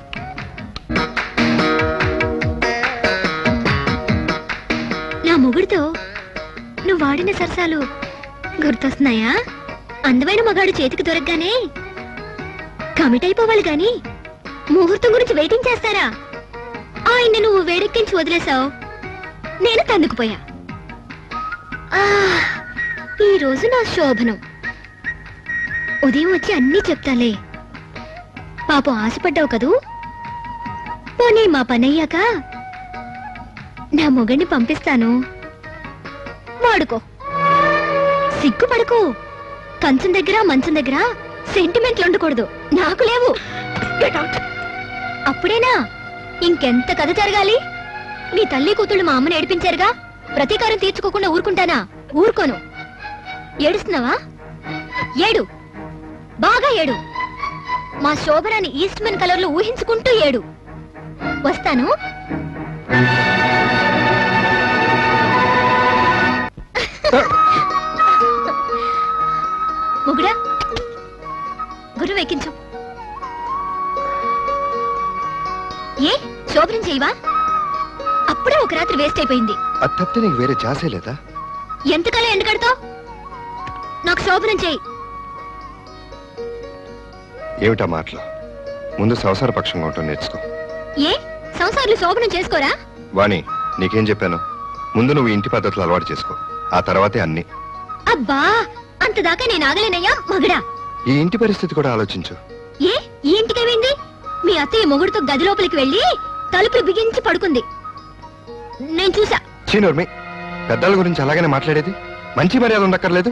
నా మొగుడితో నువ్వు వాడిన సరసాలు గుర్తొస్తున్నాయా? అందమైన మగాడు చేతికి దొరకగానే కమిట్ అయిపోవాలి గాని ముహూర్తం గురించి వెయిటింగ్ చేస్తారా? ఆయన్ని నువ్వు వేడెక్కించి వదిలేసావు, నేను తందుకుపోయా. ఈ రోజు నా శోభనం. ఉదయం వచ్చి అన్నీ చెప్తాలే. పాపం ఆశపడ్డావు కదూ. పోనీ మా పనయ్యాక నా మొగడిని పంపిస్తాను, వాడుకో. సిగ్గుపడకు. కంచం దగ్గర మంచం దగ్గర సెంటిమెంట్లు ఉండకూడదు. నాకు లేవు. అప్పుడేనా ఇంకెంత కథ జరగాలి? నీ తల్లి కూతుళ్ళు మా అమ్మని ఏడిపించారుగా, ప్రతీకారం తీర్చుకోకుండా ఊరుకుంటానా? ఊరుకోను. ఏడుస్తున్నావా? ఏడు, బాగా ఏడు. మా శోభనాన్ని ఈస్ట్ మెన్ కలర్ లో ఊహించుకుంటూ ఏడు. వస్తాను. మొగుడా, గుర్రం ఎక్కించు. ఏ శోభనం చేయవా? అప్పుడే ఒక రాత్రి వేస్ట్ అయిపోయింది. అది తప్పితే నీకు వేరే ఛాన్సే లేదా? ఎంతకాలం ఎండకడతావు? నాకు శోభనం చేయి. ఏమిటా మాటలు? ముందు సంసార పక్షంగా ఉంటాం నేర్చుకో. ఏ సంసార్లు శోభనం చేసుకోరా? వాణి, నీకేం చెప్పాను? ముందు నువ్వు ఇంటి పద్ధతులు అలవాటు చేసుకో, ఆ తర్వాతే అన్ని. అబ్బా, అంతదాకా నేను ఆగలేనయ్యా మగడా. ఈ ఇంటి పరిస్థితి కూడా ఆలోచించు. ఏ ఈ ఇంటికేమైంది? మీ అత్తయ్య మొగుడుతో గది లోపలికి వెళ్ళి తలుపులు బిగించి పడుకుంది, నేను చూసా. చీనూర్మి, పెద్దల గురించి అలాగనే మాట్లాడేది? మంచి మర్యాద ఉండక్కర్లేదు.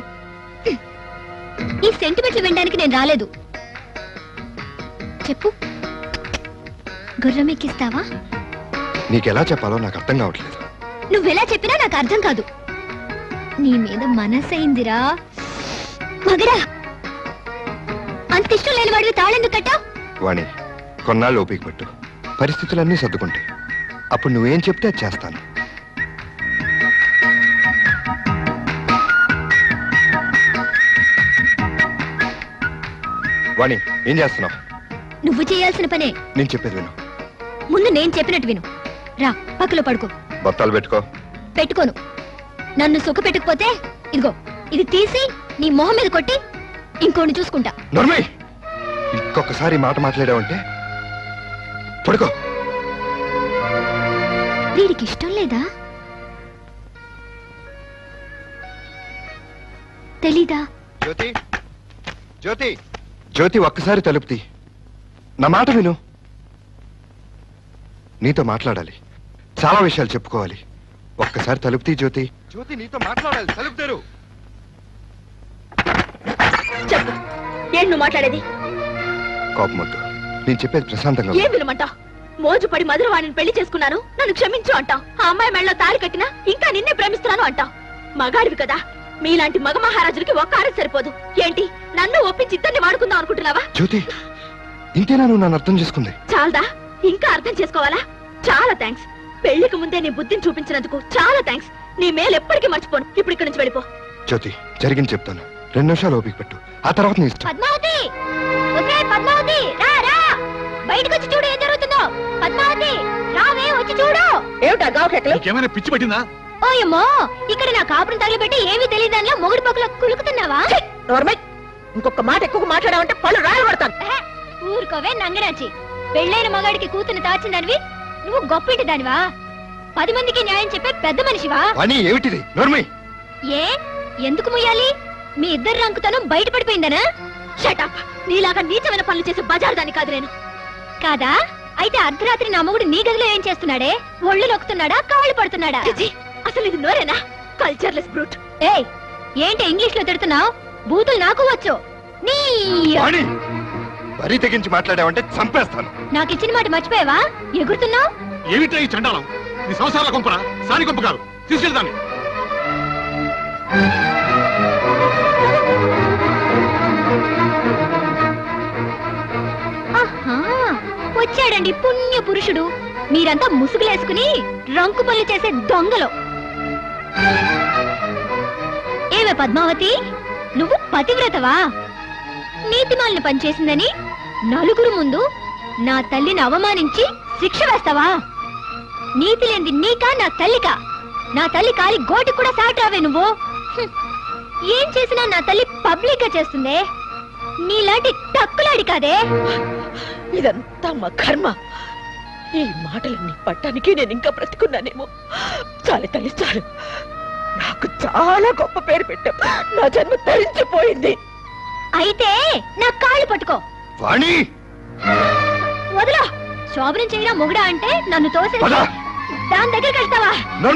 ఈ సెంటిమెంట్లు వినడానికి నేను రాలేదు. చెప్పు, గుర్రం ఎక్కిస్తావా? నీకెలా చెప్పాలో నాకు అర్థం కావట్లేదు. నువ్వెలా చెప్పినా నాకు అర్థం కాదు. నీ మీద మనసైందిరా మగరా. అంత ఇష్టం లేని వాడివి తాళెందుకు కట్టావు? వాణి, కొన్నాళ్ళు ఓపిక పట్టు, పరిస్థితులన్నీ సర్దుకుంటాయి. అప్పుడు నువ్వేం చెప్తే అది చేస్తాను. వాణి, ఏం చేస్తున్నావు? నువ్వు చేయాల్సిన పనే. నేను చెప్పేది విను. ముందు నేను చెప్పినట్టు విను. రా, పక్కలో పడుకో. బత్తాలు పెట్టుకో. పెట్టుకోను. నన్ను సుఖ పెట్టుకుపోతే ఇదిగో ఇది తీసి నీ మొహం మీద కొట్టి ఇంకోని చూసుకుంటా. నర్మి, ఇంకొకసారి మాట మాట్లాడావంటే పడుకో. వీడికి ఇష్టం లేదా? తెలీదా? జ్యోతి, జ్యోతి, జ్యోతి, ఒక్కసారి తలుపు తీ. నా మాట విను. నీతో మాట్లాడాలి, చాలా విషయాలు చెప్పుకోవాలి. ఒక్కసారి తలుపు తీ జ్యోతి. జ్యోతి, నీతో మాట్లాడాలి, తలుపు తెరు. చెప్పు, ఏం నువ్వు మాట్లాడేది? కోపం వద్దు, నేను చెప్పేది ప్రశాంతంగా. ఏం వినమంటావు? మోజుపడి మధురవాణిని పెళ్లి చేసుకున్నాను, నన్ను క్షమించు అంటావు. ఆ అమ్మాయి మెళ్ళలో తాళి కట్టినా ఇంకా నిన్నే ప్రేమిస్తున్నాను అంటావు. మగాడివి కదా, మీలాంటి మగ మహారాజులకి ఒక్క ఆడ సరిపోదు. ఏంటి, నన్ను ఒప్పించి ఇద్దరిని వాడుకుందాం అనుకుంటున్నావా? జ్యోతి, ఇంతేనా నువ్వు నన్ను అర్థం చేసుకుంది? చాలదా? ఇంకా అర్థం చేసుకోవాలా? చాలా థ్యాంక్స్. పెళ్లికి ముందే నీ బుద్ధిని చూపించినందుకు చాలా థ్యాంక్స్. నీ మేలు ఎప్పటికీ మర్చిపోను. ఇప్పుడు ఇక్కడి నుంచి వెళ్ళిపో. జ్యోతి, జరిగింది చెప్తాను. 2 నిమిషాలు ఓపిక పెట్టు, ఆ తర్వాత నీ ఇష్టం. పద్మావతి, పద్మావతి, రా రా, బయటకు వచ్చి చూడు ఏం జరుగుతుందో. పద్మావతి, రావే, వచ్చి చూడు. ఏమిటా గావకెట్లు? ఏమైనా పిచ్చి పట్టిందా? ఓయమ్మో, ఇక్కడ నా కాపురం తగలబెట్టి ఏమీ తెలియదు దానిలో మొగుడు పక్కల కులుకుతున్నావా? ఇంకొక మాట ఎక్కువ మాట్లాడావంటే పళ్ళు రాయలు పడతాను. ఊరుకోవే నంగరాచి. పెళ్ళైన మగాడికి కూతురు దాచిందానివి నువ్వు గొప్పింటి దానివా? 10 మందికి న్యాయం చెప్పే పెద్ద మనిషివా? ఏమిటిది? ఏ ఎందుకు ముయ్యాలి? మీ ఇద్దరు రంకుతనం బయటపడిపోయిందనా? షటప్. నీలాగా నీచమైన పనులు చేసే బజారు దాన్ని కాదు నేను. కాదా? అయితే అర్ధరాత్రి నా మొగుడు నీ గదిలో ఏం చేస్తున్నాడే? ఒళ్ళు నొక్కుతున్నాడా, కాళ్ళు పడుతున్నాడా? అసలు ఇది నోరేనా? Cultureless brute. ఏయ్, ఏంటి ఇంగ్లీష్ లో తిడుతున్నావు? బూతులు నాకు వచ్చు. నీ వరి తెగించి మాట్లాడావంటే చంపేస్తాను. నాకు ఇచ్చిన మాట మర్చిపోయావా? ఎగురుతున్నావు. ఏమిటా ఈ చండాలం? నీ సంసారాల కొంపరా, సాని కొంప కాదు. తీసుకెళ్తాను. వచ్చాడండి పుణ్య పురుషుడు. మీరంతా ముసుగులేసుకుని రంకు పనులు చేసే దొంగలు. ఏమే పద్మావతి, నువ్వు పతివ్రతవా? నీతిమాలిని పనిచేసిందని నలుగురు ముందు నా తల్లిని అవమానించి శిక్ష వేస్తావా? నీతి లేనిది నీకా నా తల్లికా? నా తల్లి కాలి గోటి కూడా సాటావే నువ్వు. ఏం చేసినా నా తల్లి పబ్లిక్ గా చేస్తుందే. నీలాంటి టక్కులాడి కాదే. ఇదంతా మా కర్మ. ఈ మాటలన్నీ పట్టానికి నేను ఇంకా బ్రతికున్నానేమో. చాలు తల్లి, చాలు. నాకు చాలా గొప్ప పేరు పెట్టావు. నా జన్మ తరించిపోయింది. అయితే నా కాళ్ళు పట్టుకో. వదలా. శోభనం చేయరా మొగుడా అంటే నన్ను తోసే దాని దగ్గరికి వెళ్తావా?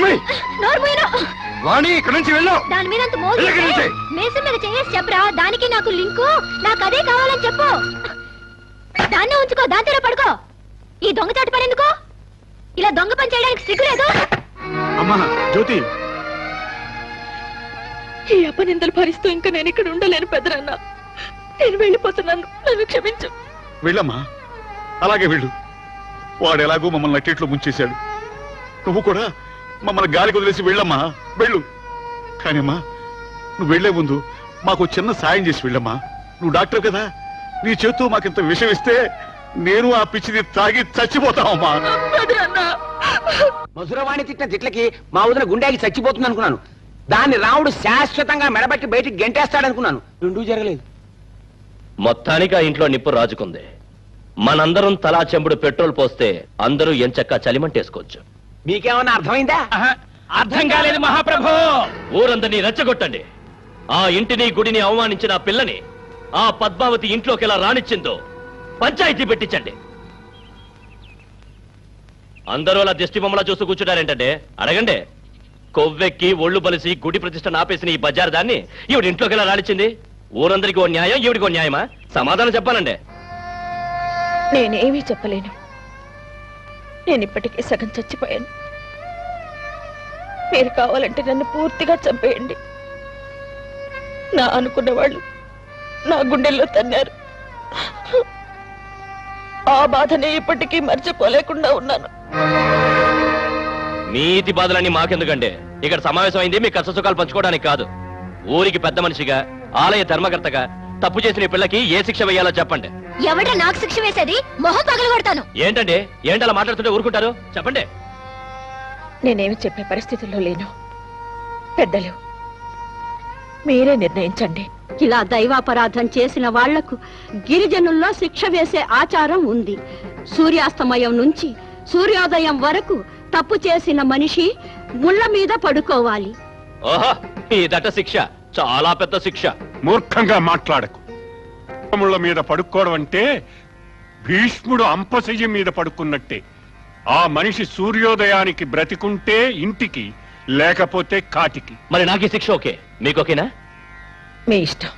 దాని మీద మేసం మీద చేసి చెప్పరా. దానికి నాకు లింకు. నాకు అదే కావాలని చెప్పు. దాన్నే ఉంచుకో, దాంతోనే పడుకో. ఈ దొంగచాటు పని ఎందుకు? ఇలా దొంగ పని చేయడానికి సిగ్గులేదు? అమ్మా జ్యోతి, ఈ అపనిందలు భరిస్తూ ఇంకా నేను ఇక్కడ ఉండలేను పెద్దనన్నా. నేను వెళ్ళిపోతున్నాను, నన్ను క్షమించు. వెళ్ళమ్మా, అలాగే వెళ్ళు. వాడు ఎలాగో మమ్మల్ని నట్టేట్లు ముంచేశాడు. నువ్వు కూడా మమ్మల్ని గాలికి వదిలేసి వెళ్ళమ్మా, వెళ్ళు. కానీమ్మా, నువ్వు వెళ్లే ముందు మాకు చిన్న సాయం చేసి వెళ్ళమ్మా. నువ్వు డాక్టర్ కదా, నీ చేత్తో మాకింత విషయం ఇస్తే నేను ఆ పిచ్చిది తాగి చచ్చిపోతావమ్మా. మధురవాణి తిట్టిన తిట్లకి మా వదిన గుండెకి చచ్చిపోతుంది అనుకున్నాను. దాన్ని రాముడు శాశ్వతంగా మెడబట్టి బయటికి గెంటేస్తాడనుకున్నాను. రెండూ జరగలేదు. మొత్తానికి ఆ ఇంట్లో నిప్పు రాజుకుంది. మనందరం తలా చెంబుడు పెట్రోల్ పోస్తే అందరూ ఎంచక్కా చలిమంటేసుకోవచ్చు. మీకేమన్నా అర్థమైందా? అర్థం కాలేదు మహాప్రభు. ఊరందరినీ రెచ్చగొట్టండి. ఆ ఇంటిని గుడిని అవమానించిన ఆ పిల్లని ఆ పద్మావతి ఇంట్లోకి ఎలా రానిచ్చిందో పంచాయతీ పెట్టించండి. అందరూ అలా దిష్టి బొమ్మలా చూస్తూ కూర్చుంటారేంటంటే అడగండి. కొవ్వెక్కి ఒళ్ళు బలిసి గుడి ప్రతిష్ట నాపేసిన ఈ బజార్ దాన్ని ఈవిడ ఇంట్లోకి ఎలా రానిచ్చింది? ఊరందరికీ ఓ న్యాయం, ఈవిడికి ఓ న్యాయమా? సమాధానం చెప్పాలండి. నేనేమీ చెప్పలేను. నేను ఇప్పటికే సగం చచ్చిపోయాను. మీరు కావాలంటే నన్ను పూర్తిగా చంపేయండి. నా అనుకున్న వాళ్ళు నా గుండెల్లో తన్నారు. ఆ బాధని ఇప్పటికీ మర్చిపోలేకుండా ఉన్నాను. నీతి బాధలన్నీ మాకెందుకంటే ఇక్కడ సమావేశం అయింది మీ కష్ట సుఖాలు పంచుకోవడానికి కాదు. ఊరికి పెద్ద మనిషిగా, ఆలయ ధర్మకర్తగా తప్పు చేసిన ఈ పిల్లకి ఏ శిక్ష వేయాలో చెప్పండి. ఎవడ నాకు శిక్ష వేసేది? మొహం పగలగొడతాను. ఏంటంటే ఏంటలా మాట్లాడుతుంటే ఊరుకుంటారు? చెప్పండి. నేనేమి చెప్పే పరిస్థితుల్లో లేను. పెద్దలు మీరే నిర్ణయించండి. ఇలా దైవాపరాధం చేసిన వాళ్లకు గిరిజనుల్లో శిక్ష వేసే ఆచారం ఉంది. సూర్యాస్తమయం నుంచి సూర్యోదయం వరకు తప్పు చేసిన మనిషి ముళ్ళ మీద పడుకోవాలి. ఓహో, ఇదట శిక్ష. చాలా పెద్ద శిక్ష. మూర్ఖంగా మాట్లాడకు. ముళ్ళ మీద పడుకోవడం అంటే భీష్ముడు అంపశయ్య మీద పడుకున్నట్టే. ఆ మనిషి సూర్యోదయానికి బ్రతికుంటే ఇంటికి, లేకపోతే కాటికి. మరి నాకు ఈ శిక్ష ఓకే, మీకోకేనా? మీ ఇష్టం.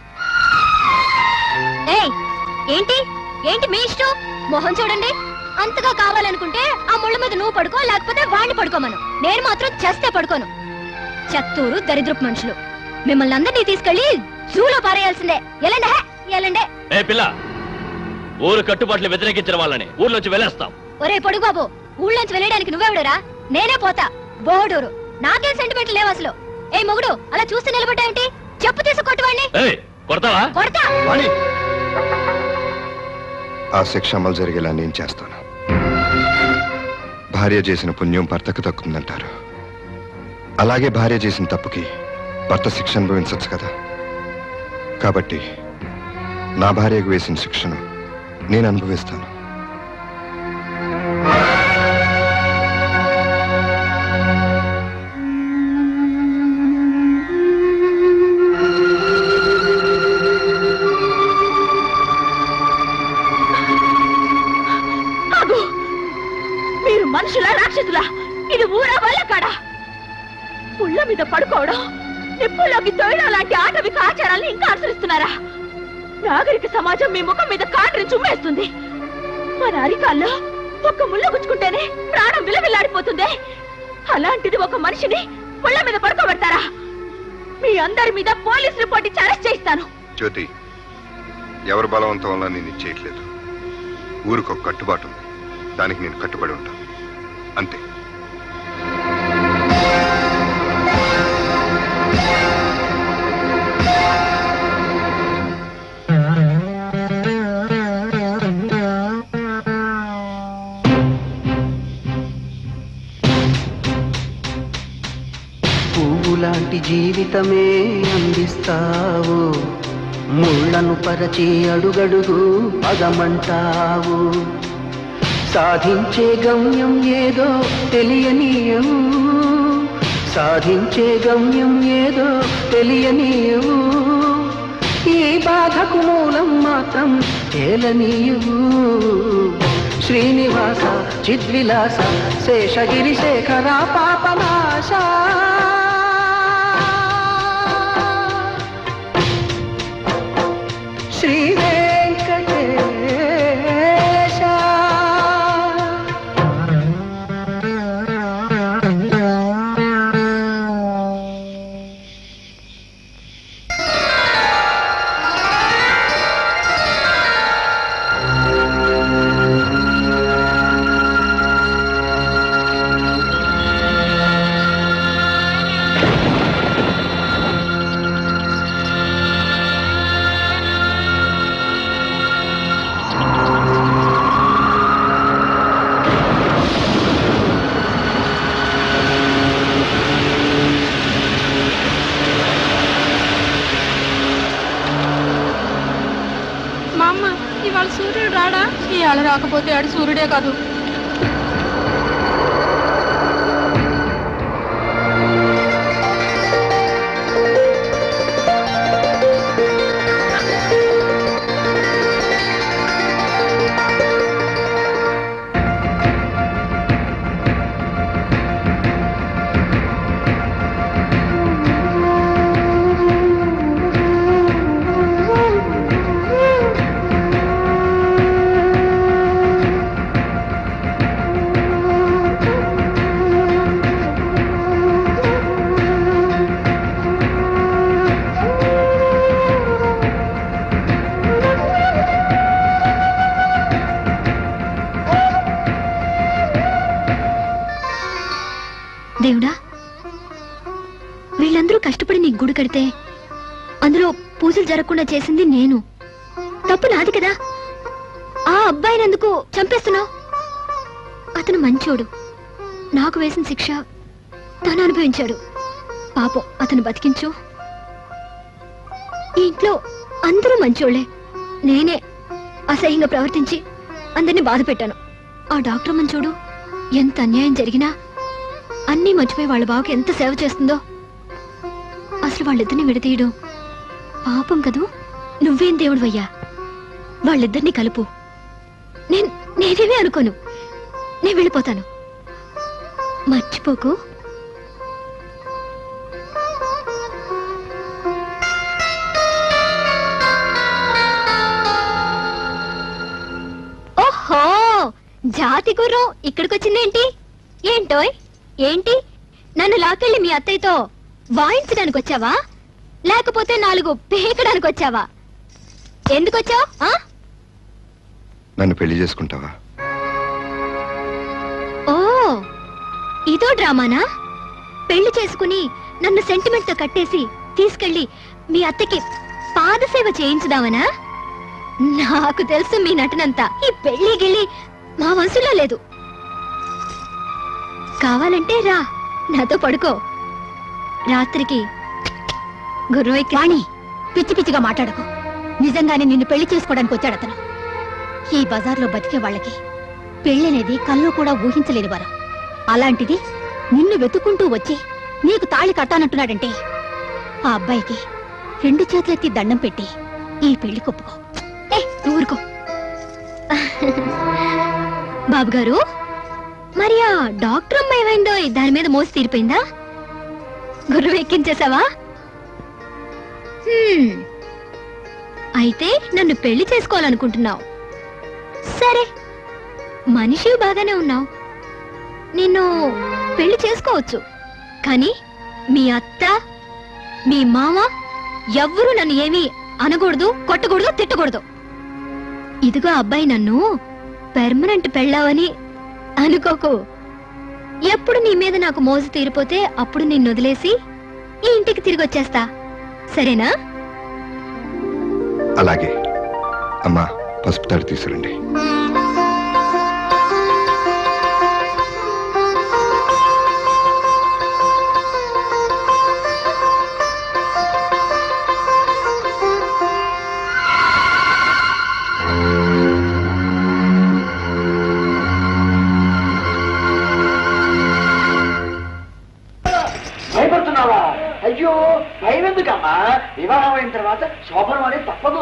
ఏంటి ఏంటి మీ ఇష్టం? మొహం చూడండి. అంతగా కావాలనుకుంటే ఆ ముళ్ళ మీద నువ్వు పడుకో, లేకపోతే వాణ్ణి పడుకోమను. నేను మాత్రం చేస్తే పడుకోను. చెత్తూరు దరిద్రపు మనుషులు. మిమ్మల్ని అందరినీ తీసుకెళ్లి జూలో పారేయాల్సిందే. ఎలాండే ఎలాండే. ఏ పిల్ల, ఊరు కట్టుబాట్లు వ్యతిరేకించిన వాళ్ళని ఊర్లోంచి వెళ్ళేస్తాం. ఒరే పొడుగు బాబు, ఊళ్ళోంచి వెళ్ళడానికి నువ్వెవడురా? నేనే పోతా. బోడూరు నాకేం సెంటిమెంట్ లేవు అసలు. ఏ మొగుడు, అలా చూస్తే నిలబడ్డాయంటే చెప్పు తీసి కొట్టువాడిని. కొడతావా? కొడతా. ఆ శిక్ష అమలు జరిగేలా నేను చేస్తాను. భార్య చేసిన పుణ్యం భర్తకు దక్కుతుందంటారు. అలాగే భార్య చేసిన తప్పుకి భర్త శిక్ష అనుభవించచ్చు కదా. కాబట్టి నా భార్యకు వేసిన శిక్షను నేను అనుభవిస్తాను. మీరు మనుషులా రాక్షసులా? ఇది ఊరా వల్ల కాడా? పుళ్ళ మీద పడుకోవడం, నిప్పుల్లోకి తోయడం లాంటి ఆటవిక ఆచారాలను ఇంకా అనుసరిస్తున్నారా? నాగరిక సమాజం మీ ముఖం మీద కాండ్రి చుమ్మేస్తుంది. మన అరికాల్లో ఒక్క ముళ్ళ గుచ్చుకుంటేనే ప్రాణం విలవిల్లాడిపోతుంది. అలాంటిది ఒక మనిషిని పుళ్ళ మీద పడుకోబెడతారా? మీ అందరి మీద పోలీస్ రిపోర్ట్ ఇచ్చి అరెస్ట్ చేయిస్తాను. జ్యోతి, ఎవరి బలవంతం వల్ల నేను చేయట్లేదు. ఊరికి ఒక కట్టుబాటు ఉంది, దానికి నేను కట్టుబడి ఉంటాను అంతే. పువ్వులాంటి జీవితమే అందిస్తావు, ముళ్ళను పరచి అడుగడుగు పదమంటావు. సాధించే గమ్యం ఏదో తెలియనీయవు, సాధించే గమ్యం ఏదో తెలియనీయవు. ఈ బాధకు మూలం మాత్రం తేలనీయవు. శ్రీనివాస చిద్విలాస శేషగిరి శేఖర పాపనాశ. శ్రీ సూర్యుడు రాడా? ఇవాళ రాకపోతే ఆడు సూర్యుడే కాదు. దేవుడా, వీళ్ళందరూ కష్టపడి నీకు గుడి కడితే అందులో పూజలు జరగకుండా చేసింది నేను. తప్పు నాది కదా. ఆ అబ్బాయిని ఎందుకు చంపేస్తున్నావు? అతను మంచోడు. నాకు వేసిన శిక్ష తను అనుభవించాడు. పాపం అతను బతికించు. ఈ ఇంట్లో అందరూ మంచోళ్లే. నేనే అసహ్యంగా ప్రవర్తించి అందరినీ బాధ పెట్టాను. ఆ డాక్టర్ మంచోడు. ఎంత అన్యాయం జరిగినా అన్నీ మర్చిపోయి వాళ్ళ బావకి ఎంత సేవ చేస్తుందో. అసలు వాళ్ళిద్దరిని విడతీయడం పాపం కదూ. నువ్వేం దేవుడివయ్యా, వాళ్ళిద్దరినీ కలుపు. నేనేమీ అనుకోను. నేను వెళ్ళిపోతాను. మర్చిపోకు. ఓహో, జాతి గుర్రం ఇక్కడికొచ్చిందేంటి? ఏంటోయ్ ఏంటి? నన్ను లాకెళ్ళి మీ అత్తయ్యతో వాయించడానికి వచ్చావా, లేకపోతే 4 పీకడానికి వచ్చావా? ఎందుకొచ్చావు? నన్ను పెళ్లి చేసుకుంటావా? ఓ, ఇదో డ్రామానా? పెళ్లి చేసుకుని నన్ను సెంటిమెంట్ తో కట్టేసి తీసుకెళ్లి మీ అత్తకి పాదసేవ చేయించుదామనా? నాకు తెలుసు మీ నటనంతా. ఈ పెళ్లి గిళ్ళి మా వంశంలో లేదు. కావాలంటే రా, నాతో పడుకో. రాత్రికి గుర్రం ఎక్కి. పిచ్చి పిచ్చిగా మాట్లాడకు. నిజంగానే నిన్ను పెళ్లి చేసుకోవడానికి వచ్చాడు అతను. ఈ బజార్లో బతికే వాళ్ళకి పెళ్ళనేది కల్లో కూడా ఊహించలేని వరం. అలాంటిది నిన్ను వెతుక్కుంటూ వచ్చి నీకు తాళి కట్టానంటున్నాడంటే ఆ అబ్బాయికి 2 చేతులెత్తి దండం పెట్టి ఈ పెళ్లి కొప్పుకో. ఊరుకో. బాబుగారు, మరి ఆ డాక్టర్ అమ్మ ఏమైందో? దాని మీద మోసి తీరిపోయిందా? గుర్రం ఎక్కించేసావా? అయితే నన్ను పెళ్లి చేసుకోవాలనుకుంటున్నావు. సరే, మనిషి బాగానే ఉన్నావు. నిన్ను పెళ్లి చేసుకోవచ్చు. కానీ మీ అత్త, మీ మామ ఎవ్వరూ నన్ను ఏమీ అనకూడదు, కొట్టకూడదు, తిట్టకూడదు. ఇదిగో అబ్బాయి, నన్ను పెర్మనెంట్ పెళ్ళావని అనుకోకు. ఎప్పుడు నీ మీద నాకు మోజు తీరిపోతే అప్పుడు నిన్ను వదిలేసి ఈ ఇంటికి తిరిగి వచ్చేస్తా. సరేనా? అలాగే. అమ్మా, పసుపు తాడు తీసుకురండి. భయపడుతున్నావా? అయ్యో, భయం ఎందుకమ్మా? వివాహం అయిన తర్వాత శోభనం అనేది తప్పదు.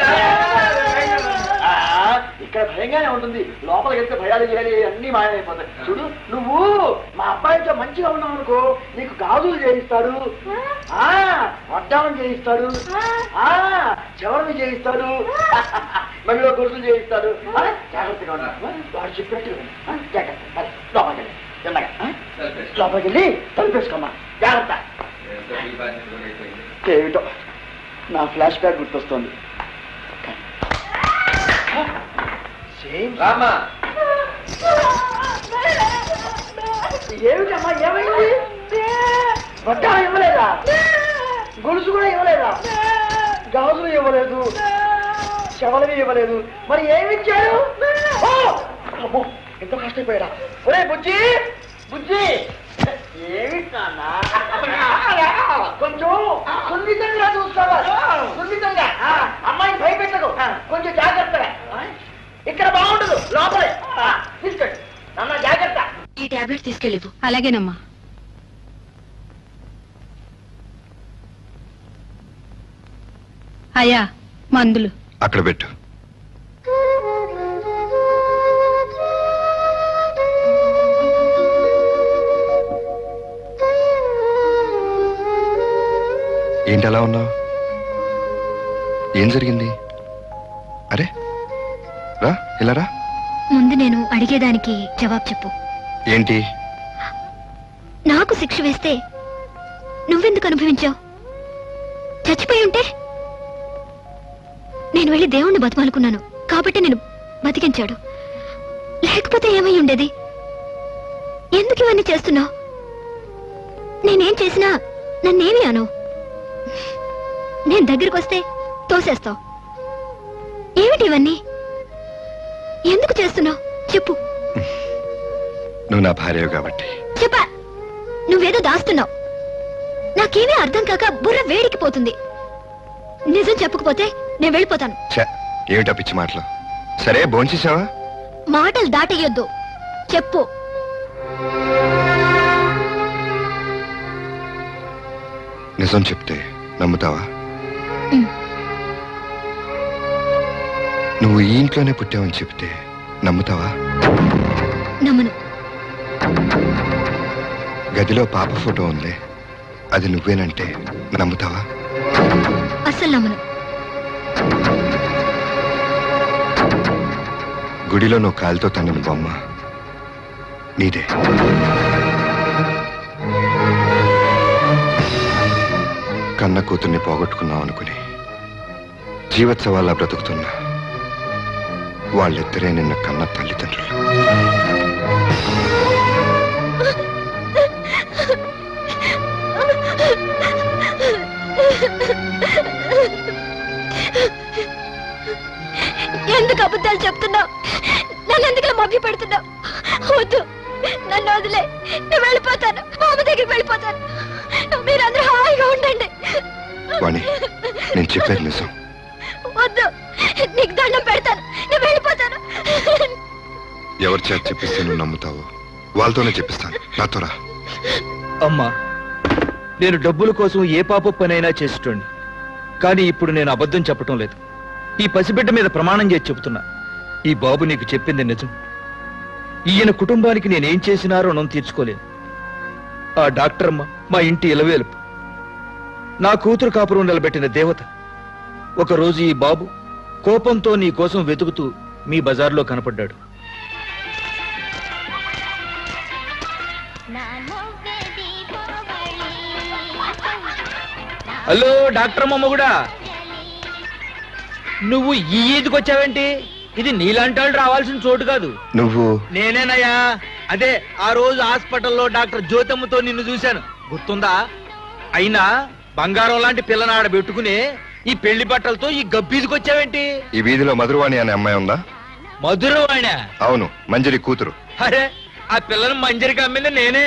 ఇక్కడ భయంగానే ఉంటుంది. లోపలికి వెళ్తే భయాలు చేయాలి, అన్ని మాయమైపోతాయి. చూడు, నువ్వు మా అబ్బాయితో మంచిగా ఉన్నావు అనుకో, నీకు గాజులు చేయిస్తాడు, వడ్డానం చేయిస్తాడు, చెవరలు చేయిస్తాడు, మళ్ళీ గొలుసులు చేయిస్తాడు. జాగ్రత్తగా ఉన్నాడు. వాడు చెప్పినట్టు జాగ్రత్త. లోపలికి వెళ్ళి లోపలికి వెళ్ళి తలుపేసుకోమ్మా. జాగ్రత్త. ఏమిటో నా ఫ్లాష్ బ్యాక్ గుర్తొస్తుంది. ఏమిటమ్మా, ఏమైంది? వడ్డానం ఇవ్వలేదా? గొలుసు కూడా ఇవ్వలేదా? గాజులు ఇవ్వలేదు, చెవలవి ఇవ్వలేదు. మరి ఏమిచ్చాడు? అమ్మో, ఎంతో కష్టపోయాడా? ఒరే బుజ్జి, బుజ్జి, ఏమిటన్నా కొంచెం సున్నితంగా చూస్తావా? సున్నితంగా. అమ్మాయిని భయపెట్టదు, కొంచెం జాగ్రత్తగా. ఇక్కడ బాగుండదు, లోపలే తీసుకెళ్ళి. అమ్మ జాగ్రత్త. ఈ టాబ్లెట్ తీసుకెళ్ళిపు. అలాగేనమ్మా. అయ్యా, మందులు అక్కడ పెట్టు. ఏంటి అలా ఉన్నావు? ఏం జరిగింది? అరే రా, ఇలా రా. ముందు నేను అడిగేదానికి జవాబు చెప్పు. ఏంటి? నాకు శిక్ష వేస్తే నువ్వెందుకు అనుభవించావు? చచ్చిపోయి ఉంటే నేను వెళ్ళి దేవుణ్ణి బతిమాలుకున్నాను కాబట్టి నేను బతికించాడు. లేకపోతే ఏమై ఉండేది? ఎందుకు ఇవన్నీ చేస్తున్నావు? చేసినా నన్నేమి అను. నేను దగ్గరికి వస్తే తోసేస్తావు. ఏమిటి ఇవన్నీ? ఎందుకు చేస్తున్నావు చెప్పు. నువ్వు నా భార్య కాబట్టి. చెప్పా, నువ్వేదో దాస్తున్నావు. నాకేమీ అర్థం కాక బుర్ర వేడికిపోతుంది. నిజం చెప్పకపోతే నేను వెళ్ళిపోతాను. ఏమిటా పిచ్చి మాటలు? సరే భోంచేసావా? మాటలు దాటేయొద్దు, చెప్పు. నిజం చెప్తే నమ్ముతావా? నువ్వు ఈ ఇంట్లోనే పుట్టావని చెప్తే నమ్ముతావా? నమ్మను. గదిలో పాప ఫోటో ఉంది, అది నువ్వేనంటే నమ్ముతావా? అస్సలు నమ్మను. గుడిలో నువ్వు కాలుతో తన్నిన బొమ్మ నీదే. కన్న కూతుర్ని పోగొట్టుకున్నావు అనుకుని జీవోత్సవాలా బ్రతుకుతున్నా వాళ్ళిద్దరే నిన్న కన్న తల్లిదండ్రులు. ఎందుకు అబద్ధాలు చెప్తున్నావు? నన్ను ఎందుకు మభ్య పెడుతున్నావు? వద్దు, నన్ను వదిలే. నేను వెళ్ళిపోతాను, మా అమ్మ దగ్గరికి వెళ్ళిపోతాను. మీరందరూ హాయిగా ఉండండి. వాణి, నేను చెప్పేది నిజం. వద్దు, నీకు దండం పెడతాను, నేను వెళ్ళిపోతాను. ఎవరి చేత చెప్పిస్తే నువ్వు నమ్ముతావో వాళ్ళతోనే చెప్పిస్తాను. నాతో రా. అమ్మా, నేను డబ్బుల కోసం ఏ పాప పనైనా చేసేటోండి. కానీ ఇప్పుడు నేను అబద్ధం చెప్పటం లేదు. ఈ పసిబిడ్డ మీద ప్రమాణం చేసి చెబుతున్నా, ఈ బాబు నీకు చెప్పింది నిజం. ఈయన కుటుంబానికి నేనేం చేసినా రుణం తీర్చుకోలేను. ఆ డాక్టరమ్మ మా ఇంటి ఇలవేలుపు, నా కూతురు కాపురం నిలబెట్టిన దేవత. ఒకరోజు ఈ బాబు కోపంతో నీ కోసం వెతుకుతూ మీ బజార్లో కనపడ్డాడు. హలో డాక్టర్ అమ్మ కూడా, నువ్వు ఈ ఈదికి వచ్చావేంటి? ఇది నీలాంటి వాళ్ళు రావాల్సిన చోటు కాదు. నువ్వు? నేనేనయ్యా. అదే ఆ రోజు హాస్పిటల్లో డాక్టర్ జ్యోతమ్మతో నిన్ను చూశాను, గుర్తుందా? అయినా బంగారం లాంటి పిల్లని ఆడ పెట్టుకుని ఈ పెళ్లి బట్టలతో ఈ గబ్బీదికి వచ్చావేంటి? ఈ వీధిలో మధురవాణి అనే అమ్మాయి ఉందా? మధురవాణి? అవును, మంజరి కూతురు. అరే, ఆ పిల్లని మంజరికి అమ్మింది నేనే.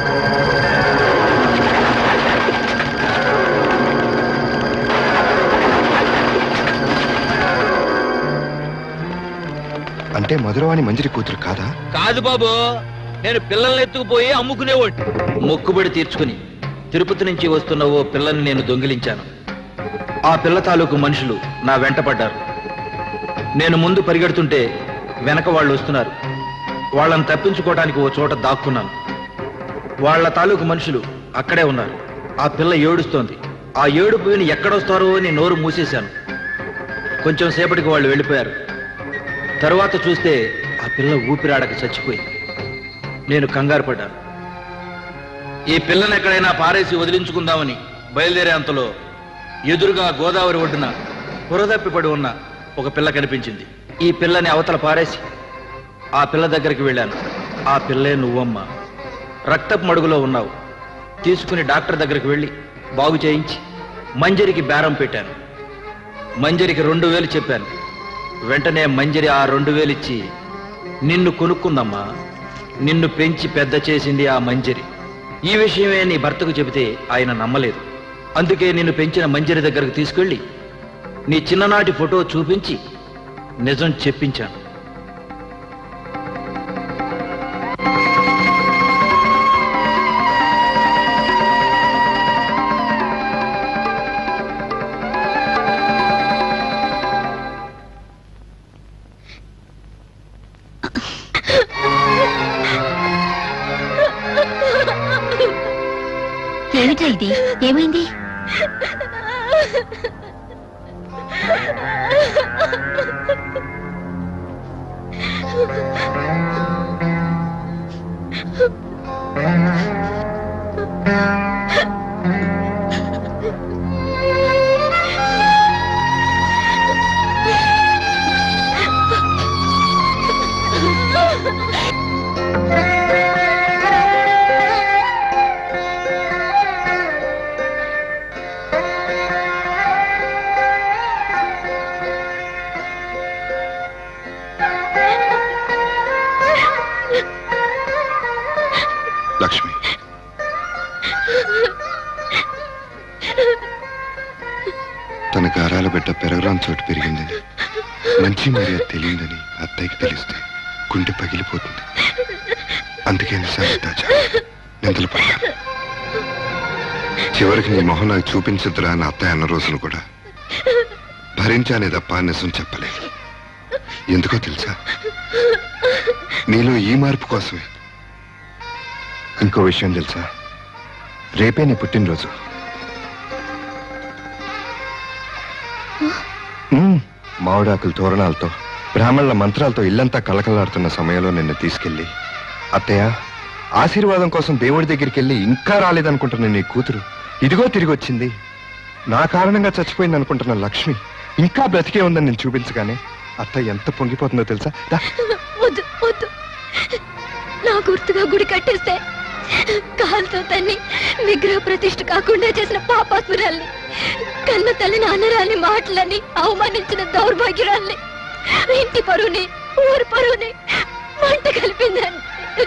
అంటే మధురవాణి మంజరి కూతురు కాదా? కాదు బాబు, నేను పిల్లల్ని ఎత్తుకుపోయి అమ్ముకునేవాడు. మొక్కుబడి తీర్చుకుని తిరుపతి నుంచి వస్తున్న ఓ పిల్లని నేను దొంగిలించాను. ఆ పిల్ల తాలూకు మనుషులు నా వెంట పడ్డారు. నేను ముందు పరిగెడుతుంటే వెనక వాళ్ళు వస్తున్నారు. వాళ్ళని తప్పించుకోవడానికి ఓ చోట దాక్కున్నాను. వాళ్ళ తాలూకు మనుషులు అక్కడే ఉన్నారు. ఆ పిల్ల ఏడుస్తోంది. ఆ ఏడుపు విని ఎక్కడొస్తారో అని నోరు మూసేశాను. కొంచెం సేపటికి వాళ్ళు వెళ్ళిపోయారు. తరువాత చూస్తే ఆ పిల్ల ఊపిరాడక చచ్చిపోయింది. నేను కంగారు పడ్డాను. ఈ పిల్లని ఎక్కడైనా పారేసి వదిలించుకుందామని బయలుదేరే అంతలో ఎదురుగా గోదావరి ఒడ్డున పురదప్పిపడి ఉన్న ఒక పిల్ల కనిపించింది. ఈ పిల్లని అవతల పారేసి ఆ పిల్ల దగ్గరికి వెళ్ళాను. ఆ పిల్లే నువ్వమ్మ. రక్తపు మడుగులో ఉన్నావు. తీసుకుని డాక్టర్ దగ్గరికి వెళ్ళి బాగు చేయించి మంజరికి బేరం పెట్టాను. మంజరికి 2000 చెప్పాను. వెంటనే మంజరి ఆ 2000 ఇచ్చి నిన్ను కొనుక్కుందమ్మా. నిన్ను పెంచి పెద్ద చేసింది ఆ మంజరి. ఈ విషయమే నీ భర్తకు చెబితే ఆయన నమ్మలేదు. అందుకే నిన్ను పెంచిన మంజరి దగ్గరకు తీసుకెళ్లి నీ చిన్ననాటి ఫోటో చూపించి నిజం చెప్పించాను. ఏమిటా ఇది? ఏమైంది? తన గారాల బిడ్డ పెరగరాని చోటు పెరిగిందని, మంచి మర్యాద తెలియదని అత్తయ్యకి తెలిస్తే గుండె పగిలిపోతుంది. అందుకే నిజాన్ని దాచా, నిందలు పడ్డాను. చివరికి నీ మొహం నాకు చూపించద్దురా అని అత్తయ్య అన్న రోజును కూడా భరించానే తప్ప నిజం చెప్పలేదు. ఎందుకో తెలుసా, నీలో ఈ మార్పు కోసమే. ఇంకో విషయం తెలుసా, రేపే నీ పుట్టినరోజు. మామిడాకుల తోరణాలతో, బ్రాహ్మణుల మంత్రాలతో ఇల్లంతా కలకలాడుతున్న సమయంలో నిన్ను తీసుకెళ్లి, అత్తయ్య ఆశీర్వాదం కోసం దేవుడి దగ్గరికి వెళ్ళి ఇంకా రాలేదనుకుంటున్న నీ కూతురు ఇదిగో తిరిగి వచ్చింది, నా కారణంగా చచ్చిపోయింది అనుకుంటున్న లక్ష్మి ఇంకా బ్రతికే ఉందని నేను చూపించగానే అత్తయ్య ఎంత పొంగిపోతుందో తెలుసా. వద్దు వద్దు, నా గుర్తుగా గుడి కట్టేస్తే కాలుతో తన్ని విగ్రహ ప్రతిష్ఠ కాకుండా చేసిన పాపాత్మురాల్ని, కన్న తల్లిని అనరాని మాటలని అవమానించిన దౌర్భాగ్యురాల్ని, ఇంటి పరువుని ఊరు పరువుని మంట కలిపిందని.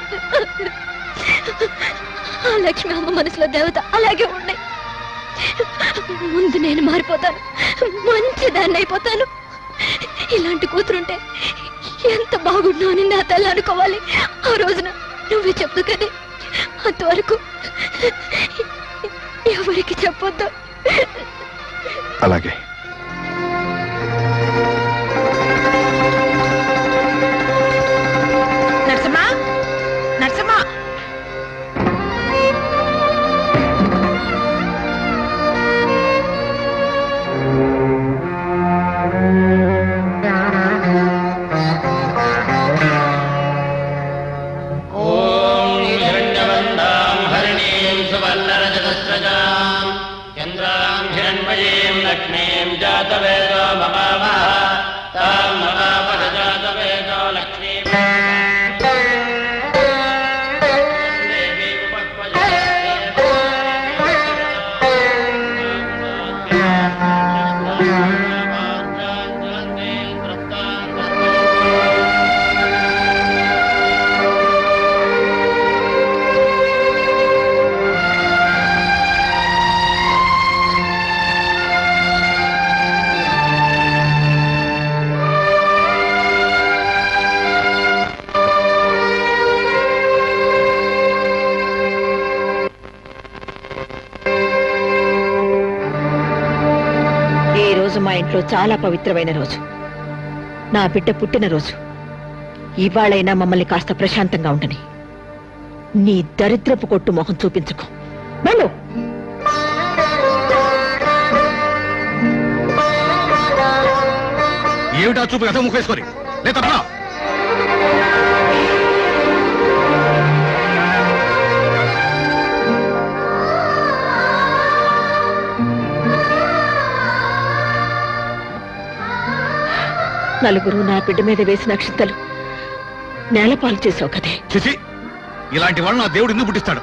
ఆ లక్ష్మి అమ్మ మనసులో దేవత అలాగే ఉన్నాయి. ముందు నేను మారిపోతాను, మంచిదాన్ని అయిపోతాను. ఇలాంటి కూతురుంటే ఎంత బాగున్నావు అని నా తల్లి అనుకోవాలి. ఆ రోజున నువ్వే చెప్తూ కానీ అంతవరకు ఎవరికి చెప్పొద్దు. అలాగే. నరసమ్మా, నరసమ్మా, మా ఇంట్లో చాలా పవిత్రమైన రోజు, నా బిడ్డ పుట్టినరోజు. ఇవాళైనా మమ్మల్ని కాస్త ప్రశాంతంగా ఉండని. నీ దరిద్రపు కొట్టు మొహం చూపించుకో. వెళ్ళు. ఏమిటా చూపు ఎట ముఖేసుకొని లేదా? నలుగురు నా బిడ్డ మీద వేసిన అక్షింతలు నేలపాలు చేసావు కదే. చిచి, ఇలాంటి వాళ్ళు నా దేవుడు ఎందుకు పుట్టిస్తాడు?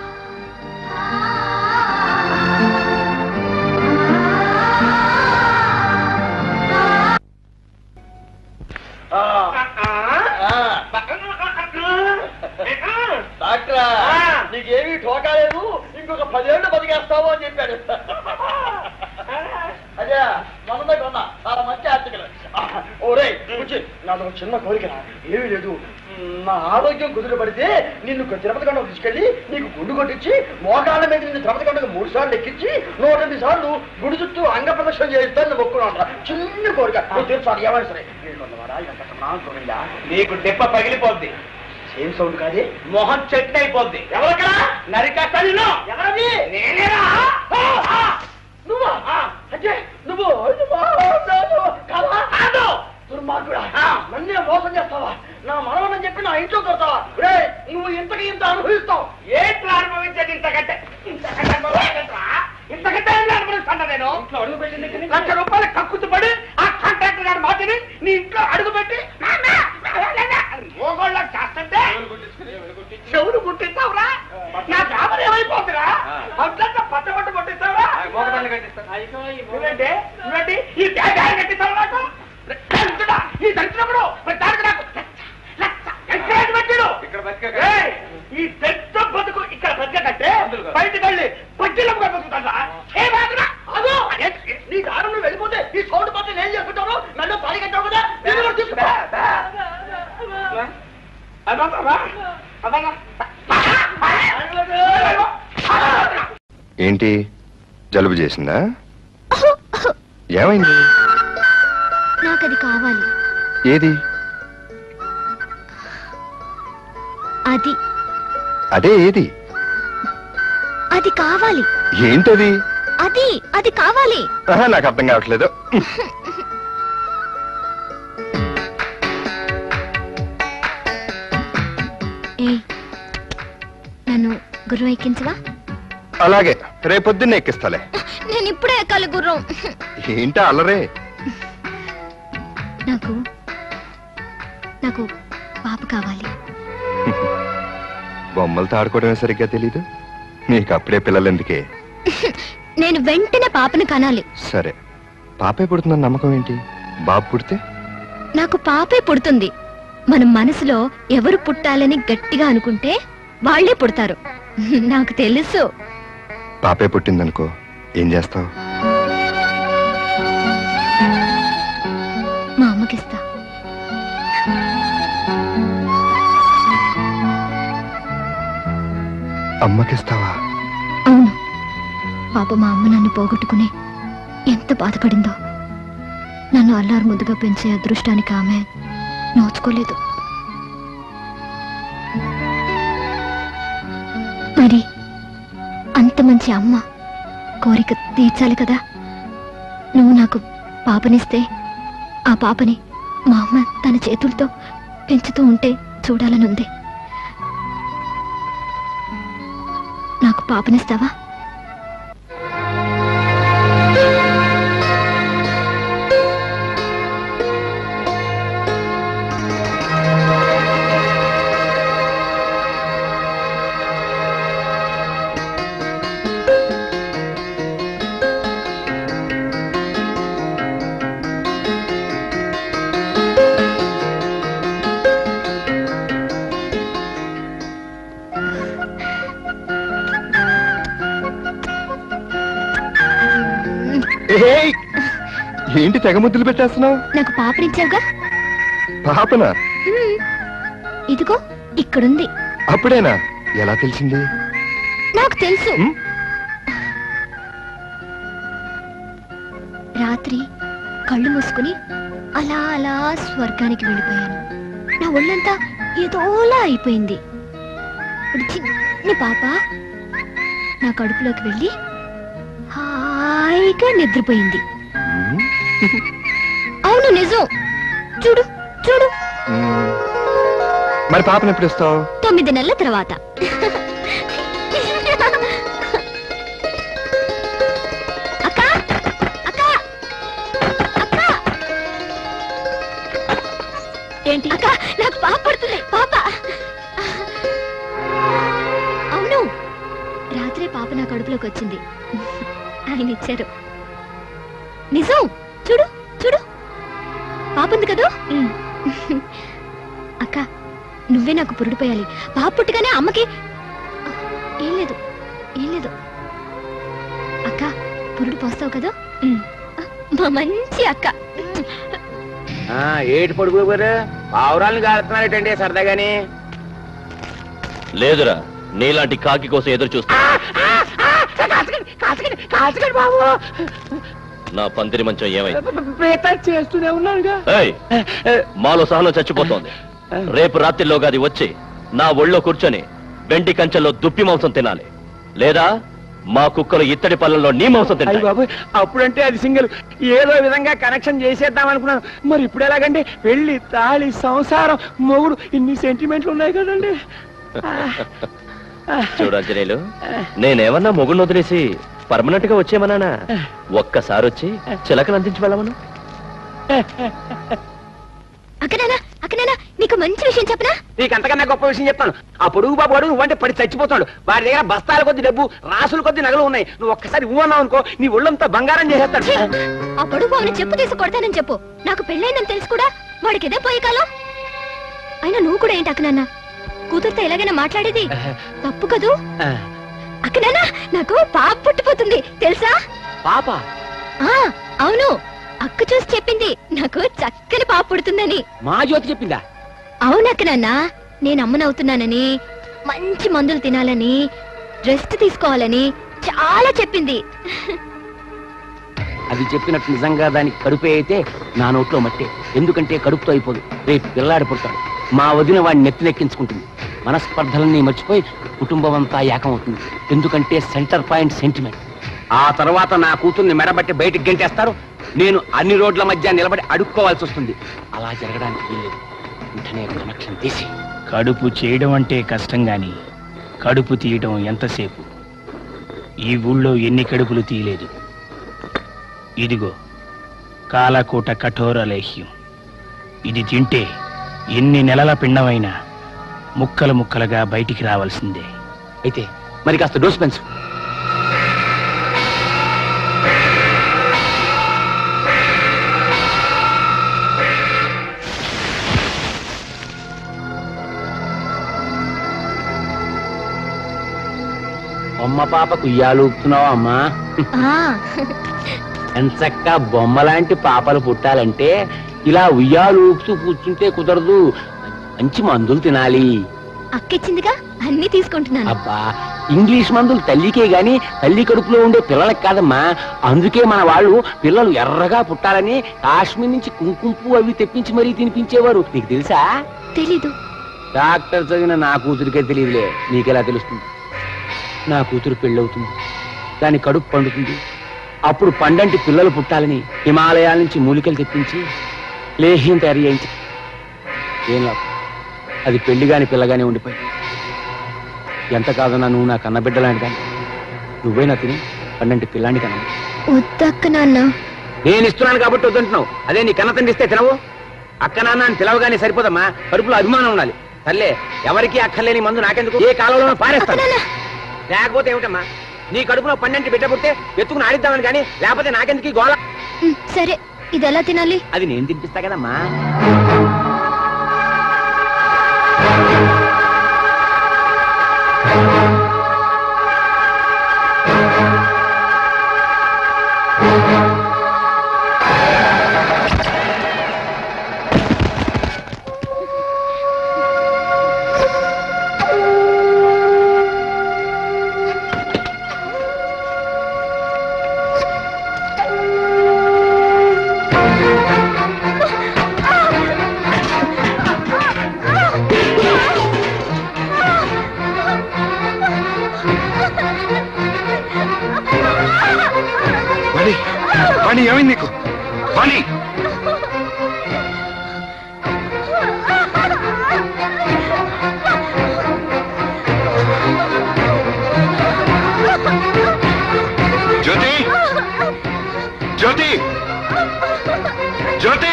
డాక్టరా, నీకేమీ ఠోకా లేదు, ఇంకొక 10 ఏళ్ళు బతికేస్తావు అని చెప్పాడు. అదే మొన్న కొన్నా, చాలా మంచి ఆర్టికల్. ఓరే కూర్చి, నాది చిన్న కోరిక. ఏమీ లేదు, నా ఆరోగ్యం కుదురు పడితే నిన్ను తిరుపతి గంటకు తీసుకెళ్లి నీకు గుండు కొట్టించి మోకాళ్ళ మీద నిన్ను తిరుపతి గంటకు 3 సార్లు ఎక్కించి 108 సార్లు గుడి చుట్టూ అంగ ప్రదక్షిణ చేయిస్తాను మొక్కున్నా. చిన్న కోరిక, నువ్వు తీర్చాలి. ఏమైనా సరే నీకు దెబ్బ పగిలిపోద్ది. ఏం సౌండ్ కాదు, మొహం చెట్టు అయిపోద్ది. ఎవరికరా నరికేస్తా నిన్ను? ఎవరది? నేనేరా. నువ్వా? అంటే నువ్వు దుర్మార్గుడా, నన్నే మోసం చేస్తావా? నా మనవని చెప్పి నా ఇంట్లో దొరుకుతావా? నువ్వు ఇంతకి ఇంత అనుభవిస్తావు. ఏంటి అనుభవించేది? ఇంతకంటే ఇంతకంటే అనుభవిస్తాను నేను. ₹1,00,000 కక్కుతు పడి ఆ కాంట్రాక్టర్ గారి మాటని నీ ఇంట్లో అడుగు పెట్టి మోగోళ్ళకి చేస్తుంటే చెవులు గుట్టిస్తావురా? నా జాబర్ ఏమైపోతురా? అంతా పట్టబట్టు కొట్టిస్తావురా? నువ్వేంటి ఈ బ్యాగ్ కట్టిస్తావు నాకు? ఈ దరిద్రముడు దానికి నాకు పెట్టాడు. ఈ దరిద్ర బతుకు ఇక్కడ బతికంటే బయటకు వెళ్ళి గుడ్డిలమ్మ బతుకుతాడా? ఏ బాధరా? అదో నీ దారి నువ్వు వెళ్ళిపోతే ఈ సౌండ్ పట్టి నేను చేసుకుంటాను. నన్ను పని కట్టావు కదా, నేను కూడా తీసుకురా. ఏంటి జలుబు చేసిందా? ఏమైంది? నాకది కావాలి. ఏది? అది అదే ఏది? అది కావాలి. ఏంటది? అది అది కావాలి. నాకు అర్థం కావట్లేదు. నన్ను గుర్రం ఎక్కించవా? అలాగే, రేపొద్దున్నే ఎక్కిస్తాలే. నేను ఇప్పుడే ఎక్కాలి గుర్రం. ఏంటా అల్లరే? నాకు నాకు పాప కావాలి. బొమ్మలతో ఆడుకోవడమే సరిగ్గా తెలీదు నీకు. అప్పుడే పిల్లలెందుకే? నేను వెంటనే పాపని కనాలి. సరే, పాపే పుడుతుందని నమ్మకం ఏంటి? బాబు పుడితే? నాకు పాపే పుడుతుంది. మన మనసులో ఎవరు పుట్టాలని గట్టిగా అనుకుంటే వాళ్లే పుడతారు. నాకు తెలుసు. పాపే పుట్టిందనుకో, ఏం చేస్తావు? మా అమ్మకిస్తా. అమ్మకిస్తావా? అవును. పాప మా అమ్మ నన్ను పోగొట్టుకుని ఎంత బాధపడిందో. నన్ను అల్లారు ముద్దుగా పెంచే అదృష్టానికి ఆమె నోచుకోలేదు. మరి అంత మంచి అమ్మ కోరిక తీర్చాలి కదా. నువ్వు నాకు పాపనిస్తే ఆ పాపని మా అమ్మ తన చేతులతో పెంచుతూ ఉంటే చూడాలనుంది. నాకు పాపనిస్తావా? ఏంటి తెగ ముద్దులు పెట్టేస్తున్నావు? నాకు పాపనిచ్చావుగా. పాపనా? ఇదిగో ఇక్కడుంది. అప్పుడేనా? ఎలా తెలిసింది? నాకు తెలుసు. రాత్రి కళ్ళు మూసుకుని అలా అలా స్వర్గానికి వెళ్ళిపోయాను. నా ఒళ్ళంతా ఏదోలా అయిపోయింది. ఇప్పుడు చిన్ని పాప నా కడుపులోకి వెళ్ళి హాయిగా నిద్రపోయింది. అవును, నిజం. చూడు చూడు. మరి పాపను ఎప్పుడు ఇస్తావు? 9 నెలల తర్వాత. అక్క అక్క అక్క. ఏంటి అక్క? నాకు పాప పడుతుంది. పాప. అవును, రాత్రే పాప నా కడుపులోకి వచ్చింది. ఆయన ఇచ్చారు. నిజం. చూడు చూడు, పాప ఉంది కదా. అక్క, నువ్వే నాకు పురుడు పోయాలి. పాప పుట్టగానే అమ్మకి ఏం లేదు ఏం లేదు. అక్క, పురుడు పోస్తావు కదా. మా మంచి అక్క. ఏటి పొడుగు పావురాలను కాలుతున్నారేటండి సరదాగాని? లేదురా, నీలాంటి కాకి కోసం ఎదురు చూస్తా. బాబు, నా పందిరి మంచం ఏమైంది? చేస్తూనే ఉన్నానుగా. మాలో సహనం చచ్చిపోతోంది. రేపు రాత్రిలోగా అది వచ్చి నా ఒళ్ళో కూర్చొని వెండి కంచెల్లో దుప్పి మాంసం తినాలి. లేదా మా కుక్కలు ఇత్తడి పళ్ళల్లో నీ మాంసం తినాలి. బాబు, అప్పుడంటే అది సింగిల్, ఏదో విధంగా కనెక్షన్ చేసేద్దాం అనుకున్నాను. మరి ఇప్పుడు ఎలాగండి? పెళ్లి, తాళి, సంసారం, మొగుడు, ఇన్ని సెంటిమెంట్లు ఉన్నాయి కదండి. చూడంజనేలు, నేనేమన్నా మొగుడిని వదిలేసి పర్మనెంట్ గా వచ్చేమన్నానా? ఒక్కసారి వచ్చి చిలకలు అందించి వెళ్ళమను. అక్కనేనా అక్కనేనా నీకు మంచి విషయం చెప్పనా? నీకంతకన్నా గొప్ప విషయం చెప్తాను. ఆ పొడుగు బాబు వాడు నువ్వంటే పడి చచ్చిపోతాడు. వాడి దగ్గర బస్తాల కొద్ది డబ్బు, రాసుల కొద్ది నగలు ఉన్నాయి. నువ్వు ఒక్కసారి అన్నావు అనుకో, నీ ఒళ్ళంతా బంగారం చేసేస్తాడు. ఆ పొడుగు బాబుని చెప్పు తీసి కొడతానని చెప్పు. నాకు పెళ్ళైందని తెలుసు కూడా వాడికి ఇదే పోయి కాలం. అయినా నువ్వు కూడా ఏంటి అక్కనన్నా కూతురుతో ఎలాగైనా మాట్లాడేది? తప్పు కదూ? అక్కనన్నా నాకు పాప పుడుతుంది తెలుసా? పాప? అవును, అక్క చూసి చెప్పింది నాకు చక్కని పాప పుడుతుందని. మా జ్యోతి చెప్పిందా? అవునక్క నాన్న, నేను అమ్మనవుతున్నానని, మంచి మందులు తినాలని, రెస్ట్ తీసుకోవాలని చాలా చెప్పింది. అది చెప్పినట్టు నిజంగా దానికి కడుపే అయితే నా నోట్లో మట్టే. ఎందుకంటే కడుపుతో అయిపోదు, రేపు పిల్లాడి పుడతాడు. మా వదిన వాడిని నెత్తినెక్కించుకుంటుంది. మనస్పర్ధలన్నీ మర్చిపోయి కుటుంబం అంతా ఏకమవుతుంది. ఎందుకంటే సెంటర్ పాయింట్ సెంటిమెంట్. ఆ తర్వాత నా కూతుర్ని మెడబట్టి బయటికి గెంటేస్తారు. నేను అన్ని రోడ్ల మధ్య నిలబడి అడుక్కోవాల్సి వస్తుంది. అలా జరగడానికి వీల్లేదు. వెంటనే కనెక్షన్ తీసి. కడుపు చేయడం అంటే కష్టం గాని కడుపు తీయడం ఎంతసేపు? ఈ ఊళ్ళో ఎన్ని కడుపులు తీయలేదు. ఇదిగో కాలకూట కఠోర లేహ్యం. ఇది తింటే ఎన్ని నెలల పిండమైనా ముక్కలు ముక్కలుగా బయటికి రావాల్సిందే. అయితే మరి కాస్త డోస్ పెంచు. బొమ్మ పాపకు ఉయ్యాలూపుతున్నావా అమ్మా? ఎంచక్క బొమ్మలాంటి పాపలు పుట్టాలంటే ఇలా ఉయ్యాలూపుతూ కూర్చుంటే కుదరదు. మంచి మందులు తినాలి. అక్కిచ్చిందిగా అన్ని తీసుకుంటున్నాను. అబ్బా, ఇంగ్లీష్ మందులు తల్లికే గాని తల్లి కడుపులో ఉండే పిల్లలకు కాదమ్మా. అందుకే మన వాళ్ళు పిల్లలు ఎర్రగా పుట్టాలని కాశ్మీర్ నుంచి కుంకుమ అవి తెప్పించి మరీ తినిపించేవారు. నీకు తెలుసా? తెలీదు. డాక్టర్ చదివిన నా కూతురికే తెలియదులే, నీకెలా తెలుస్తుంది? నా కూతురు పెళ్ళవుతుంది, దాని కడుపు పండుతుంది. అప్పుడు పండంటి పిల్లలు పుట్టాలని హిమాలయాల నుంచి మూలికలు తెప్పించి లేహ్యం తయారు చేయించి ఏం లాభం? అది పెళ్లిగాని పిల్లగానే ఉండిపోయి. ఎంత కాదన్నా నువ్వు నా కన్నబిడ్డ లాంటి దాన్ని. నువ్వైనా తిని పండంటి పిల్లాన్ని కన్నా. వద్దక్క నాన్న. నేను ఇస్తున్నాను కాబట్టి వద్దంటున్నావు. అదే నీ కన్న తండ్రి ఇస్తే తినవు. అక్క నాన్న అని పిలవగానే సరిపోదమ్మా, కడుపులో అభిమానం ఉండాలి. తల్లే ఎవరికి అక్కర్లేని మందు నాకెందుకు? ఏ కాలంలో పారేస్తాను. లేకపోతే ఏమిటమ్మా, నీ కడుపులో పండంటి బిడ్డ పుట్టే ఎత్తుకుని ఆడిద్దామని కానీ, లేకపోతే నాకెందుకు గోళ? సరే, ఇది ఎలా తినాలి? అది నేను తినిపిస్తా కదమ్మా. వాణి, ఏమైంది నీకు? వాణి, జ్యోతి, జ్యోతి, జ్యోతి.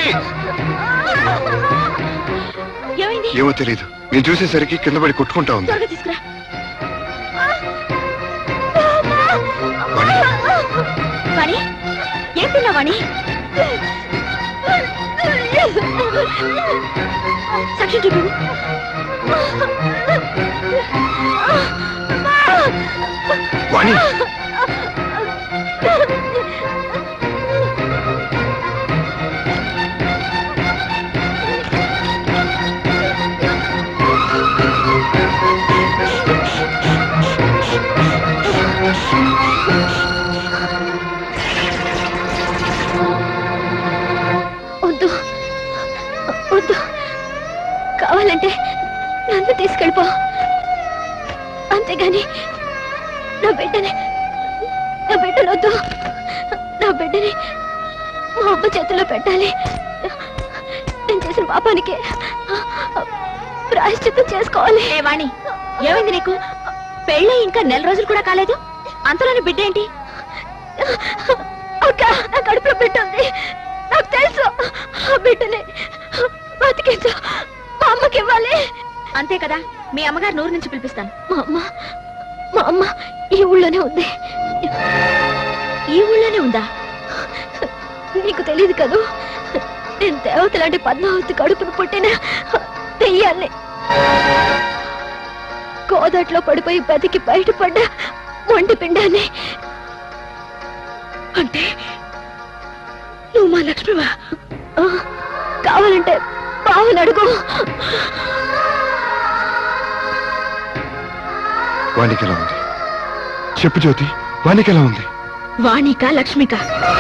ఏమో తెలీదు. నేను చూసేసరికి కింద పడి కొట్టుకుంటా ఉంది. వాణి, ఏం తిన్నావు వాణి? సాక్షి చూపు. వాణి, వద్దు వద్దు, కావాలంటే నన్ను తీసుకెళ్ళిపో. అంతేగాని నా బిడ్డని వద్దు. నా బిడ్డని మా అమ్మ చేతిలో పెట్టాలి. నేను చేసిన పాపానికి ప్రాయశ్చిత్తం చేసుకోవాలి. వాణి, ఏమైంది నీకు? పెళ్ళి ఇంకా నెల రోజులు కూడా కాలేదు, అంతలోని బిడ్డ ఏంటి? అక్క, నా కడుపులో బిడ్డ ఉంది. నాకు తెలుసు. ఆ బిడ్డని బతికించు, మా అమ్మకి ఇవ్వాలి. అంతే కదా, మీ అమ్మగారు నూరు నుంచి పిలిపిస్తాను. మా అమ్మ ఈ ఊళ్ళోనే ఉంది. ఈ ఊళ్ళోనే ఉందా? నీకు తెలియదు కదూ, నేను దేవత లాంటి పద్మావతి కడుపును పుట్టిన దెయ్యాన్ని. గోదట్లో పడిపోయి బతికి బయటపడ్డ మొండి పిండాన్ని. అంటే నువ్వు మా లక్ష్మివా? కావాలంటే బావని అడుగు. వాణికెలా ఉంది చెప్పు జ్యోతి, వాణికెలా ఉంది? వాణిక లక్ష్మిక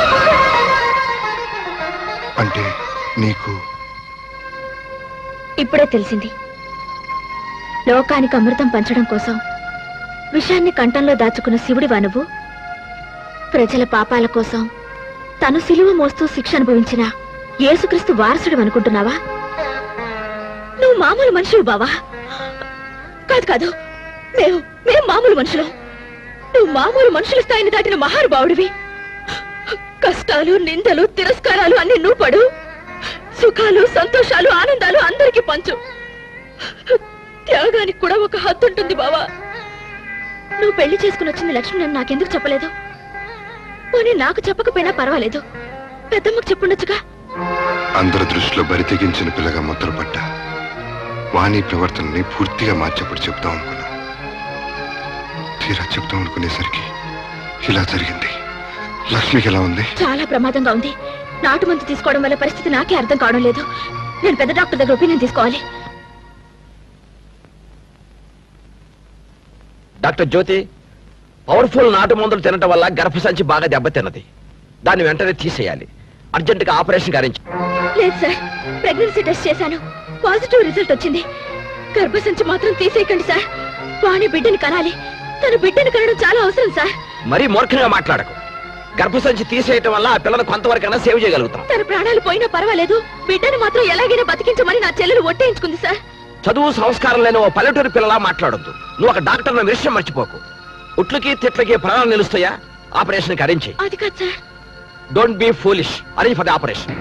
అంటే నీకు ఇప్పుడే తెలిసింది. లోకానికి అమృతం పంచడం కోసం విషాన్ని కంఠంలో దాచుకున్న శివుడివా నువ్వు? ప్రజల పాపాల కోసం తను సిలువ మోస్తూ శిక్ష అనుభవించిన యేసుక్రీస్తు వారసుడు అనుకుంటున్నావా? నువ్వు మామూలు మనుషులు బావా? కాదు కాదు, మేము మామూలు మనుషులు. నువ్వు మామూలు మనుషుల స్థాయిని దాటిన మహానుభావుడివి. కష్టాలు, నిందలు, తిరస్కారాలు అన్ని నువ్వు పడు. సుఖాలు, సంతోషాలు, ఆనందాలు అందరికీ పంచు. త్యాగానికి కూడా ఒక హద్దు ఉంటుంది బావా. నువ్వు పెళ్లి చేసుకుని వచ్చింది లక్ష్మి నన్ను నాకెందుకు చెప్పలేదు? పోనీ నాకు చెప్పకపోయినా పర్వాలేదు, పెద్దమ్మకు చెప్పుండొచ్చుగా. అందరి దృష్టిలో బరి తెగించిన పిల్లగా ముద్రపడ్డా వాణి ప్రవర్తనని పూర్తిగా మార్చేప్పుడు చెప్తాం అనుకున్నా. తీరా చెప్తాం అనుకునేసరికి ఇలా జరిగింది. లక్ష్మికి ఎలా ఉంది? చాలా ప్రమాదంగా ఉంది. నాటు మందు తీసుకోవడం వల్ల పరిస్థితి నాకే అర్థం కావడం లేదు. నేను పెద్ద డాక్టర్ దగ్గర ఒపీనియన్ తీసుకోవాలి. డాక్టర్ జ్యోతి, పవర్ఫుల్ నాటు మందులు తినటం వల్ల గర్భసంచి బాగా దెబ్బతిన్నది. దాన్ని వెంటనే తీసేయాలి. అర్జెంటుగా ఆపరేషన్ గారించి. లేదు సార్, ప్రెగ్నెన్సీ టెస్ట్ చేశాను, పాజిటివ్ రిజల్ట్ వచ్చింది. గర్భసంచి మాత్రం తీసేయకండి సార్. వాణి బిడ్డని కనాలి. తన బిడ్డని కనడం చాలా అవసరం సార్. మరీ మూర్ఖంగా మాట్లాడకు. గర్భసంచి తీసేయటం వల్ల ఆ పిల్లను కొంతవరకైనా సేవ్ చేయగలుగుతాం. తన ప్రాణాలు పోయినా పర్వాలేదు, బిడ్డని మాత్రం ఎలాగైనా బతికించమని నా చెల్లెలు ఒట్టేయించుకుంది సార్. చదువు సంస్కారం లేని ఓ పల్లెటూరి పిల్లలా మాట్లాడొద్దు. నువ్వు ఒక డాక్టర్ నా విషయం మర్చిపోకు. ఉట్లకి తిట్లకి ప్రాణాలు నిలుస్తాయా? ఆపరేషన్ అరేంజ్ చేయి. అది కాదు sir. Don't be foolish. Arrange for the operation.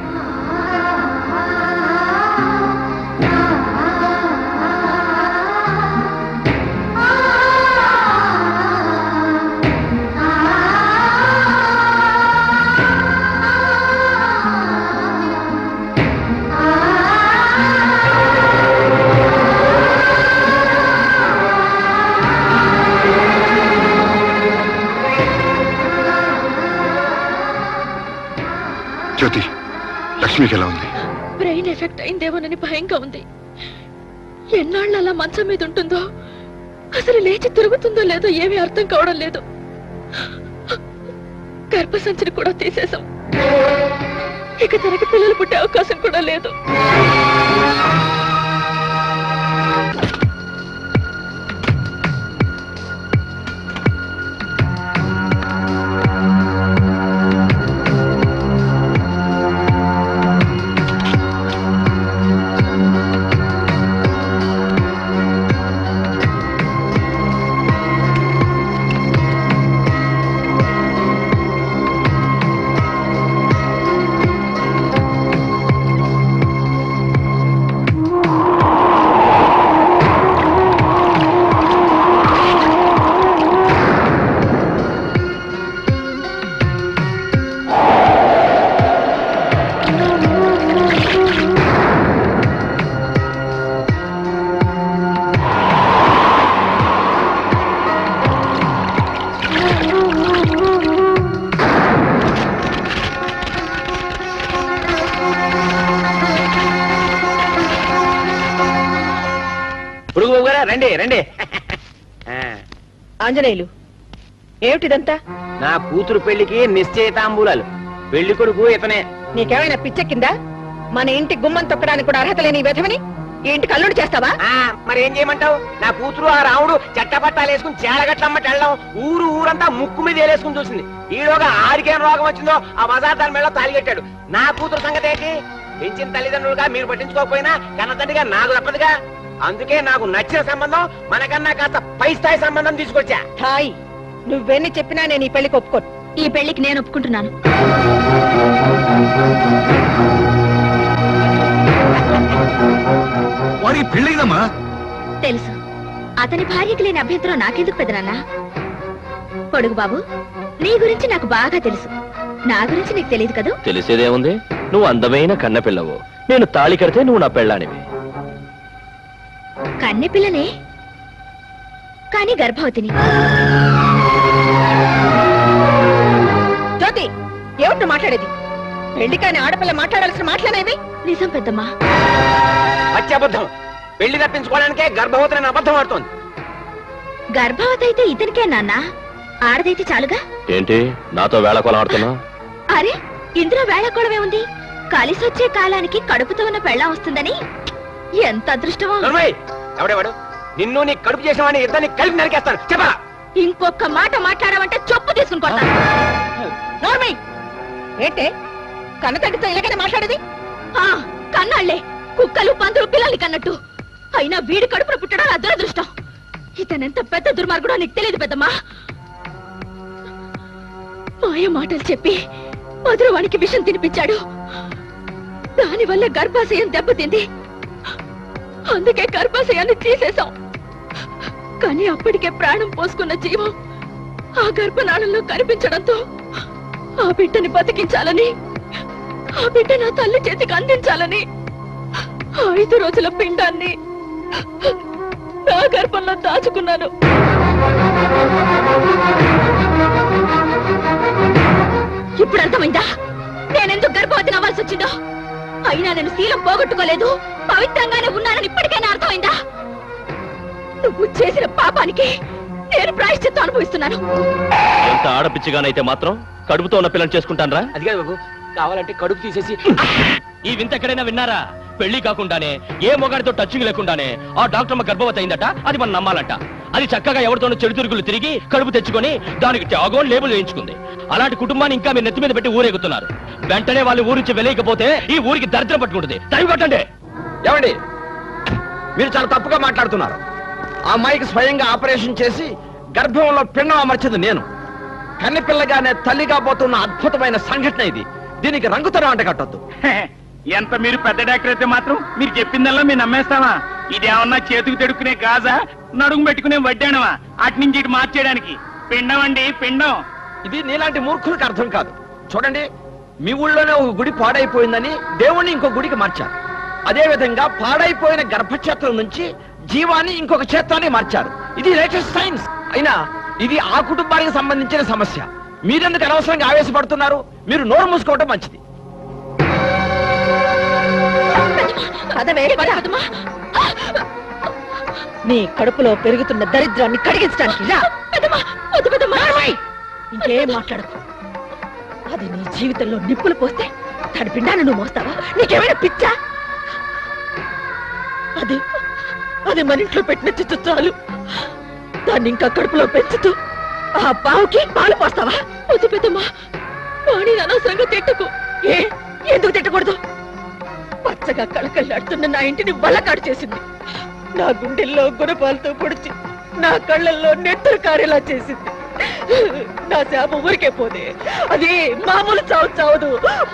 Jyothi, లక్ష్మికి ఎలా ఉంది? బ్రెయిన్ ఎఫెక్ట్ అయిందేమోనని భయంగా ఉంది. ఎన్నాళ్ళు అలా మంచం మీద ఉంటుందో, అసలు లేచి తిరుగుతుందో లేదో ఏమీ అర్థం కావడం లేదు. గర్భసంచిని కూడా తీసేశాం. ఇక తనకి పిల్లలు పుట్టే అవకాశం కూడా లేదు. రండి రండి. ఆంజనేయులు, ఏమిటిదంతా? నా కూతురు పెళ్లికి నిశ్చయితాంబూలాలు. పెళ్లి కొడుకు ఇతనే. నీకేమైనా పిచ్చెక్కిందా? మన ఇంటి గుమ్మం తొక్కడానికి కూడా అర్హత లేని వెధవని ఈ ఇంటికి అల్లుడు చేస్తావా? మరి ఏం చేయమంటావు? నా కూతురు ఆ రాముడు చట్టపట్టాలు వేసుకుని చేలగట్లమ్మటి వెళ్ళడం ఊరంతా ముక్కు మీద వేలేసుకుని చూసింది. ఈలోగా ఆడికేం రోగం వచ్చిందో ఆ మజార్దాని మేళ తాలిగట్టాడు. నా కూతురు సంగతి ఏంటి? పెంచిన తల్లిదండ్రులుగా మీరు పట్టించుకోకపోయినా కన్నతండ్రిగా నాకు తప్పదుగా. అందుకే నాకు నచ్చిన సంబంధం మనకన్నా కాస్త పై స్థాయి సంబంధం తీసుకొచ్చా. హాయ్, నువ్వెన్ని చెప్పినా నేను ఈ పెళ్లికి ఒప్పుకోను. ఈ పెళ్లికి నేను ఒప్పుకుంటున్నాను. వారికి పెళ్ళైందమ్మా? తెలుసు. అతని భార్యకి లేని అభ్యంతరం నాకెందుకు పెదనాన్న? పొడుగు బాబు, నీ గురించి నాకు బాగా తెలుసు. నా గురించి నీకు తెలియదు కదా? తెలిసేదేముంది? నువ్వు అందమైన కన్నెపిల్లవు. నేను తాళి కడితే నువ్వు నా పెళ్ళానివి. కన్నె పిల్లనే, కానీ గర్భవతిని. జ్యోతి, డాక్టర్ మాట్లాడేది? పెళ్లి కాని ఆడపిల్ల మాట్లాడాల్సిన మాట్లాడేవి? నిజం పెద్దమ్మా. అత్యబద్ధం. పెళ్లి తప్పించుకోవడానికే గర్భవతిని అబద్ధం ఆడుతోంది. గర్భవతి అయితే ఇతనికే నాన్న, ఆడదైతే చాలుగా. ఏంటి నాతో వేళకోళం ఆడుతున్నా? అరే ఇందులో వేళకోళమే ఉంది. కలిసొచ్చే కాలానికి కడుపుతో ఉన్న పెళ్ళం వస్తుందని. ఎంత అదృష్టమో. ఎవడెవడు నిన్ను నీ కడుపు చేసిన వాడిని ఇద్దరిని కలిపి నరికేస్తాను చెప్పా. ఇంకొక మాట మాట్లాడమంటే చొప్పు తీసుకుని కొడతాను. నోర్మై ఏంటే కన్నతండ్రితో ఇలాగనే మాట్లాడేది? కన్నాళ్లే కుక్కలు పందులు పిల్లల్ని కన్నట్టు. అయినా వీడి కడుపున పుట్టడం నా దురదృష్టం. ఇతనెంత పెద్ద దుర్మార్గుడో నీకు తెలియదు పెద్దమ్మా. మాయ మాటలు చెప్పి మధురవానికి విషం తినిపించాడు. దానివల్ల గర్భాశయం దెబ్బతింది. అందుకే గర్భాశయాన్ని తీసేశాం. కానీ అప్పటికే ప్రాణం పోసుకున్న జీవం ఆ గర్భనాళంలో కనిపించడంతో ఆ బిడ్డని బతికించాలని, ఆ బిడ్డ నా తల్లి చేతికి అందించాలని 5 రోజుల పిండాన్ని నా గర్భంలో దాచుకున్నాను. ఇప్పుడు అర్థమైందా నేనెందుకు గర్భవతిని అవ్వాల్సి వచ్చిందో? అయినా నేను శీలం పోగొట్టుకోలేదు, పవిత్రంగానే ఉన్నానని ఇప్పటికైనా అర్థమైందా? నువ్వు చేసిన పాపానికి నేను ప్రాయశ్చిత్తం అనుభవిస్తున్నాను. ఎంత ఆడపిచ్చిగానైతే మాత్రం కడుపుతో ఉన్న పిల్లని చేసుకుంటానరా? అది కాదు బాబు, కావాలంటే కడుపు తీసేసి. ఈ వింత ఎక్కడైనా విన్నారా? పెళ్లి కాకుండానే ఏ మొగాడితో టచ్చింగ్ లేకుండానే ఆ డాక్టర్ గర్భవతి అయిందట. అది మనం నమ్మాలంట. అది చక్కగా ఎవరితోనూ చెడు తిరుగులు తిరిగి కడుపు తెచ్చుకొని దానికి త్యాగం లేబుల్ వేయించుకుంది. అలాంటి కుటుంబాన్ని ఇంకా మీరు నెత్తి మీద పెట్టి ఊరేగుతున్నారు. వెంటనే వాళ్ళు ఊరించి వెళ్ళకపోతే ఈ ఊరికి దరిద్రం పట్టుకుంటుంది. తరిగి పట్టండి. ఏమండి, మీరు చాలా తప్పుగా మాట్లాడుతున్నారు. ఆ అమ్మాయికి స్వయంగా ఆపరేషన్ చేసి గర్భంలో పిండం అమర్చింది నేను. కన్నెపిల్లగానే తల్లిగా పోతున్న అద్భుతమైన సంఘటన ఇది. దీనికి రంగుతనం అంట కట్టొద్దు. ఎంత మీరు పెద్ద డాక్టర్ అయితే మాత్రం మీరు చెప్పిందల్లా మేము నమ్మేస్తావా? ఇదేమన్నా చేతికి తెడుక్కునే గాజా, నడుము పెట్టుకునే వడ్డానవా? అటు నుంచి ఇటు మార్చేయడానికి. పిండం అండి, పిండం. ఇది నీలాంటి మూర్ఖులకు అర్థం కాదు. చూడండి, మీ ఊళ్ళోనే ఒక గుడి పాడైపోయిందని దేవుణ్ణి ఇంకో గుడికి మార్చారు. అదే విధంగా పాడైపోయిన గర్భక్షేత్రం నుంచి జీవాన్ని ఇంకొక క్షేత్రాన్ని మార్చారు. ఇది లేటెస్ట్ సైన్స్. అయినా ఇది ఆ కుటుంబానికి సంబంధించిన సమస్య. మీరెందుకు అనవసరంగా ఆవేశపడుతున్నారు? మీరు నోరు మూసుకోవడం మంచిది. నీ కడుపులో పెరుగుతున్న దరిద్రాన్ని కడిగించడానికి ఇంకేం మాట్లాడకు. అది నీ జీవితంలో నిప్పులు పోస్తే దాని పిండాన్ని నువ్వు మోస్తావా? నీకేమైనా పిచ్చా? అది మన ఇంట్లో పెట్టిన చిచ్చు చాలు. దాన్ని ఇంకా కడుపులో పెంచుతూ ఆ పావుకి పాలు పోస్తావా? వద్దు పెద్దమ్మా, వాణి అనవసరంగా తిట్టకు. ఎందుకు తిట్టకూడదు? పచ్చగా కళకళ్ళాడుతున్న నా ఇంటిని వల్లకాడు చేసింది. నా గుండెల్లో గుణపాలతో పొడిచి నా కళ్ళల్లో నెత్తురు కారేలా చేసింది. నా శాప ఊరికే పోదే. అది మామూలు చావు చావదు.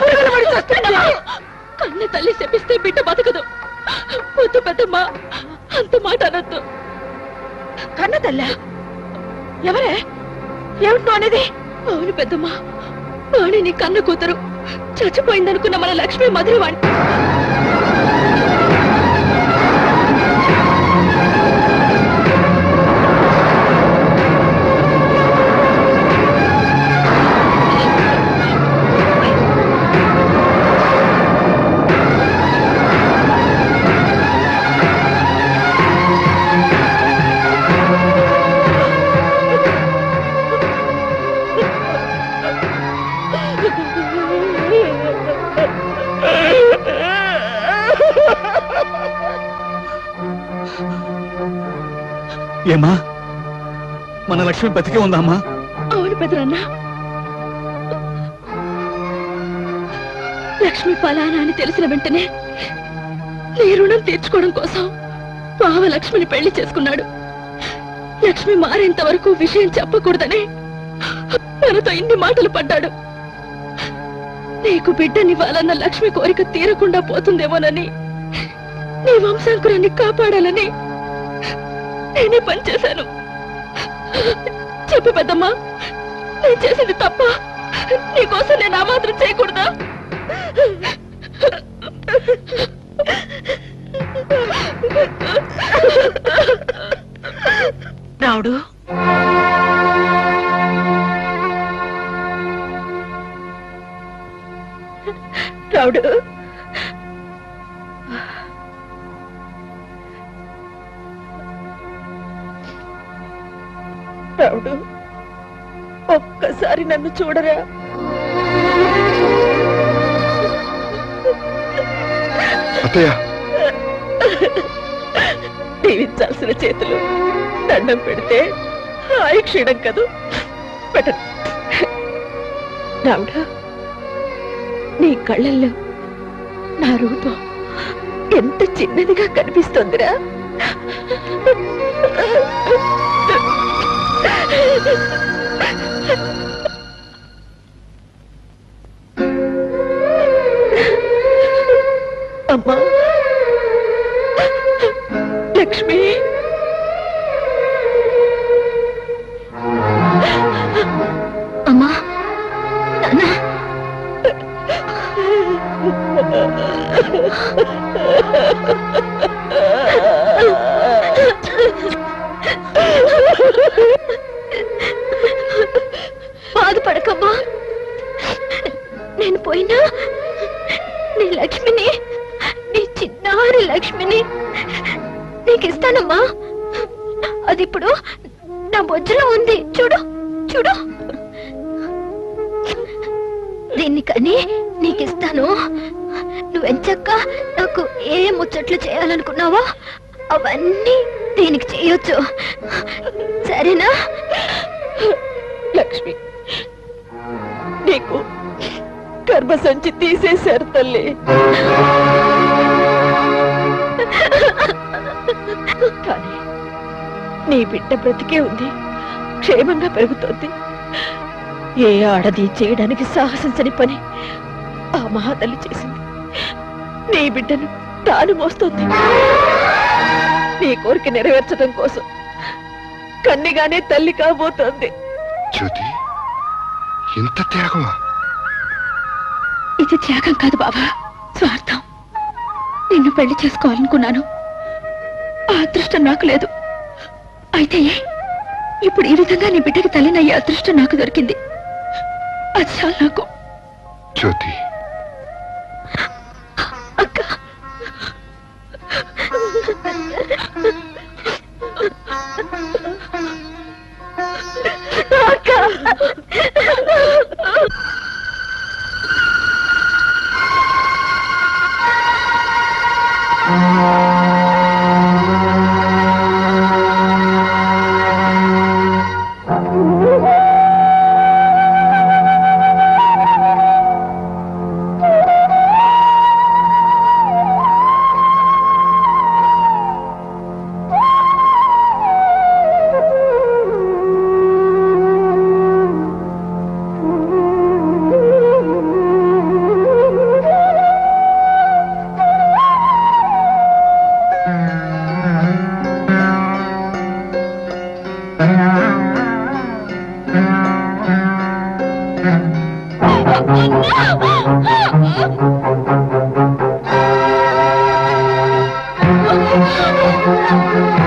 కన్న తల్లి శపిస్తే బిడ్డ బతకదు. వద్దు పెద్దమ్మా, అంత మాట అనొద్దు. కన్న తల్లి ఎవరే? ఏమిటో అనేది? అవును పెద్దమ్మా, వాణి నీ కన్న కూతురు. చచ్చిపోయిందనుకున్న మన లక్ష్మి మధురవాణి. ఏమా, మన లక్ష్మి బతికే ఉందమ్మా? అవును పెదరన్న, లక్ష్మి ఫలానా అని తెలిసిన వెంటనే నీ రుణం తీర్చుకోవడం కోసం బావ లక్ష్మిని పెళ్లి చేసుకున్నాడు. లక్ష్మి మారేంత వరకు విషయం చెప్పకూడదని తనతో ఇన్ని మాటలు పడ్డాడు. నీకు బిడ్డనివ్వాలన్న లక్ష్మి కోరిక తీరకుండా పోతుందేమోనని, నీ వంశాంకురాన్ని కాపాడాలని నేనే పనిచేశాను. చెప్పు పెద్దమ్మా, నేను చేసింది తప్ప? నీకోసం నేను ఆ మాత్రం చేయకూడదా? రావుడు, రావుడు రావుడు ఒక్కసారి నన్ను చూడరా. దీవించాల్సిన చేతులు దండం పెడితే హాయి క్షీణం కదూ. పెట్టను. రావుడా, నీ కళ్ళల్లో నా రూపం ఎంత చిన్నదిగా కనిపిస్తోందిరా. అమ్మా లక్ష్మి, అమ్మా నాన్న, బాధపడకమ్మా. నేను పోయినా నీ లక్ష్మిని, నీ చిన్నారి లక్ష్మిని నీకు ఇస్తానమ్మా. అది ఇప్పుడు నా బొజ్జలో ఉంది. చూడు చూడు, దీన్ని కానీ నీకిస్తాను. నువ్వెంచక్క నాకు ఏ ముచ్చట్లు చేయాలనుకున్నావో అవన్నీ దీనికి చేయొచ్చు. సరేనా? లక్ష్మి, నీకు గర్భసంచి తీసేశారు తల్లి. కానీ నీ బిడ్డ బ్రతికే ఉంది, క్షేమంగా పెరుగుతోంది. ఏ ఆడది చేయడానికి సాహసించని పని ఆ మహాతల్లి చేసింది. నీ బిడ్డను తాను మోస్తోంది. నీ కోరిక నెరవేర్చడం కోసం కన్నిగానే తల్లి కాబోతోంది. జ్యోతి, ఇంత త్యాగమా? ఇది త్యాగం కాదు బాబా, స్వార్థం. నిన్ను పెళ్లి చేసుకోవాలనుకున్నాను, ఆ అదృష్టం నాకు లేదు. అయితే ఇప్పుడు ఈ విధంగా నీ బిడ్డకి తల్లినయ్యే అదృష్టం నాకు దొరికింది. అది చాలు నాకు. జ్యోతి, అక్క, No!